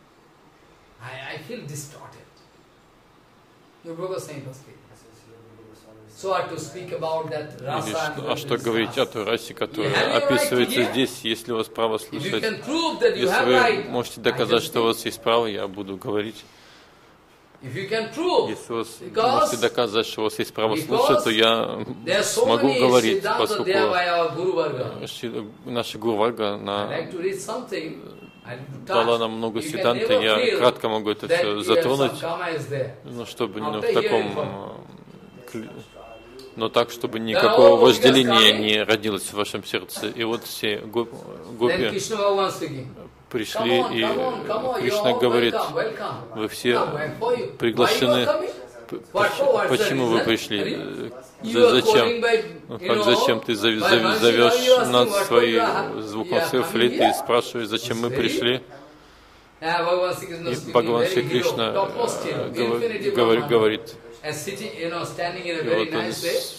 I, I feel distorted. Rupa Goswami was speaking. So I to speak about that rasa. А что говорить о той расе, которая описывается здесь, если у вас право слушать? Если вы можете доказать, что у вас есть право, я буду говорить. Если вы можете доказать, что у вас есть право слушать, то я смогу говорить, поскольку наша Гуру Варга дала нам много сиданта, я кратко могу это все затронуть, ну, чтобы ну, в таком, но так, чтобы никакого вожделения не родилось в вашем сердце. И вот все гопи пришли, и Кришна говорит, вы все приглашены. Почему вы пришли? Зачем? Ну, как зачем ты зовешь нас свои звуком своей флейты и спрашиваешь, зачем мы пришли? И Бхагаван Шри Кришна говорит, и вот он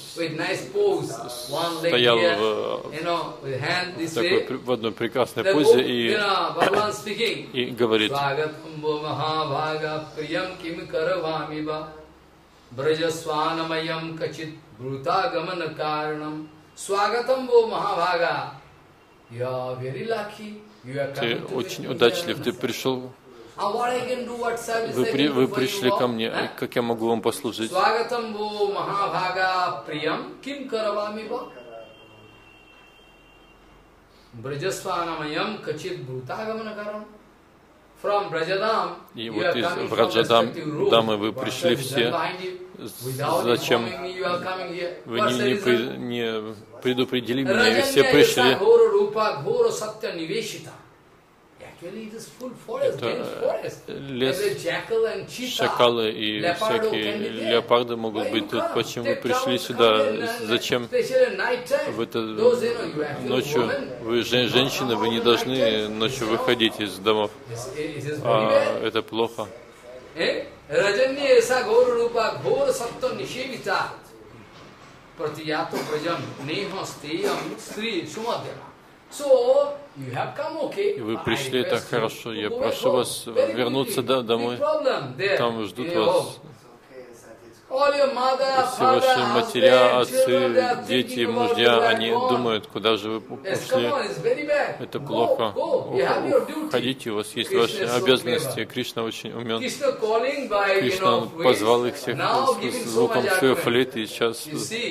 стоял в, такой, в одной прекрасной позе и, и говорит, ты очень удачлив, ты пришел. Вы, при, вы пришли ко мне, как я могу вам послужить? И вот из Враджадам дамы вы пришли все. Зачем? Вы не, не, при, не предупредили меня, и все пришли. Это лес, шакалы и всякие леопарды могут быть тут. Почему вы пришли сюда? Зачем в это ночью? Вы женщины, вы не должны ночью выходить из домов. А это плохо. И вы пришли, так хорошо. Я прошу вас вернуться домой. Там ждут вас все ваши матеря, отцы, дети, мужья. Они думают, куда же вы ушли. Это плохо. Уходите, у вас есть ваши обязанности. Кришна очень умен. Кришна позвал их всех звуком своей флейты и сейчас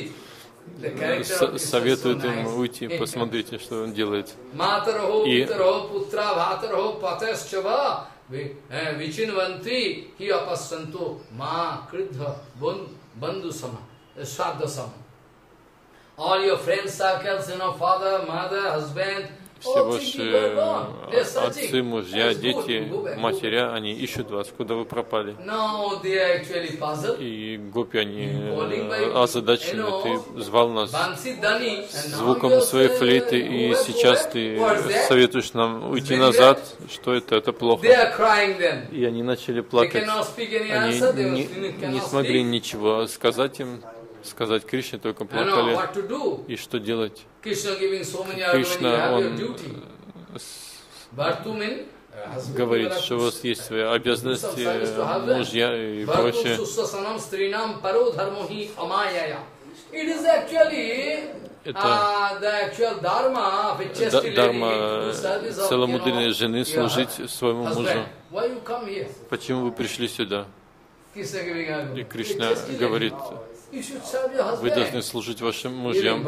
советует им уйти. Посмотрите, что он делает. И все ваши отцы, мужья, дети, матеря, они ищут вас, куда вы пропали. И гопи, они озадачены. Ты звал нас звуком своей флейты, и сейчас ты советуешь нам уйти назад. Что это? Это плохо. И они начали плакать. Они не, не смогли ничего сказать им. Сказать Кришне, только плакали. И что делать? Кришна, он говорит, что у вас есть свои обязанности, мужья и прочее. Это дарма целомудренной жены служить своему мужу. Почему вы пришли сюда? И Кришна говорит, вы должны служить вашим мужьям.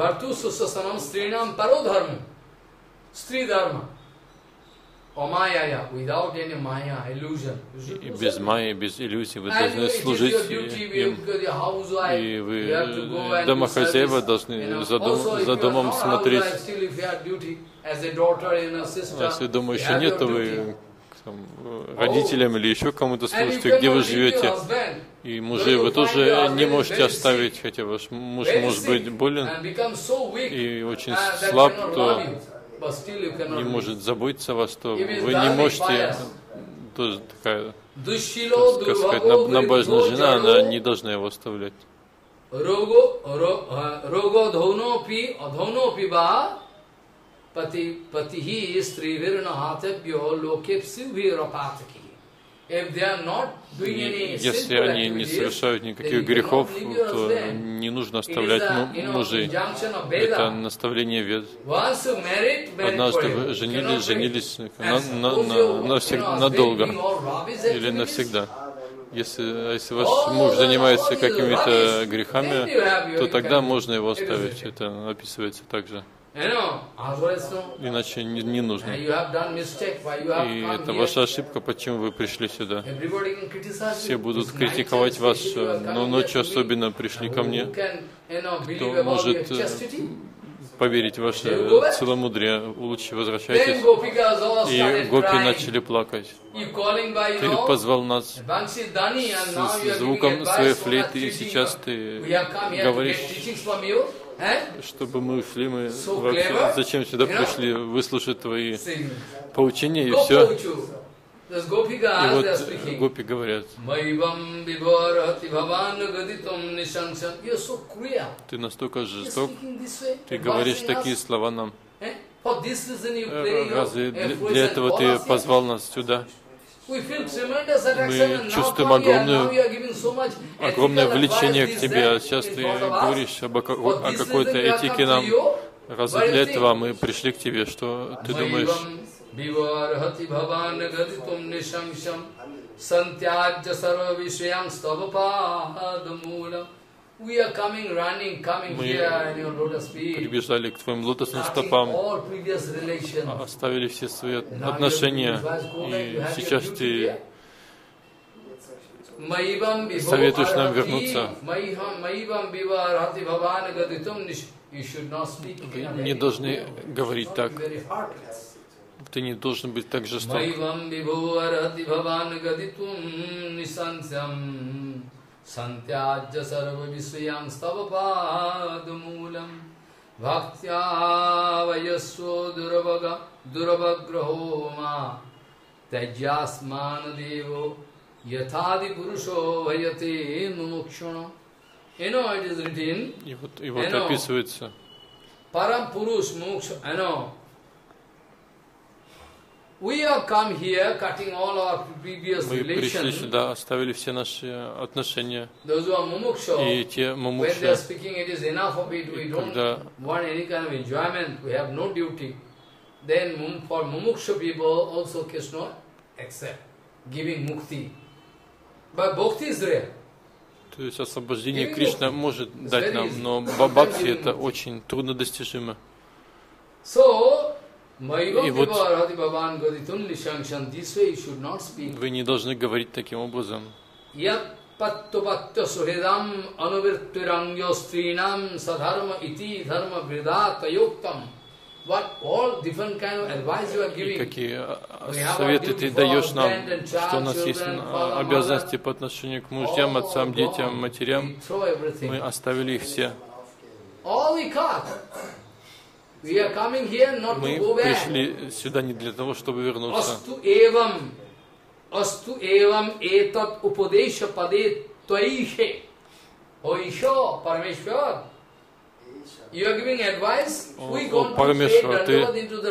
И без майи, без иллюзий вы должны служить им. И вы, домохозяева, должны за, дом, за домом смотреть. А если дома еще нет, то вы там, родителям или еще кому-то служите, где вы живете. И мужей вы тоже не можете оставить, хотя ваш муж может быть болен и очень слаб, то не может заботиться о вас, то вы не можете, тоже такая, так сказать, набожная жена, она не должна его оставлять. Если они не совершают никаких грехов, то не нужно оставлять мужей. Это наставление Вед. Однажды вы женились, женились на, на, на, навсегда, надолго или навсегда. Если, если ваш муж занимается какими-то грехами, то тогда можно его оставить. Это описывается также. Иначе не, не нужно. И это ваша ошибка, почему вы пришли сюда. Все будут критиковать вас, но ночью особенно пришли ко мне. Кто может поверить в ваше целомудрие, лучше возвращайтесь. И гопи начали плакать. Ты позвал нас с звуком своей флейты, и сейчас ты говоришь, чтобы мы ушли, мы вообще зачем сюда пришли, выслушать твои поучения и все. И вот гопи говорят, ты настолько жесток, ты говоришь такие слова нам. Разве для этого ты позвал нас сюда? Мы чувствуем огромное, огромное влечение к тебе, а сейчас ты говоришь об, о какой-то этике нам. Разве для этого мы пришли к тебе? Что ты думаешь? Мы прибежали к твоим лотосным стопам, оставили все свои отношения, и сейчас ты советуешь нам вернуться. Вы не должны говорить так. Ты не должен быть так жесток. Santyaja sarva visvayam stavapadamulam Bhaktya vayasvo duravaga duravagrahoma Tajyasmana devo yathadi purusho vayate mumukshana. You know, it is written, и вот, и вот описывается Param Purush Muksha, you know, we have come here, cutting all our previous relations. Мы пришли сюда, оставили все наши отношения. Those who are mumuksha, и те мумукши, when they are speaking, it is enough of it. We don't want any kind of enjoyment. We have no duty. Then for mumuksha people also Krishna accept giving mukti. But bhakti is rare. То есть освобождение Кришна может дать нам, но бхакти это очень трудно достижимо. So, и вот вы не должны говорить таким образом. И какие советы ты даешь нам, что у нас есть обязанности по отношению к мужьям, отцам, детям, матерям. Мы оставили их все. Мы пришли сюда не для того, чтобы вернуться. О, Парамешвар, ты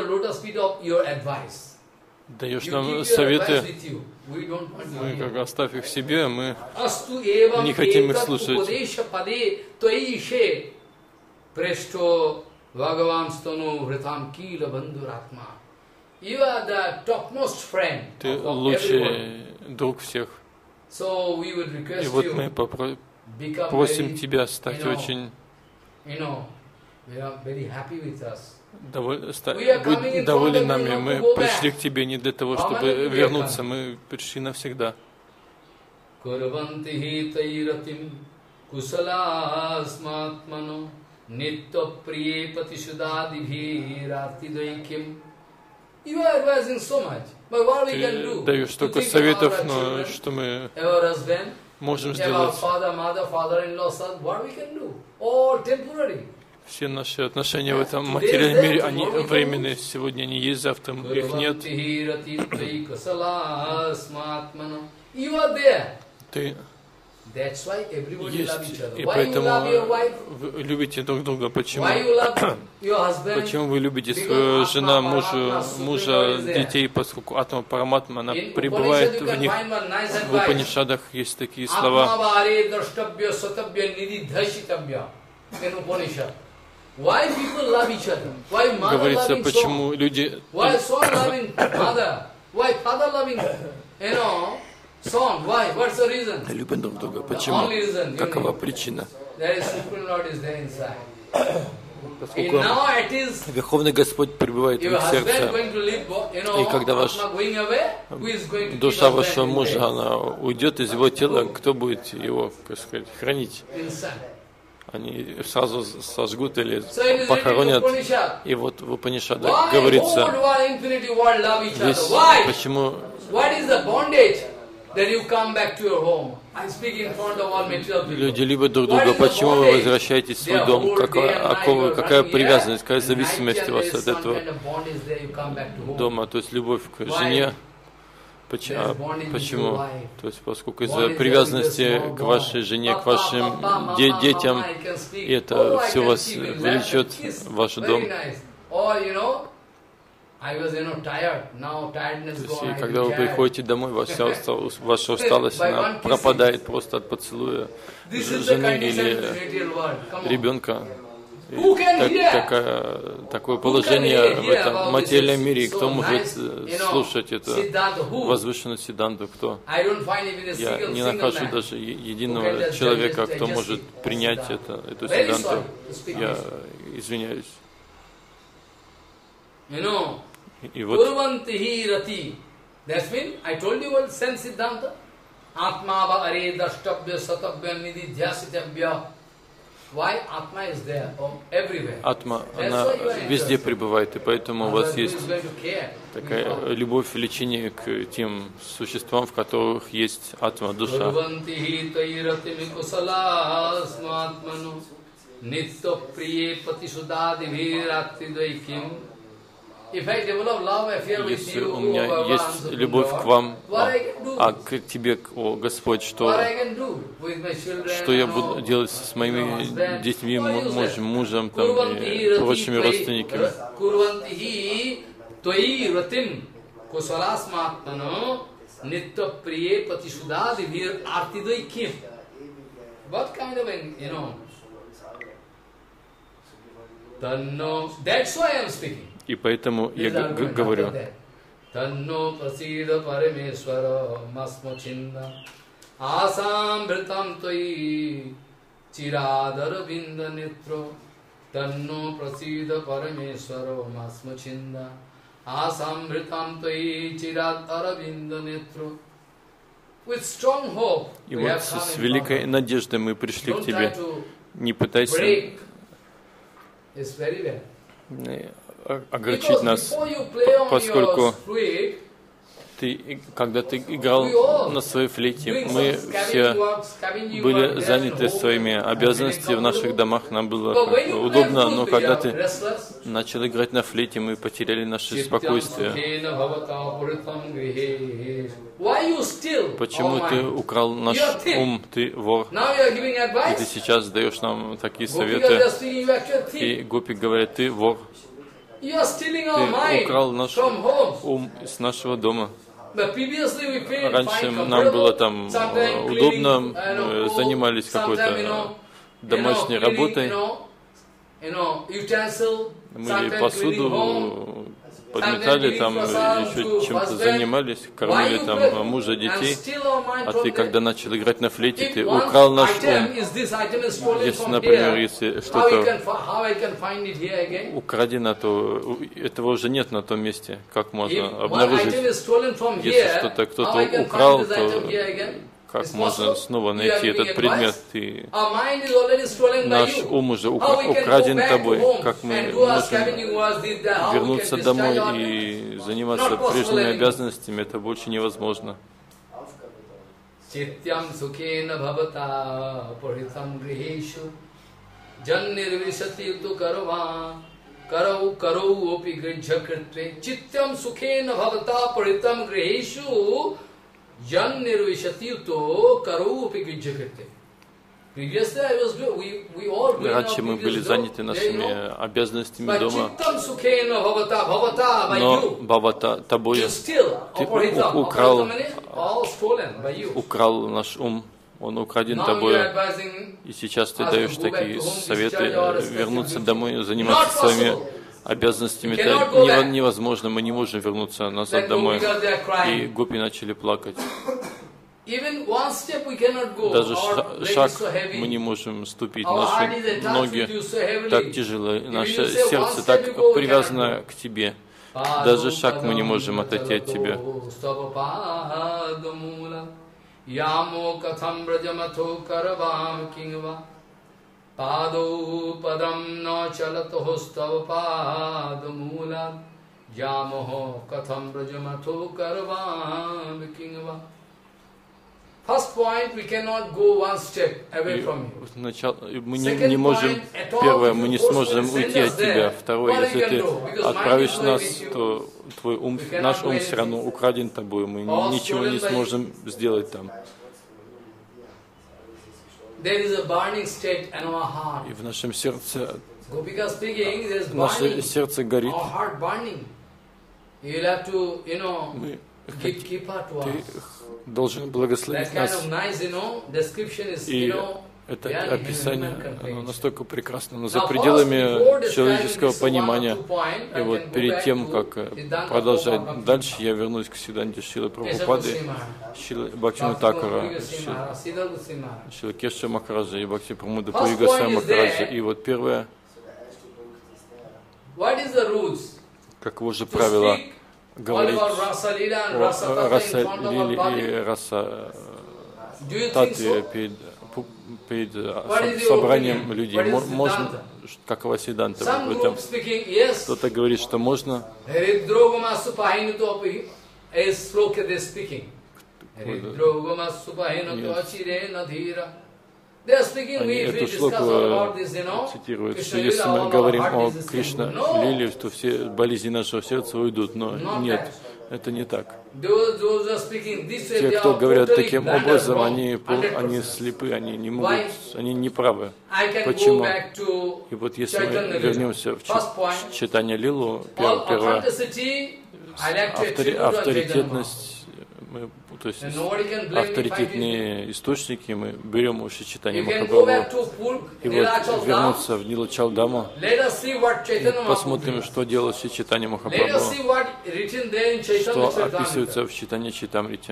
даешь нам советы, мы как оставь их себе, мы не хотим их слушать. Bhagavan stanu vritam kila bandhuratma. You are the topmost friend. Ты лучший друг всех. So we would request you. И вот мы просим тебя стать очень будь доволен нами. Мы пришли к тебе не для того, чтобы вернуться, мы пришли навсегда. Kurvanti tairatim kusalasmatmano Nitya priye patisudadi bhirati dvaikyam. You are advising so much, but what we can do? Ты даешь столько советов, но что мы можем сделать? Все наши отношения в этом материальном мире, они временные. Сегодня они есть, завтра их нет. Ты есть, и поэтому вы любите друг друга. Почему? Почему вы любите свою жену, мужа, мужа, детей, поскольку Атма Параматма, она пребывает в них. В Упанишадах есть такие слова. Говорится, почему люди любят друг друга. Почему? Какова причина? Поскольку Верховный Господь пребывает в их сердце, и когда ваш, душа вашего мужа, она уйдет из его тела, кто будет его, как сказать, хранить? Они сразу сожгут или похоронят. И вот в Упанишадах говорится, здесь почему люди любят друг друга, почему вы возвращаетесь в свой дом, какая, какая привязанность, какая зависимость у вас от этого дома, то есть любовь к жене. Почему? Почему? То есть, поскольку из-за привязанности к вашей жене, к вашим де детям, и это все вас влечет в ваш дом. То есть, и когда вы приходите домой, ваша усталость, ваша усталость она пропадает просто от поцелуя жены или ребенка. Так, такая, такое положение в этом материальном мире, кто может слушать это возвышенную Сиддханту, кто? Я не нахожу даже единого человека, кто может принять это, эту Сиддханту. Я извиняюсь. И вот Атма, она везде пребывает, и поэтому у вас есть такая любовь, влечение к тем существам, в которых есть Атма, душа. Если у меня есть любовь к вам, а, а к тебе, о Господь, что, что я буду делать с моими детьми, мужем, мужем там, и прочими родственниками? И поэтому я говорю, Танно прасида парамешвара масмочинда асамбритам твои чирадара бинда нитро Танно прасида парамешвара масмочинда асамбритам твои чирадара бинда нитро. И вот с великой надеждой мы пришли к тебе. Не пытайся огорчить нас, поскольку ты, когда ты играл на своей флейте, мы все были заняты своими обязанностями в наших домах, нам было удобно, но когда ты начал играть на флейте, мы потеряли наше спокойствие. Почему ты украл наш ум, ты вор? И ты сейчас даешь нам такие советы, и гопи говорят, ты вор. Ты украл наш ум из нашего дома. Раньше нам было там удобно, мы занимались какой-то домашней работой, мыли посуду, подметали, там еще чем-то занимались, кормили там мужа, детей, а ты, когда начал играть на флейте, ты украл наш ум. Если, например, если что-то украдено, то этого уже нет на том месте. Как можно обнаружить? Если что-то кто-то украл, то как можно снова найти этот предмет? И наш ум уже украден тобой. Как мы можем вернуться домой и заниматься прежними обязанностями? Это больше невозможно. Jan nirvishatyuto karupi gijjakate. Previously I was doing, we, we all doing Раньше мы были заняты нашими обязанностями дома, но Бхавата, тобой ты украл, украл наш ум, он украден тобой, и сейчас ты даешь такие советы вернуться домой, заниматься своими обязанностями. Это невозможно, мы не можем вернуться назад домой. И гопи начали плакать. Даже шаг мы не можем ступить, наши ноги так тяжело, наше сердце так привязано к Тебе. Даже шаг мы не можем отойти от Тебя. First point, we cannot go one step away from you. Начало, мы не, не можем, первое, мы не сможем уйти от Тебя. Второе, если Ты отправишь нас, то твой ум, наш ум все равно украден Тобой, мы ничего не сможем сделать там. И в нашем сердце, наше сердце горит. Мы Ты должен благословить нас. И это описание, оно настолько прекрасно, но за пределами человеческого понимания. И вот перед тем, как продолжать дальше, я вернусь к Сиданте Шрилы Прабхупады, Шрилы Бхактивинода Тхакура, Шрилы Кешава Махараджа и Бхакти Прамода Пури Госвами Махараджа. И вот первое, каково же правило говорить о Раса-лиле и Раса Татве перед, перед собранием людей. Можно, какова Сиданта? Кто-то говорит, что можно. Они эту шлоку цитируют, что если мы говорим о Кришна-лиле, то все болезни нашего сердца уйдут, но нет, это не так. Те, кто говорят таким образом, они, они слепы, они не могут, они не правы. Почему? И вот если мы вернемся в читание Лилу, первое, авторитетность, мы, то есть авторитетные источники мы берем у Шри-Чайтаньи Махапрабху. И вот вернуться в Нилачал-даму и посмотрим, что делал Шри-Чайтанья Махапрабху, что описывается в Чайтанья Чайтамрите.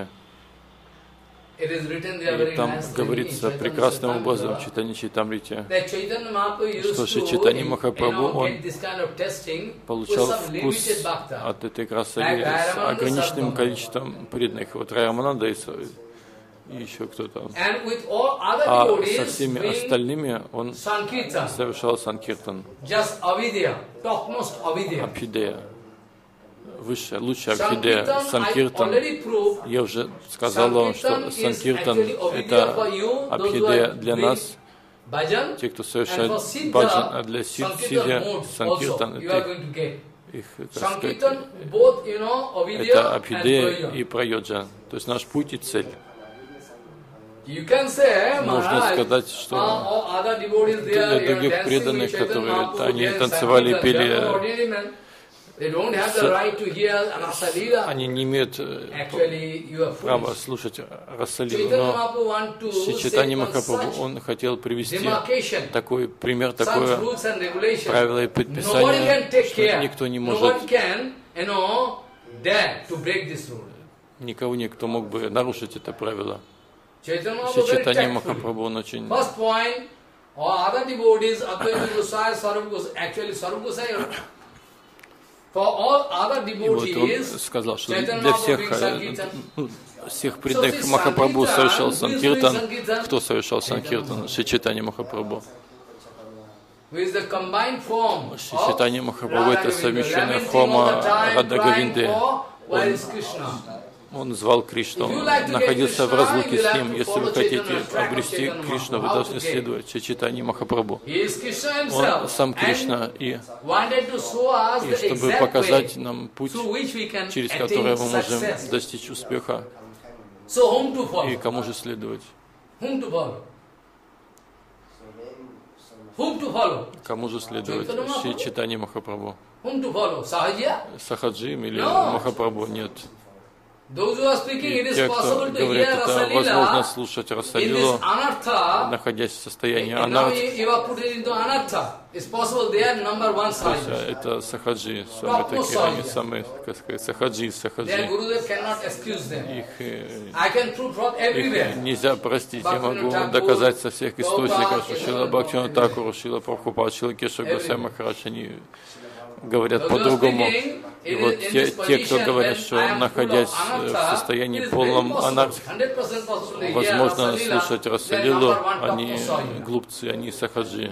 И там говорится прекрасным образом в Чайтанья Чайтамрите, что Шри-Чайтанья Махапрабху, он получал вкус от этой красоты с ограниченным количеством преданных. Вот Рай Рамананда и еще кто-то. А со всеми остальными он совершал санкиртан. Абхидея. Высшая, лучшая Абхидея, Санкиртан. Я уже сказал вам, что Санкиртан — это Абхидея для нас, те, кто совершает баджан, а для сидя Санкиртан — это их, так сказать, это Абхидея и Прайоджа, то есть наш путь и цель. Можно сказать, что для других преданных, которые они танцевали и пели, они не имеют права слушать Расалилу, но Шри-Чайтанья Махапрабху, он хотел привести такой пример, такое правило и предписание, что никто не может, никого никто мог бы нарушить это правило. Шри-Чайтанья Махапрабху, он очень... И вот он сказал, что для всех, всех преданных Махапрабху совершал Санкиртан. Кто совершал Санкиртан? Шри-Чайтанья Махапрабху. Шри-Чайтанья Махапрабху — это совмещенная форма Рада Говинды. Он, он звал Кришну, он находился в разлуке с ним. Если вы хотите обрести Кришну, вы должны следовать Шри-Чайтанье Махапрабху. Он сам Кришна, и, и чтобы показать нам путь, через который мы можем достичь успеха. И кому же следовать? Кому же следовать? Шри Чайтанья Махапрабху? Сахаджим или Махапрабху? Нет. И те, кто говорит, это возможно слушать Расалилу, находясь в состоянии анарт. То есть это сахаджи, самые такие, они самые, как сказать, сахаджи, сахаджи. Их, их нельзя простить. Я могу доказать со всех источников, что Шрила Бхактивинода Тхакур, Шрила Прабхупад, Шрила Кешава Госвами Махарадж, они говорят по-другому. И вот те, те, кто говорят, что находясь в состоянии полном анархии, возможно слушать Расалилу, они глупцы, они сахаджи.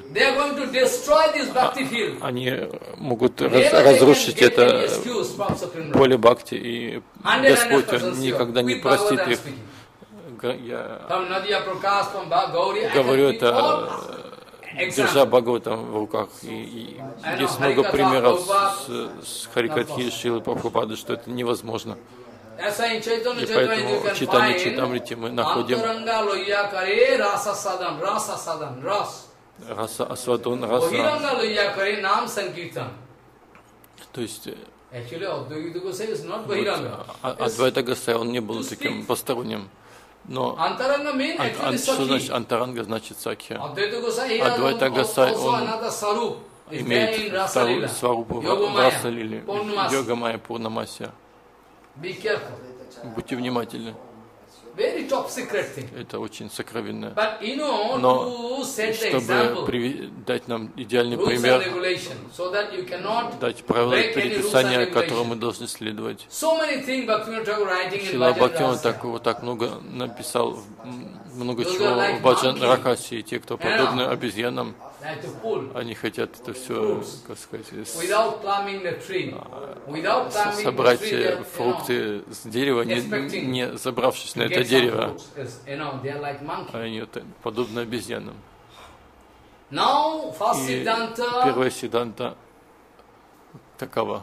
Они могут раз, разрушить это поле бхакти, и Господь Он никогда не простит их. Я говорю это, держа Бхагаватам в руках. И, и есть много примеров с, с Харикатхи, Шрилы Прабхупады, что это невозможно. И поэтому в Чайтанья Чайтамрите мы находим раса асвадон, раса. То есть вот, Адвайта Госвами, он не был таким посторонним. Но ан, ан, что значит антаранга, значит сакхи. Адвайта Госвами, он имеет вторую сварупу в Расалиле, Йога Майя Пурнамасия. Будьте внимательны. Это очень сокровенное. Но чтобы дать нам идеальный пример, дать правила и предписания, которым мы должны следовать. Шрила Бхактивинода Тхакур так много написал, много чего в Баджан Рахаси. Те, кто подобны обезьянам, они хотят это все, как сказать, собрать фрукты с дерева, не, не забравшись на это дерево. Они подобны обезьянам. И первая сиддханта такова.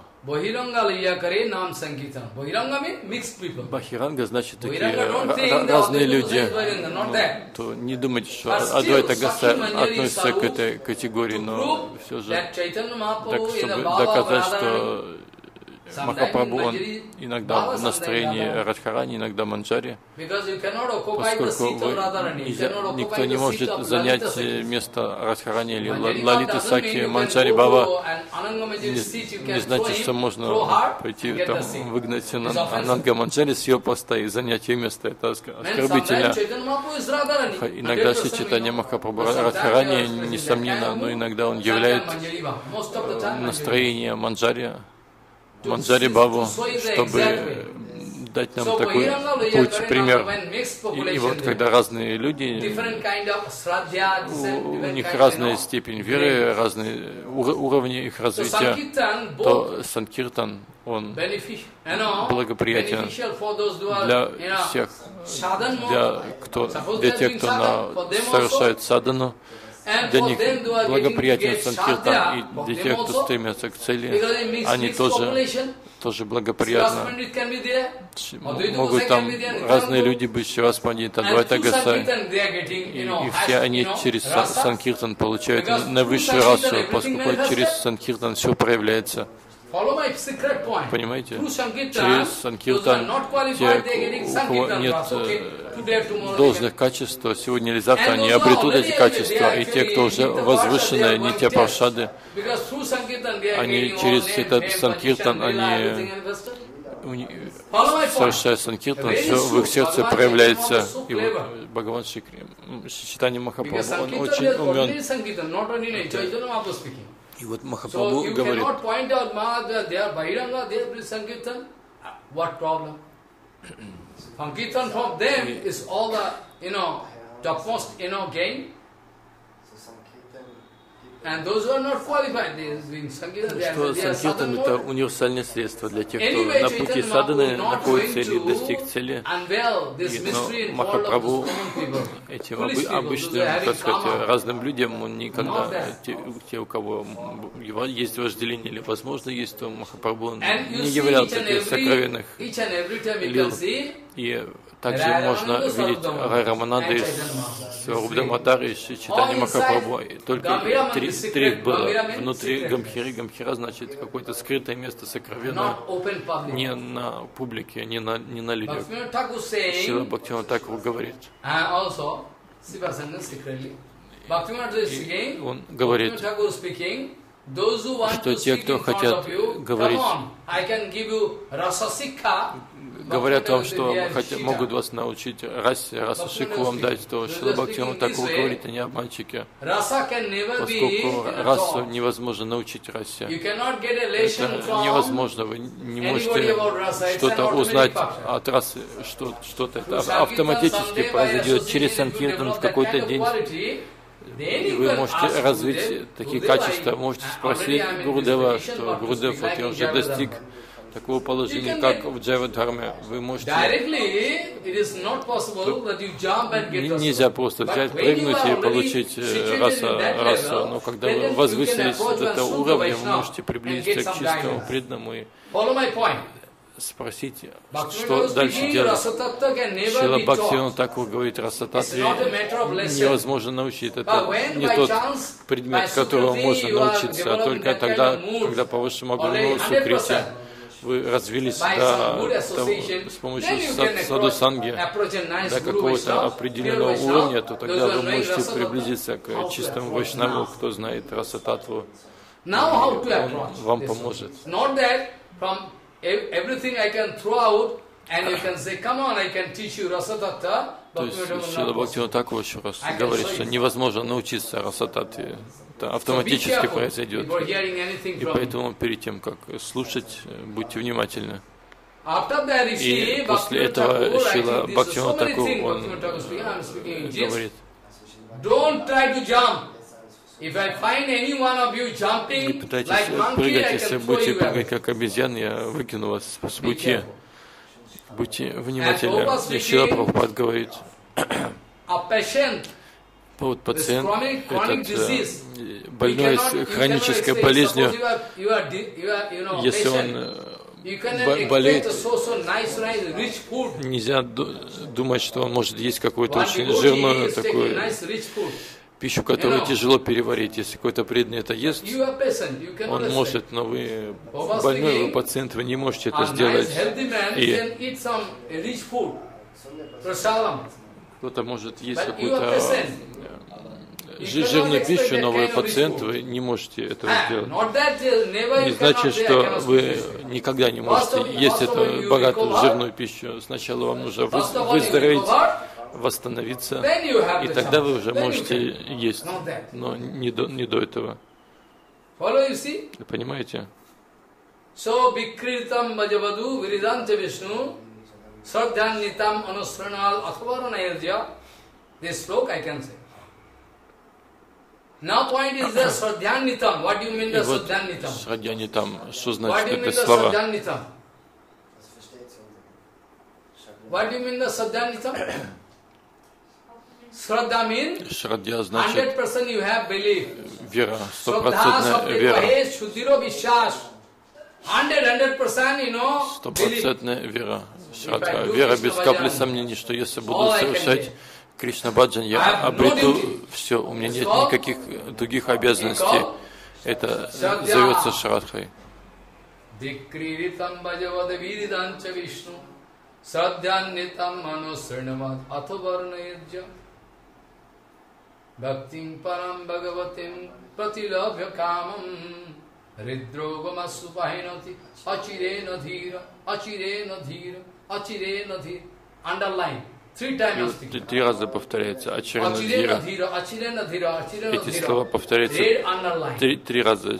Бахиранга значит такие разные люди. Ну, то не думайте, что Адвайта Госвами относится к этой категории, но все же, так, чтобы доказать, что Махапрабху, он иногда в настроении Радхарани, иногда Манджари, поскольку вы, нельзя, никто не может занять место Радхарани или Лалиты Саки, Манджари Баба, не, не значит, что можно пойти там, выгнать Ананга Манджари с ее поста и занять ее место. Это оскорбительно. Иногда Шри Чайтанья Махапрабху Радхарани, несомненно, но иногда он являет настроение Манджари, Манджари Бабу, чтобы дать нам такой путь, пример. И, и вот когда разные люди, у, у них разная степень веры, разные ур уровни их развития, то Санкиртан, он благоприятен для всех, для, кто, для тех, кто на, совершает садану. Для них благоприятен Санкиртан, и для тех, кто стремится к цели, они тоже, тоже благоприятно. Могут там разные люди быть, Шиваспандит, Адвайта Госвами, и, и все они через Санкиртан получают наивысшую расу, поскольку через Санкиртан все проявляется. Понимаете? Через Санкиртан те, у кого нет должных качеств, сегодня или завтра они обретут эти качества. И те, кто уже возвышенные, не те паршады, они через этот Санкиртан, они совершая Санкиртан, все в их сердце проявляется. И вот Бхагаван Шри Чайтанья Махапрабху, он очень умен. И вот Махапрабху говорит, что Санкиртан это универсальное средство для тех, кто на пути садханы находится или достиг цели. И, но Махапрабху этим обычным, так сказать, разным людям, он никогда, те, те, у кого есть вожделение или возможно есть, то Махапрабху не являл таких сокровенных лил. И Также можно видеть Рамананда и Сварубдаматар и Чайтанья Махапрабху. Только три, три их было внутри Гамбхиры. Гамбхира значит какое-то скрытое место, сокровенное, не на публике, не на, не на людях. Шрила Бхактивинода Тхакур говорит. И он говорит, что те, кто хотят говорить, говорят вам, что хотят, могут вас научить расе, раса шику вам дать, то Шрила Бхактивинода Тхакур говорит, они обманщики, поскольку расу невозможно научить расе. Это невозможно, вы не можете что-то узнать от расы, что, что-то это автоматически произойдет через Санкиртан в какой-то день. И вы можете развить такие качества, можете спросить Гурудева, что Гурудев, вот я уже достиг такого положения, как в Джайва-дхарме. Вы можете... Нельзя просто взять, прыгнуть и получить раса, расу, но когда вы возвысились до этого уровня, вы можете приблизиться к чистому, преданному и спросить, что дальше делать. Шрила Бхактивинода Тхакур говорит, расататве невозможно научить. Это не тот предмет, которого можно научиться, а только тогда, когда по вашему огромному сукрите вы развились до, того, с помощью саду-санги до какого-то определенного уровня, то тогда вы можете приблизиться к чистому вайшнаву, кто знает расататву, и он вам поможет. Everything I can throw out, and you can say, come on, I can teach you Rasatattva. То есть Шрила Бхактивинода Тхакур еще раз говорит, что невозможно научиться расататтве. Это автоматически произойдет. И поэтому перед тем, как слушать, будьте внимательны. И после этого Шрила Бхактивинода Тхакур, он говорит, не пытайтесь прыгать, если будете прыгать как обезьян, я выкину вас с пути. Будьте внимательны. И Шрила Прабхупад говорит, вот пациент, этот больной с хронической болезнью, если он болеет, нельзя думать, что он может есть какую-то очень жирную такую пищу, которую тяжело переварить. Если какой-то преданный это ест, он может, но вы больной, вы пациент, вы не можете это сделать. И кто-то может есть какую-то жирную пищу, но вы пациент, вы не можете этого сделать. Не значит, что вы никогда не можете есть эту богатую жирную пищу. Сначала вам нужно выздороветь, восстановиться, и тогда вы уже можете есть, но не до, не до этого. Вы понимаете? И вот Шрадьянитам, что значит это слова? Шрадья значит вера, стопроцентная вера. Стопроцентная вера. Шрадха. Вера без капли сомнений, что если буду совершать Кришна Баджан, я обрету все, у меня нет никаких других обязанностей. Это зовется Шрадхой. Bhaktim param bhagavatim pratilabhya kamam ridrogama supahinati achirena dhira achirena dhira achirena dhira. Underline. Three times. Три раза повторяется Ачирена Dhira. Эти слова повторяются три, три раза.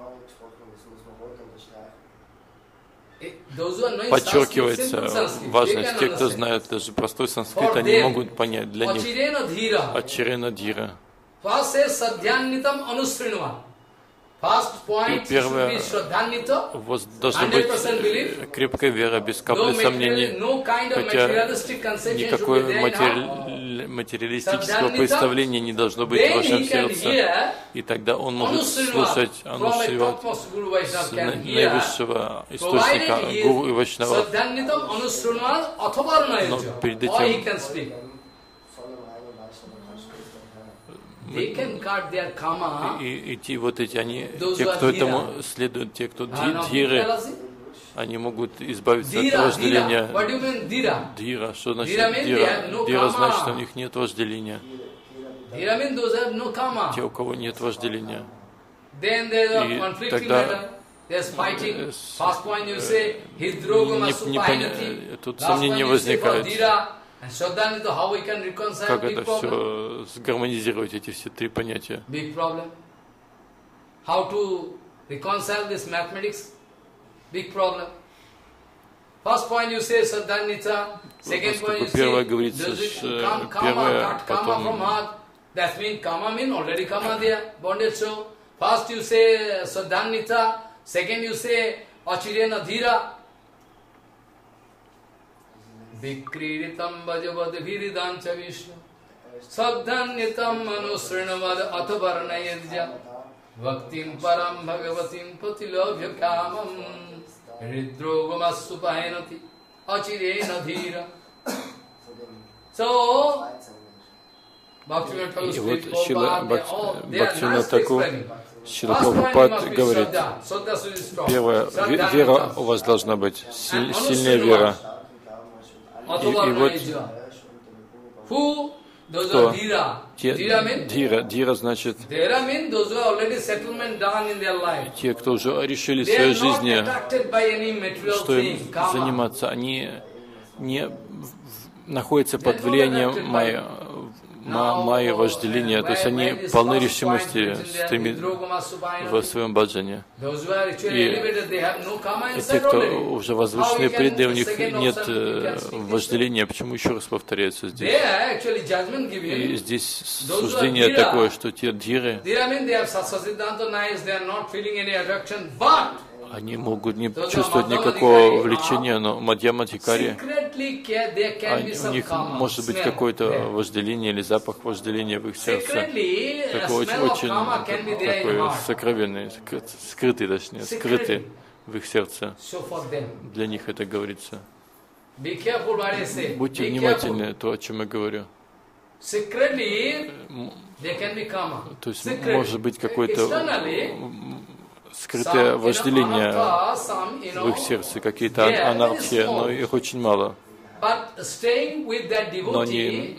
Подчеркивается важность. Те, кто знают даже простой санскрит, они могут понять для них. Ачирена Dhira. И первое, у вас должна быть крепкая вера, без капли сомнений, хотя никакое матери... материалистического представления не должно быть в вашем сердце. И тогда он может слушать Анушриват с наивысшего источника Гуру и Вайшнава. Но перед этим И, и те вот эти, они, те, кто этому следует, те, кто дхиры, они могут избавиться от вожделения. Дхира, что значит дхира? Дхира значит, что у них нет вожделения. Те, у кого нет вожделения. И тогда не, тут сомнения возникают. Как это все сгармонизировать, эти все три понятия? Первое говорится, первое, потом... First you say Saddhanita, second you say Achirena Dhira. Vikriritam Vajavad Viridancha Vishnu Saddhannitam Manusrinavad Athavarnayadja Vaktim Param Bhagavatim Patilovya Kamam Ridrogamassupainati Achirena Dhira. So, И вот Бхактивинода Тхакур, Шрила Прабхупад говорит, первая вера у вас должна быть, сильная вера. И, и вот кто? Те, дхира, дхира значит те, кто уже решили в своей жизни, что им заниматься, они не находятся под влиянием майя. Майя вожделения, то есть они полны решимости в своем баджане. И те, кто уже возвышенные преданные, у них нет вожделения, почему еще раз повторяется здесь? И здесь суждение такое, что те дхиры, они могут не чувствовать никакого влечения, но мадьямадхикари, у них может быть какое-то вожделение или запах вожделения в их сердце. Такой очень, очень такой сокровенный, скрытый, точнее, скрытый в их сердце. Для них это говорится. Будьте внимательны, то, о чем я говорю. То есть может быть какой-то скрытое вожделение в их сердце, какие-то анархии, но их очень мало. Но они,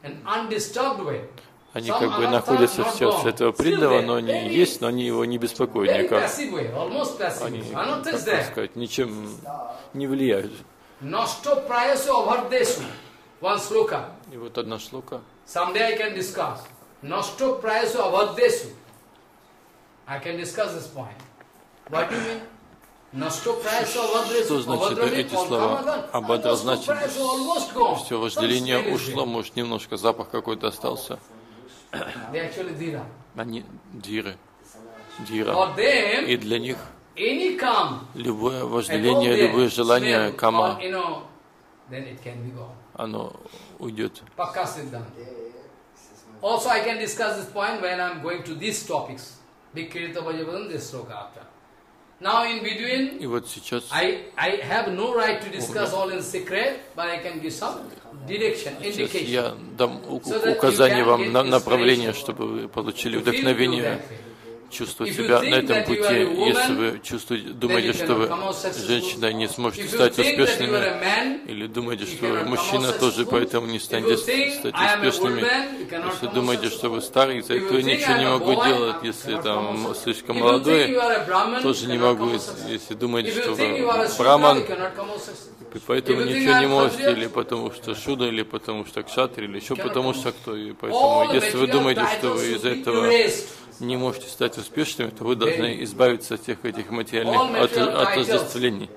они как бы находятся в сердце этого преданного, но они есть, но они его не беспокоят никак. Они, как сказать, ничем не влияют. И вот одна шлока. I can discuss this point. What do you mean? Что значит эти слова? Абадра значит, все вожделение ушло, может немножко запах какой-то остался. Они дхиры. Дхира. И для них любое вожделение, любое желание кама, оно уйдет. Also I can discuss this point when I am going to these topics. Now in between, и вот сейчас I, I have no right to discuss all in secret, but I can give some direction, indication. Я дам указание вам на направление, чтобы вы получили вдохновение чувствовать себя на этом пути. Если вы чувствуете, думаете, что вы, женщина, не сможете стать успешными, или думаете, что вы мужчина тоже, поэтому не станете стать успешными, если думаете, что вы старый, то я ничего не могу делать, если там слишком молодой, тоже не могу, если думаете, что вы браман, поэтому ничего не можете, или потому что шуда, или потому что кшатри, или еще потому что кто. И поэтому, если вы думаете, что вы из этого не можете стать успешными, то вы должны избавиться от всех этих материальных отождествлений.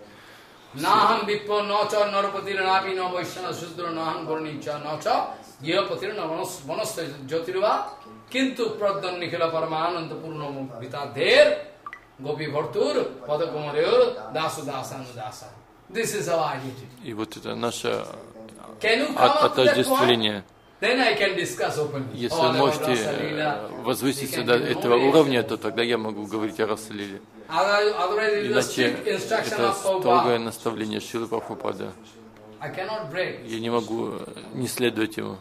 И вот это наше отождествление. Если вы можете возвыситься до этого уровня, то тогда я могу говорить о Раса-лиле. Иначе это строгое наставление Шрилы Прабхупады. Я не могу не следовать ему.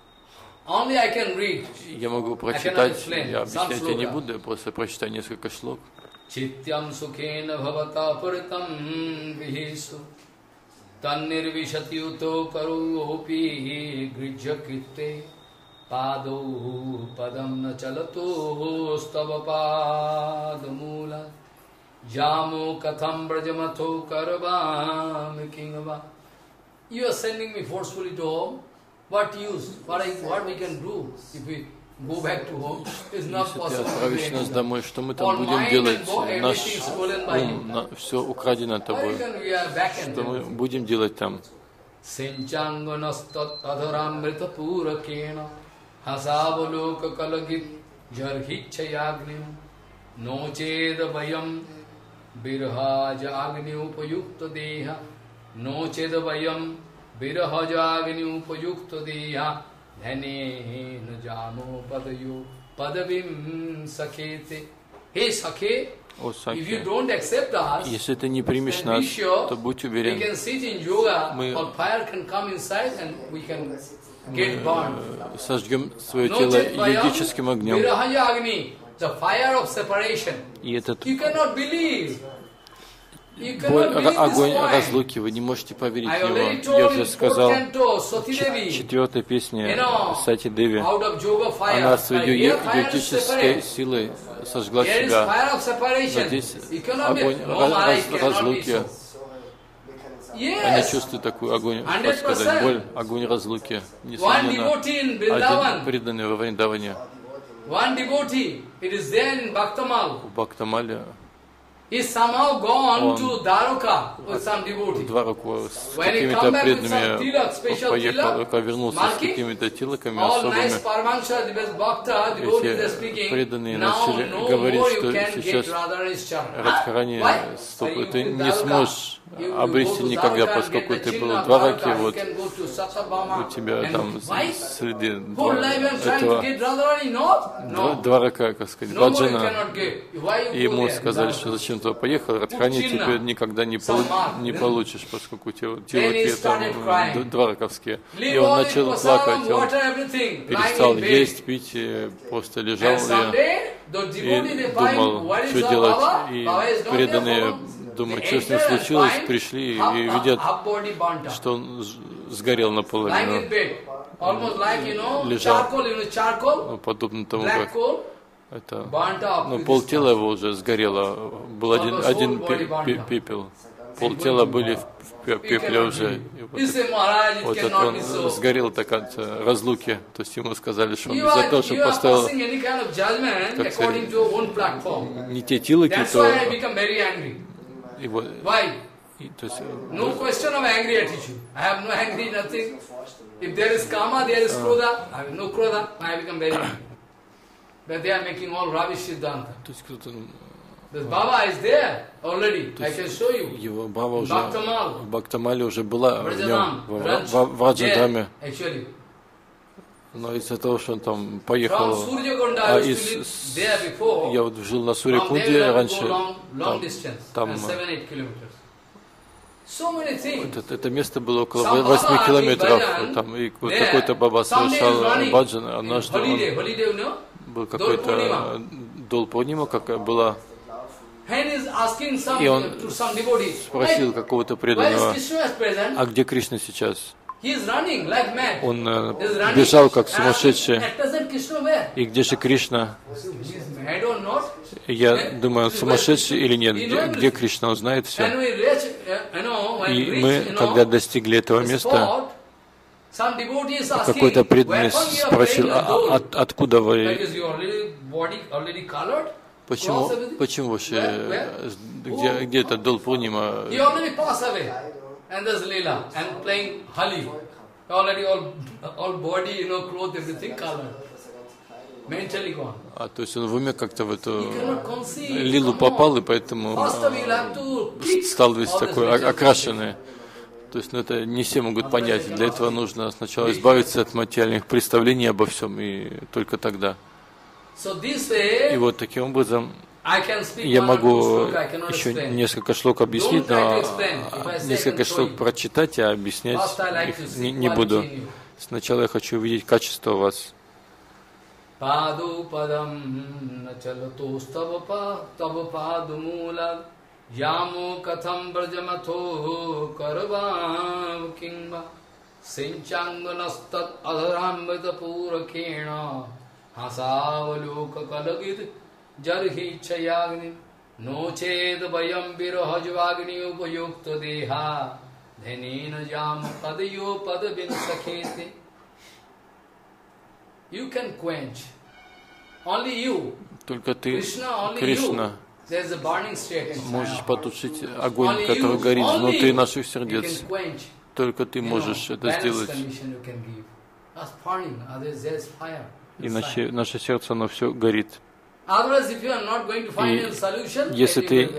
Я могу прочитать, я объяснять я не буду, я просто прочитаю несколько шлок. Читям сукена бхавата пуритам вихису таннирвишатюто каруопи гриджакрите падо падам началато става падамула jamu katham brajamato karvam kingava. You are sending me forcefully to home. What use? What, I, what we can do if we go back to home? It's not possible. Если ты отправишь нас домой, что мы там будем делать? Наш ум, все украдено тобой. Что мы будем делать там? Sinchanganastat adharamrita purakena hasavaloka kalagit jarhichayagnim nocheda vayam birhaja agni upayukta deha nocheda vayam birhaja agni upayukta deha dhane najamo padayo padavim sakhete. Hey sakhe, О, Сакхи, if you don't accept us, если ты не примешь нас, то будь уверен, мы сожгем свое тело йогическим огнем. И этот боль, огонь разлуки, вы не можете поверить в него. Я уже сказал, четвертая песня Сати Деви, она своей йогической силой сожгла себя. Но здесь огонь раз, разлуки. Они чувствуют такой огонь, как сказать, боль, огонь разлуки. Несомненно, один преданный во Вриндаване, в Бхактамале, He somehow gone to Dwaraka with some devotee. В Двараку с какими-то преданными поехал, повернулся с какими-то тилаками особыми. Эти преданные начали говорить, что сейчас Радхарани, стоп, ты не сможешь обрести никогда, поскольку ты был в Двараке, вот у тебя там среди этого Дварака, как сказать, Баджана, и ему сказали, что зачем ты поехал, Радхарани теперь никогда не, полу не получишь, поскольку тилаки там двараковские. И он начал плакать, он перестал есть, пить, просто лежал и, и думал, что делать. И преданные думают, что с ним случилось, пришли и видят, что он сгорел наполовину. Лежал, ну, подобно тому, как это, ну, полтела его уже сгорело, был один, один пепел, полтела были в пепле уже. Вот, вот это он сгорел так от разлуки, то есть ему сказали, что он за то, что поставил, как сказать, не те тилоки, то его, и, то есть, no question of angry attitude. I have no angry, nothing. If there is kama, there is krodha. I have no krodha. I become very angry. But they are making all rubbish siddhanta. This Baba is there already. I can show you. Его Баба уже в Бхактамале уже была в нем, в Раджадаме. Но из-за того, что он там поехал, а из, я вот жил на Сурьякунде раньше, там, там это, это место было около восьми километров, там, и вот какой-то баба совершал баджан, однажды он, был какой-то Дол Пурнима, какая была, и он спросил какого-то преданного, а где Кришна сейчас? Он бежал как сумасшедший. И где же Кришна? Я думаю, он сумасшедший или нет? Где, где Кришна? Он знает все. И мы, когда достигли этого места, какой-то преданный спросил, а, от, откуда вы? Почему, почему вообще, где, где это Дол Пурнима? And there's Leela, and playing Hali. Already all, all body, you know, clothes, everything colored. А то есть он в уме как-то в эту лилу попал, и поэтому стал весь такой окрашенный. То есть ну, это не все могут понять. Для этого нужно сначала избавиться от материальных представлений обо всем, и только тогда. И вот таким образом я могу еще несколько шлок объяснить, но несколько шлок прочитать, а объяснять их не, не буду. Сначала я хочу увидеть качество вас. Yamo katham brajamato karvam kingva Sinchanganastat adharamvita purakena Hasavaloka kalagid jarhi chayagni No ched vayam virahajvagni upayukta deha Dhenena jam padayo padabin sakhete. You can quench. Only you. Только ты, Krishna, only Кришна. you. Можешь потушить огонь, который горит внутри наших сердец. Только ты можешь это сделать. Иначе наше сердце, оно все горит. И если ты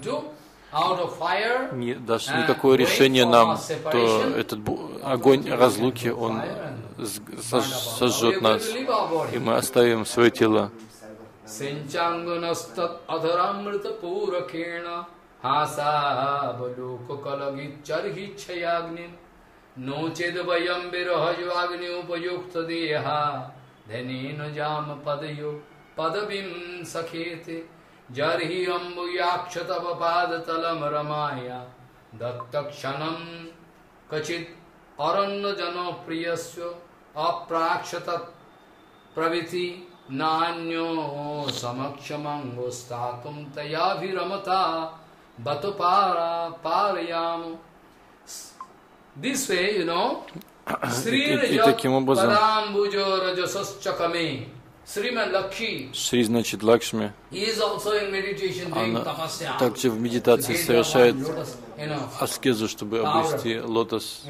не дашь никакое решение нам, то этот огонь разлуки, он сожжет нас, и мы оставим свое тело. Sinchanganastat adharamrita purakena hasa baluka kalagit charhi chayagnin no ched vayam virahajvagni upayukta deha dhenena jam padayo padabim sakhete jarhi ambu yakshata padatalam ramaya dattakshanam kachit aranna jano priyasya aprakshatat praviti Nanyo samakshamango statum tayabhiramata batopara parayam. This way, you know, Sri Rajat Padambujo Rajasas Sriman Lakshmi. Шри значит Лакшми. Она также в медитации совершает аскезу, чтобы обрести лотос,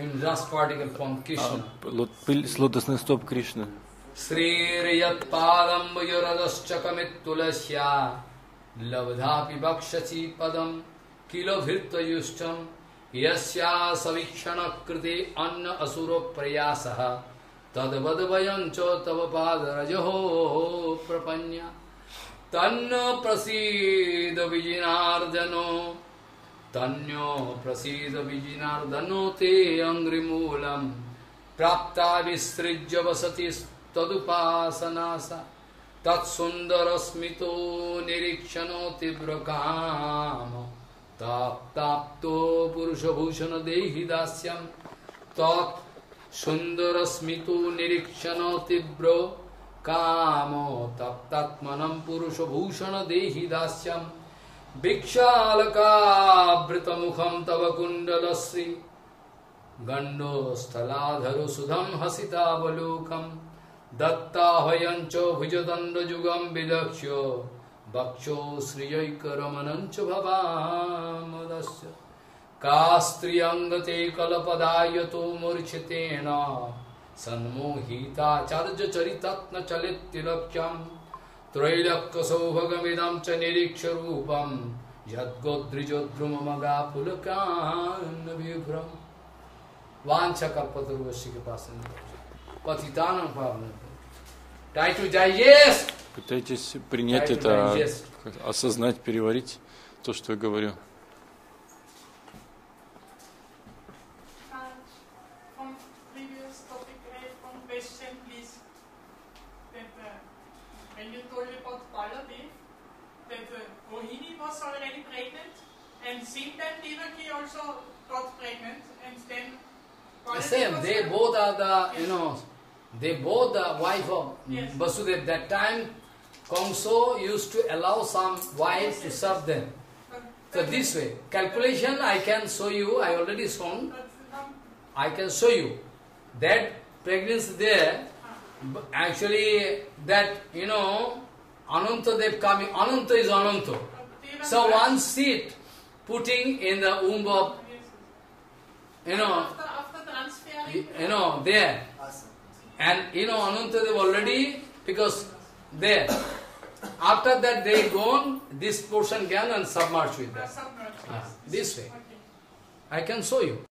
пыль с лотосных стоп Кришны. Sri Riyat Padam Bhujaradaschakamit Tulasya Labdhapi Bhakshachi Padam Kilo Bhritta Yushtam Yasya Savikshana Kriti Anna Asuro Prayasaha Tadvadvayancho Tavapada Rajaho Prapanya Tanno Prasida Vijinardano Tanyo Prasida Vijinardano Te Angrimulam Prapta Vistrijya Vasatis Tadupasanasa Tat Sundarasmito Nirikshano Tibrakama Tap Tapto Purushabhushana Dehi Dasyam Tat Sundarasmito Nirikshano Tibro Kamo Tap Tatmanam Purushabhushana Dehi Dasyam Bhikshalaka Britamukham Tava Kundalasri Gando Staladharu Sudham Hasita Balukam Datta Hayancho Bhujadanda Jugam Vidaksho Bhaksho Sriyaika Ramanancho Bhavamadasya Kastriyangate Kalapadayato Murchitena Sanmohita Charja Charitatna Chalittilakhyam Trailakka Saubhagamidam Chaniriksharupam Yadgodrijodrumamaga Pulakan Vibram Vancha Kalpataruvasya ke paas Patitanam Pavana. Try to digest. Пытайтесь принять это, осознать, переварить то, что я говорю. From previous topic, I have one question, please. That uh, when you told about Baladev, that uh, Rohini was already pregnant, and same time Devaki also got pregnant, and then The same, they both are the, you know, they both the wife of yes. Vasudeva. That time, Kamso used to allow some wives yes, to serve them. So this way, calculation I can show you, I already shown, I can show you. That pregnancy there, actually that, you know, Ananta Dev coming, Ananta is Ananta. So one seed putting in the womb of, you know, you know, there. And, you know, Ananta Dev already, because There. After that they gone, this portion gone and submerged with that. Submerged, Ah, yes. this way. Okay. I can show you.